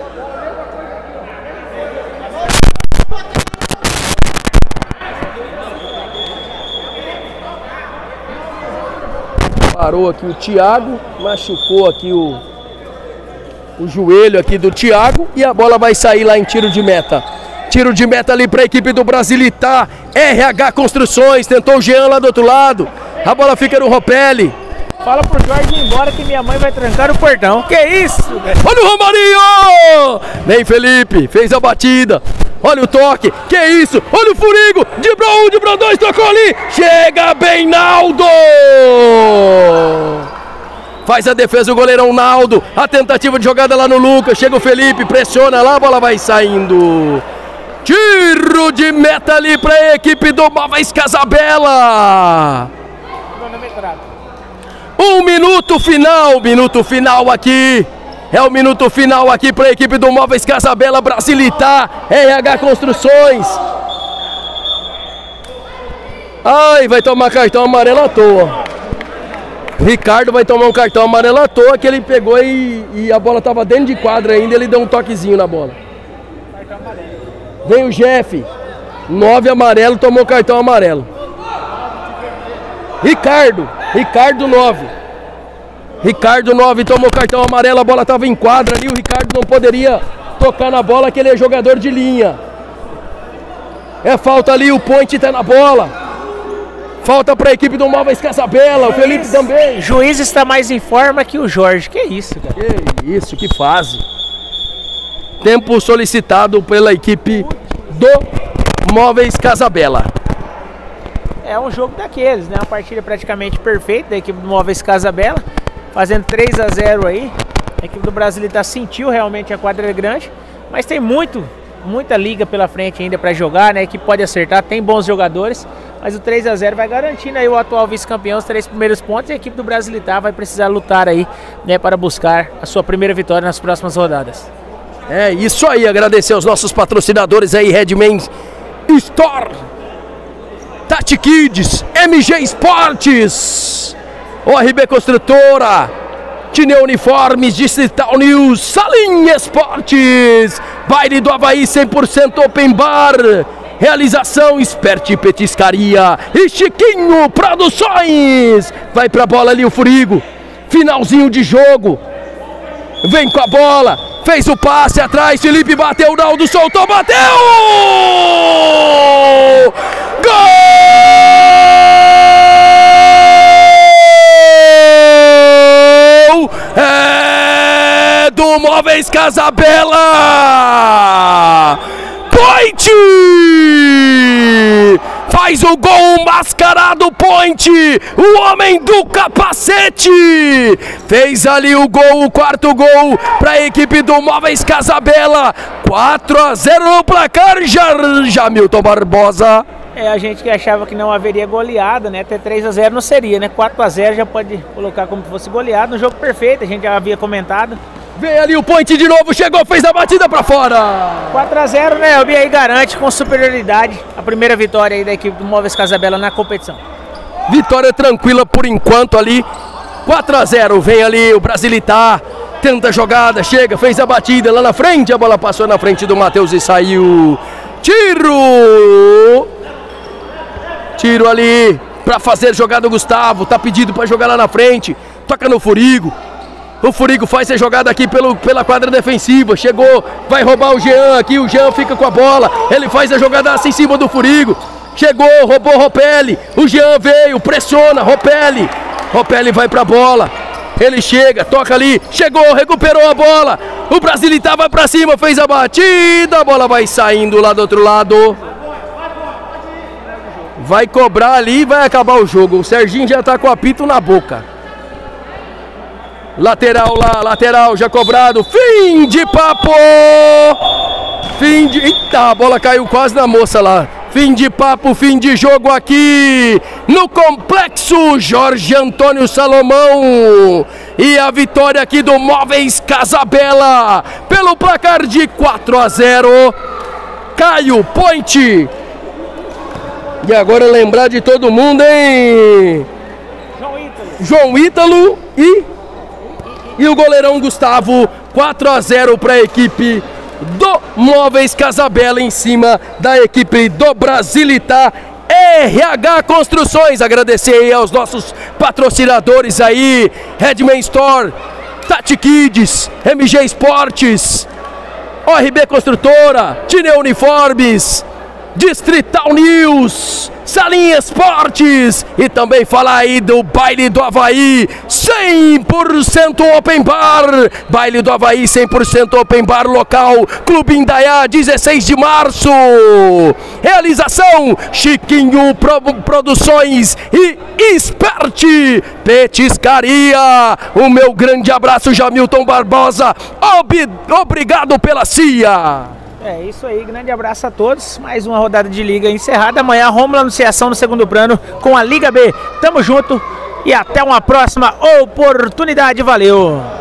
Parou aqui o Thiago. Machucou aqui o... o joelho aqui do Thiago e a bola vai sair lá em tiro de meta. Tiro de meta ali para a equipe do Brasilitá. R H Construções, tentou o Jean lá do outro lado. A bola fica no Ropelli. Fala pro Jorge ir embora que minha mãe vai trancar o portão. Que isso, velho? Olha o Romarinho! Vem Felipe, fez a batida. Olha o toque, que isso? Olha o Furigo, driblou um, driblou dois, tocou ali. Chega bem Naldo! Faz a defesa o goleirão Naldo. A tentativa de jogada lá no Lucas. Chega o Felipe, pressiona lá, a bola vai saindo. Tiro de meta ali para a equipe do Móveis Casabella. Um minuto final, minuto final aqui. É o minuto final aqui para a equipe do Móveis Casabella, Brasilitá, R H Construções. Ai, vai tomar cartão amarelo à toa. O Ricardo vai tomar um cartão amarelo à toa, que ele pegou e, e a bola estava dentro de quadra ainda, ele deu um toquezinho na bola. Vem o Jeff, nove amarelo, tomou cartão amarelo. Ricardo, Ricardo nove. Ricardo nove tomou cartão amarelo, a bola estava em quadra ali, o Ricardo não poderia tocar na bola, que ele é jogador de linha. É falta ali, o Point está na bola. Falta para a equipe do Móveis Casabella, o Felipe também. O juiz está mais em forma que o Jorge, que isso, cara? Que isso, que fase. Tempo solicitado pela equipe do Móveis Casabella. É um jogo daqueles, né? Uma partida praticamente perfeita da equipe do Móveis Casabella, fazendo três a zero aí. A equipe do Brasilitá sentiu realmente a quadra grande, mas tem muito, muita liga pela frente ainda para jogar, né? Que pode acertar, tem bons jogadores, mas o três a zero vai garantindo aí o atual vice-campeão, os três primeiros pontos, e a equipe do Brasilitar vai precisar lutar aí, né, para buscar a sua primeira vitória nas próximas rodadas. É isso aí, agradecer aos nossos patrocinadores aí, Redman Store, Tati Kids, M G Esportes, O R B Construtora, Tineu Uniformes, Distrital News, Salim Esportes, Baile do Havaí cem por cento Open Bar, realização Expert Petiscaria e Chiquinho Produções. Vai pra bola ali o Furigo, finalzinho de jogo, vem com a bola, fez o passe atrás, Felipe bateu, Naldo soltou, bateu! Gol! É do Móveis Casabella! Point! Faz o gol mascarado, Point! O homem do capacete! Fez ali o gol, o quarto gol para a equipe do Móveis Casabella. quatro a zero no placar, Jamilton Barbosa. É, a gente que achava que não haveria goleada, né? Até três a zero não seria, né? quatro a zero já pode colocar como se fosse goleado. No jogo perfeito, a gente já havia comentado. Vem ali o Point de novo, chegou, fez a batida pra fora. quatro a zero, né? O B aí garante com superioridade a primeira vitória aí da equipe do Móveis Casabella na competição. Vitória tranquila por enquanto ali. quatro a zero, vem ali o Brasilitar, tenta a jogada, chega, fez a batida lá na frente, a bola passou na frente do Matheus e saiu. Tiro! Tiro ali pra fazer jogada o Gustavo, tá pedido pra jogar lá na frente, toca no Furigo. O Furigo faz a jogada aqui pelo, pela quadra defensiva, chegou, vai roubar o Jean aqui, o Jean fica com a bola, ele faz a jogada assim em cima do Furigo, chegou, roubou o Ropelli, o Jean veio, pressiona, Ropelli, Ropelli vai pra bola, ele chega, toca ali, chegou, recuperou a bola, o Brasilitar vai pra cima, fez a batida, a bola vai saindo lá do outro lado. Vai cobrar ali e vai acabar o jogo. O Serginho já tá com o apito na boca. Lateral lá, lateral já cobrado. Fim de papo! Fim de... Eita, a bola caiu quase na moça lá. Fim de papo, fim de jogo aqui no Complexo Jorge Antônio Salomão. E a vitória aqui do Móveis Casabella pelo placar de quatro a zero. Caio, Point. E agora lembrar de todo mundo, hein? João Ítalo. João Ítalo e, e o goleirão Gustavo. quatro a zero para a equipe do Móveis Casabella em cima da equipe do Brasilitar. R H Construções, agradecer aí aos nossos patrocinadores aí, Redman Store, Tati Kids, M G Esportes, O R B Construtora, Tineu Uniformes, Distrital News, Salim Esportes e também falar aí do Baile do Havaí cem por cento Open Bar. Baile do Havaí cem por cento Open Bar local, Clube Indaiá, dezesseis de março. Realização Chiquinho Pro Produções e Expert Petiscaria. O meu grande abraço, Jamilton Barbosa. Ob obrigado pela C I A. É isso aí, grande abraço a todos. Mais uma rodada de Liga encerrada. Amanhã, Rômulo Anunciação no segundo plano com a Liga B. Tamo junto e até uma próxima oportunidade. Valeu!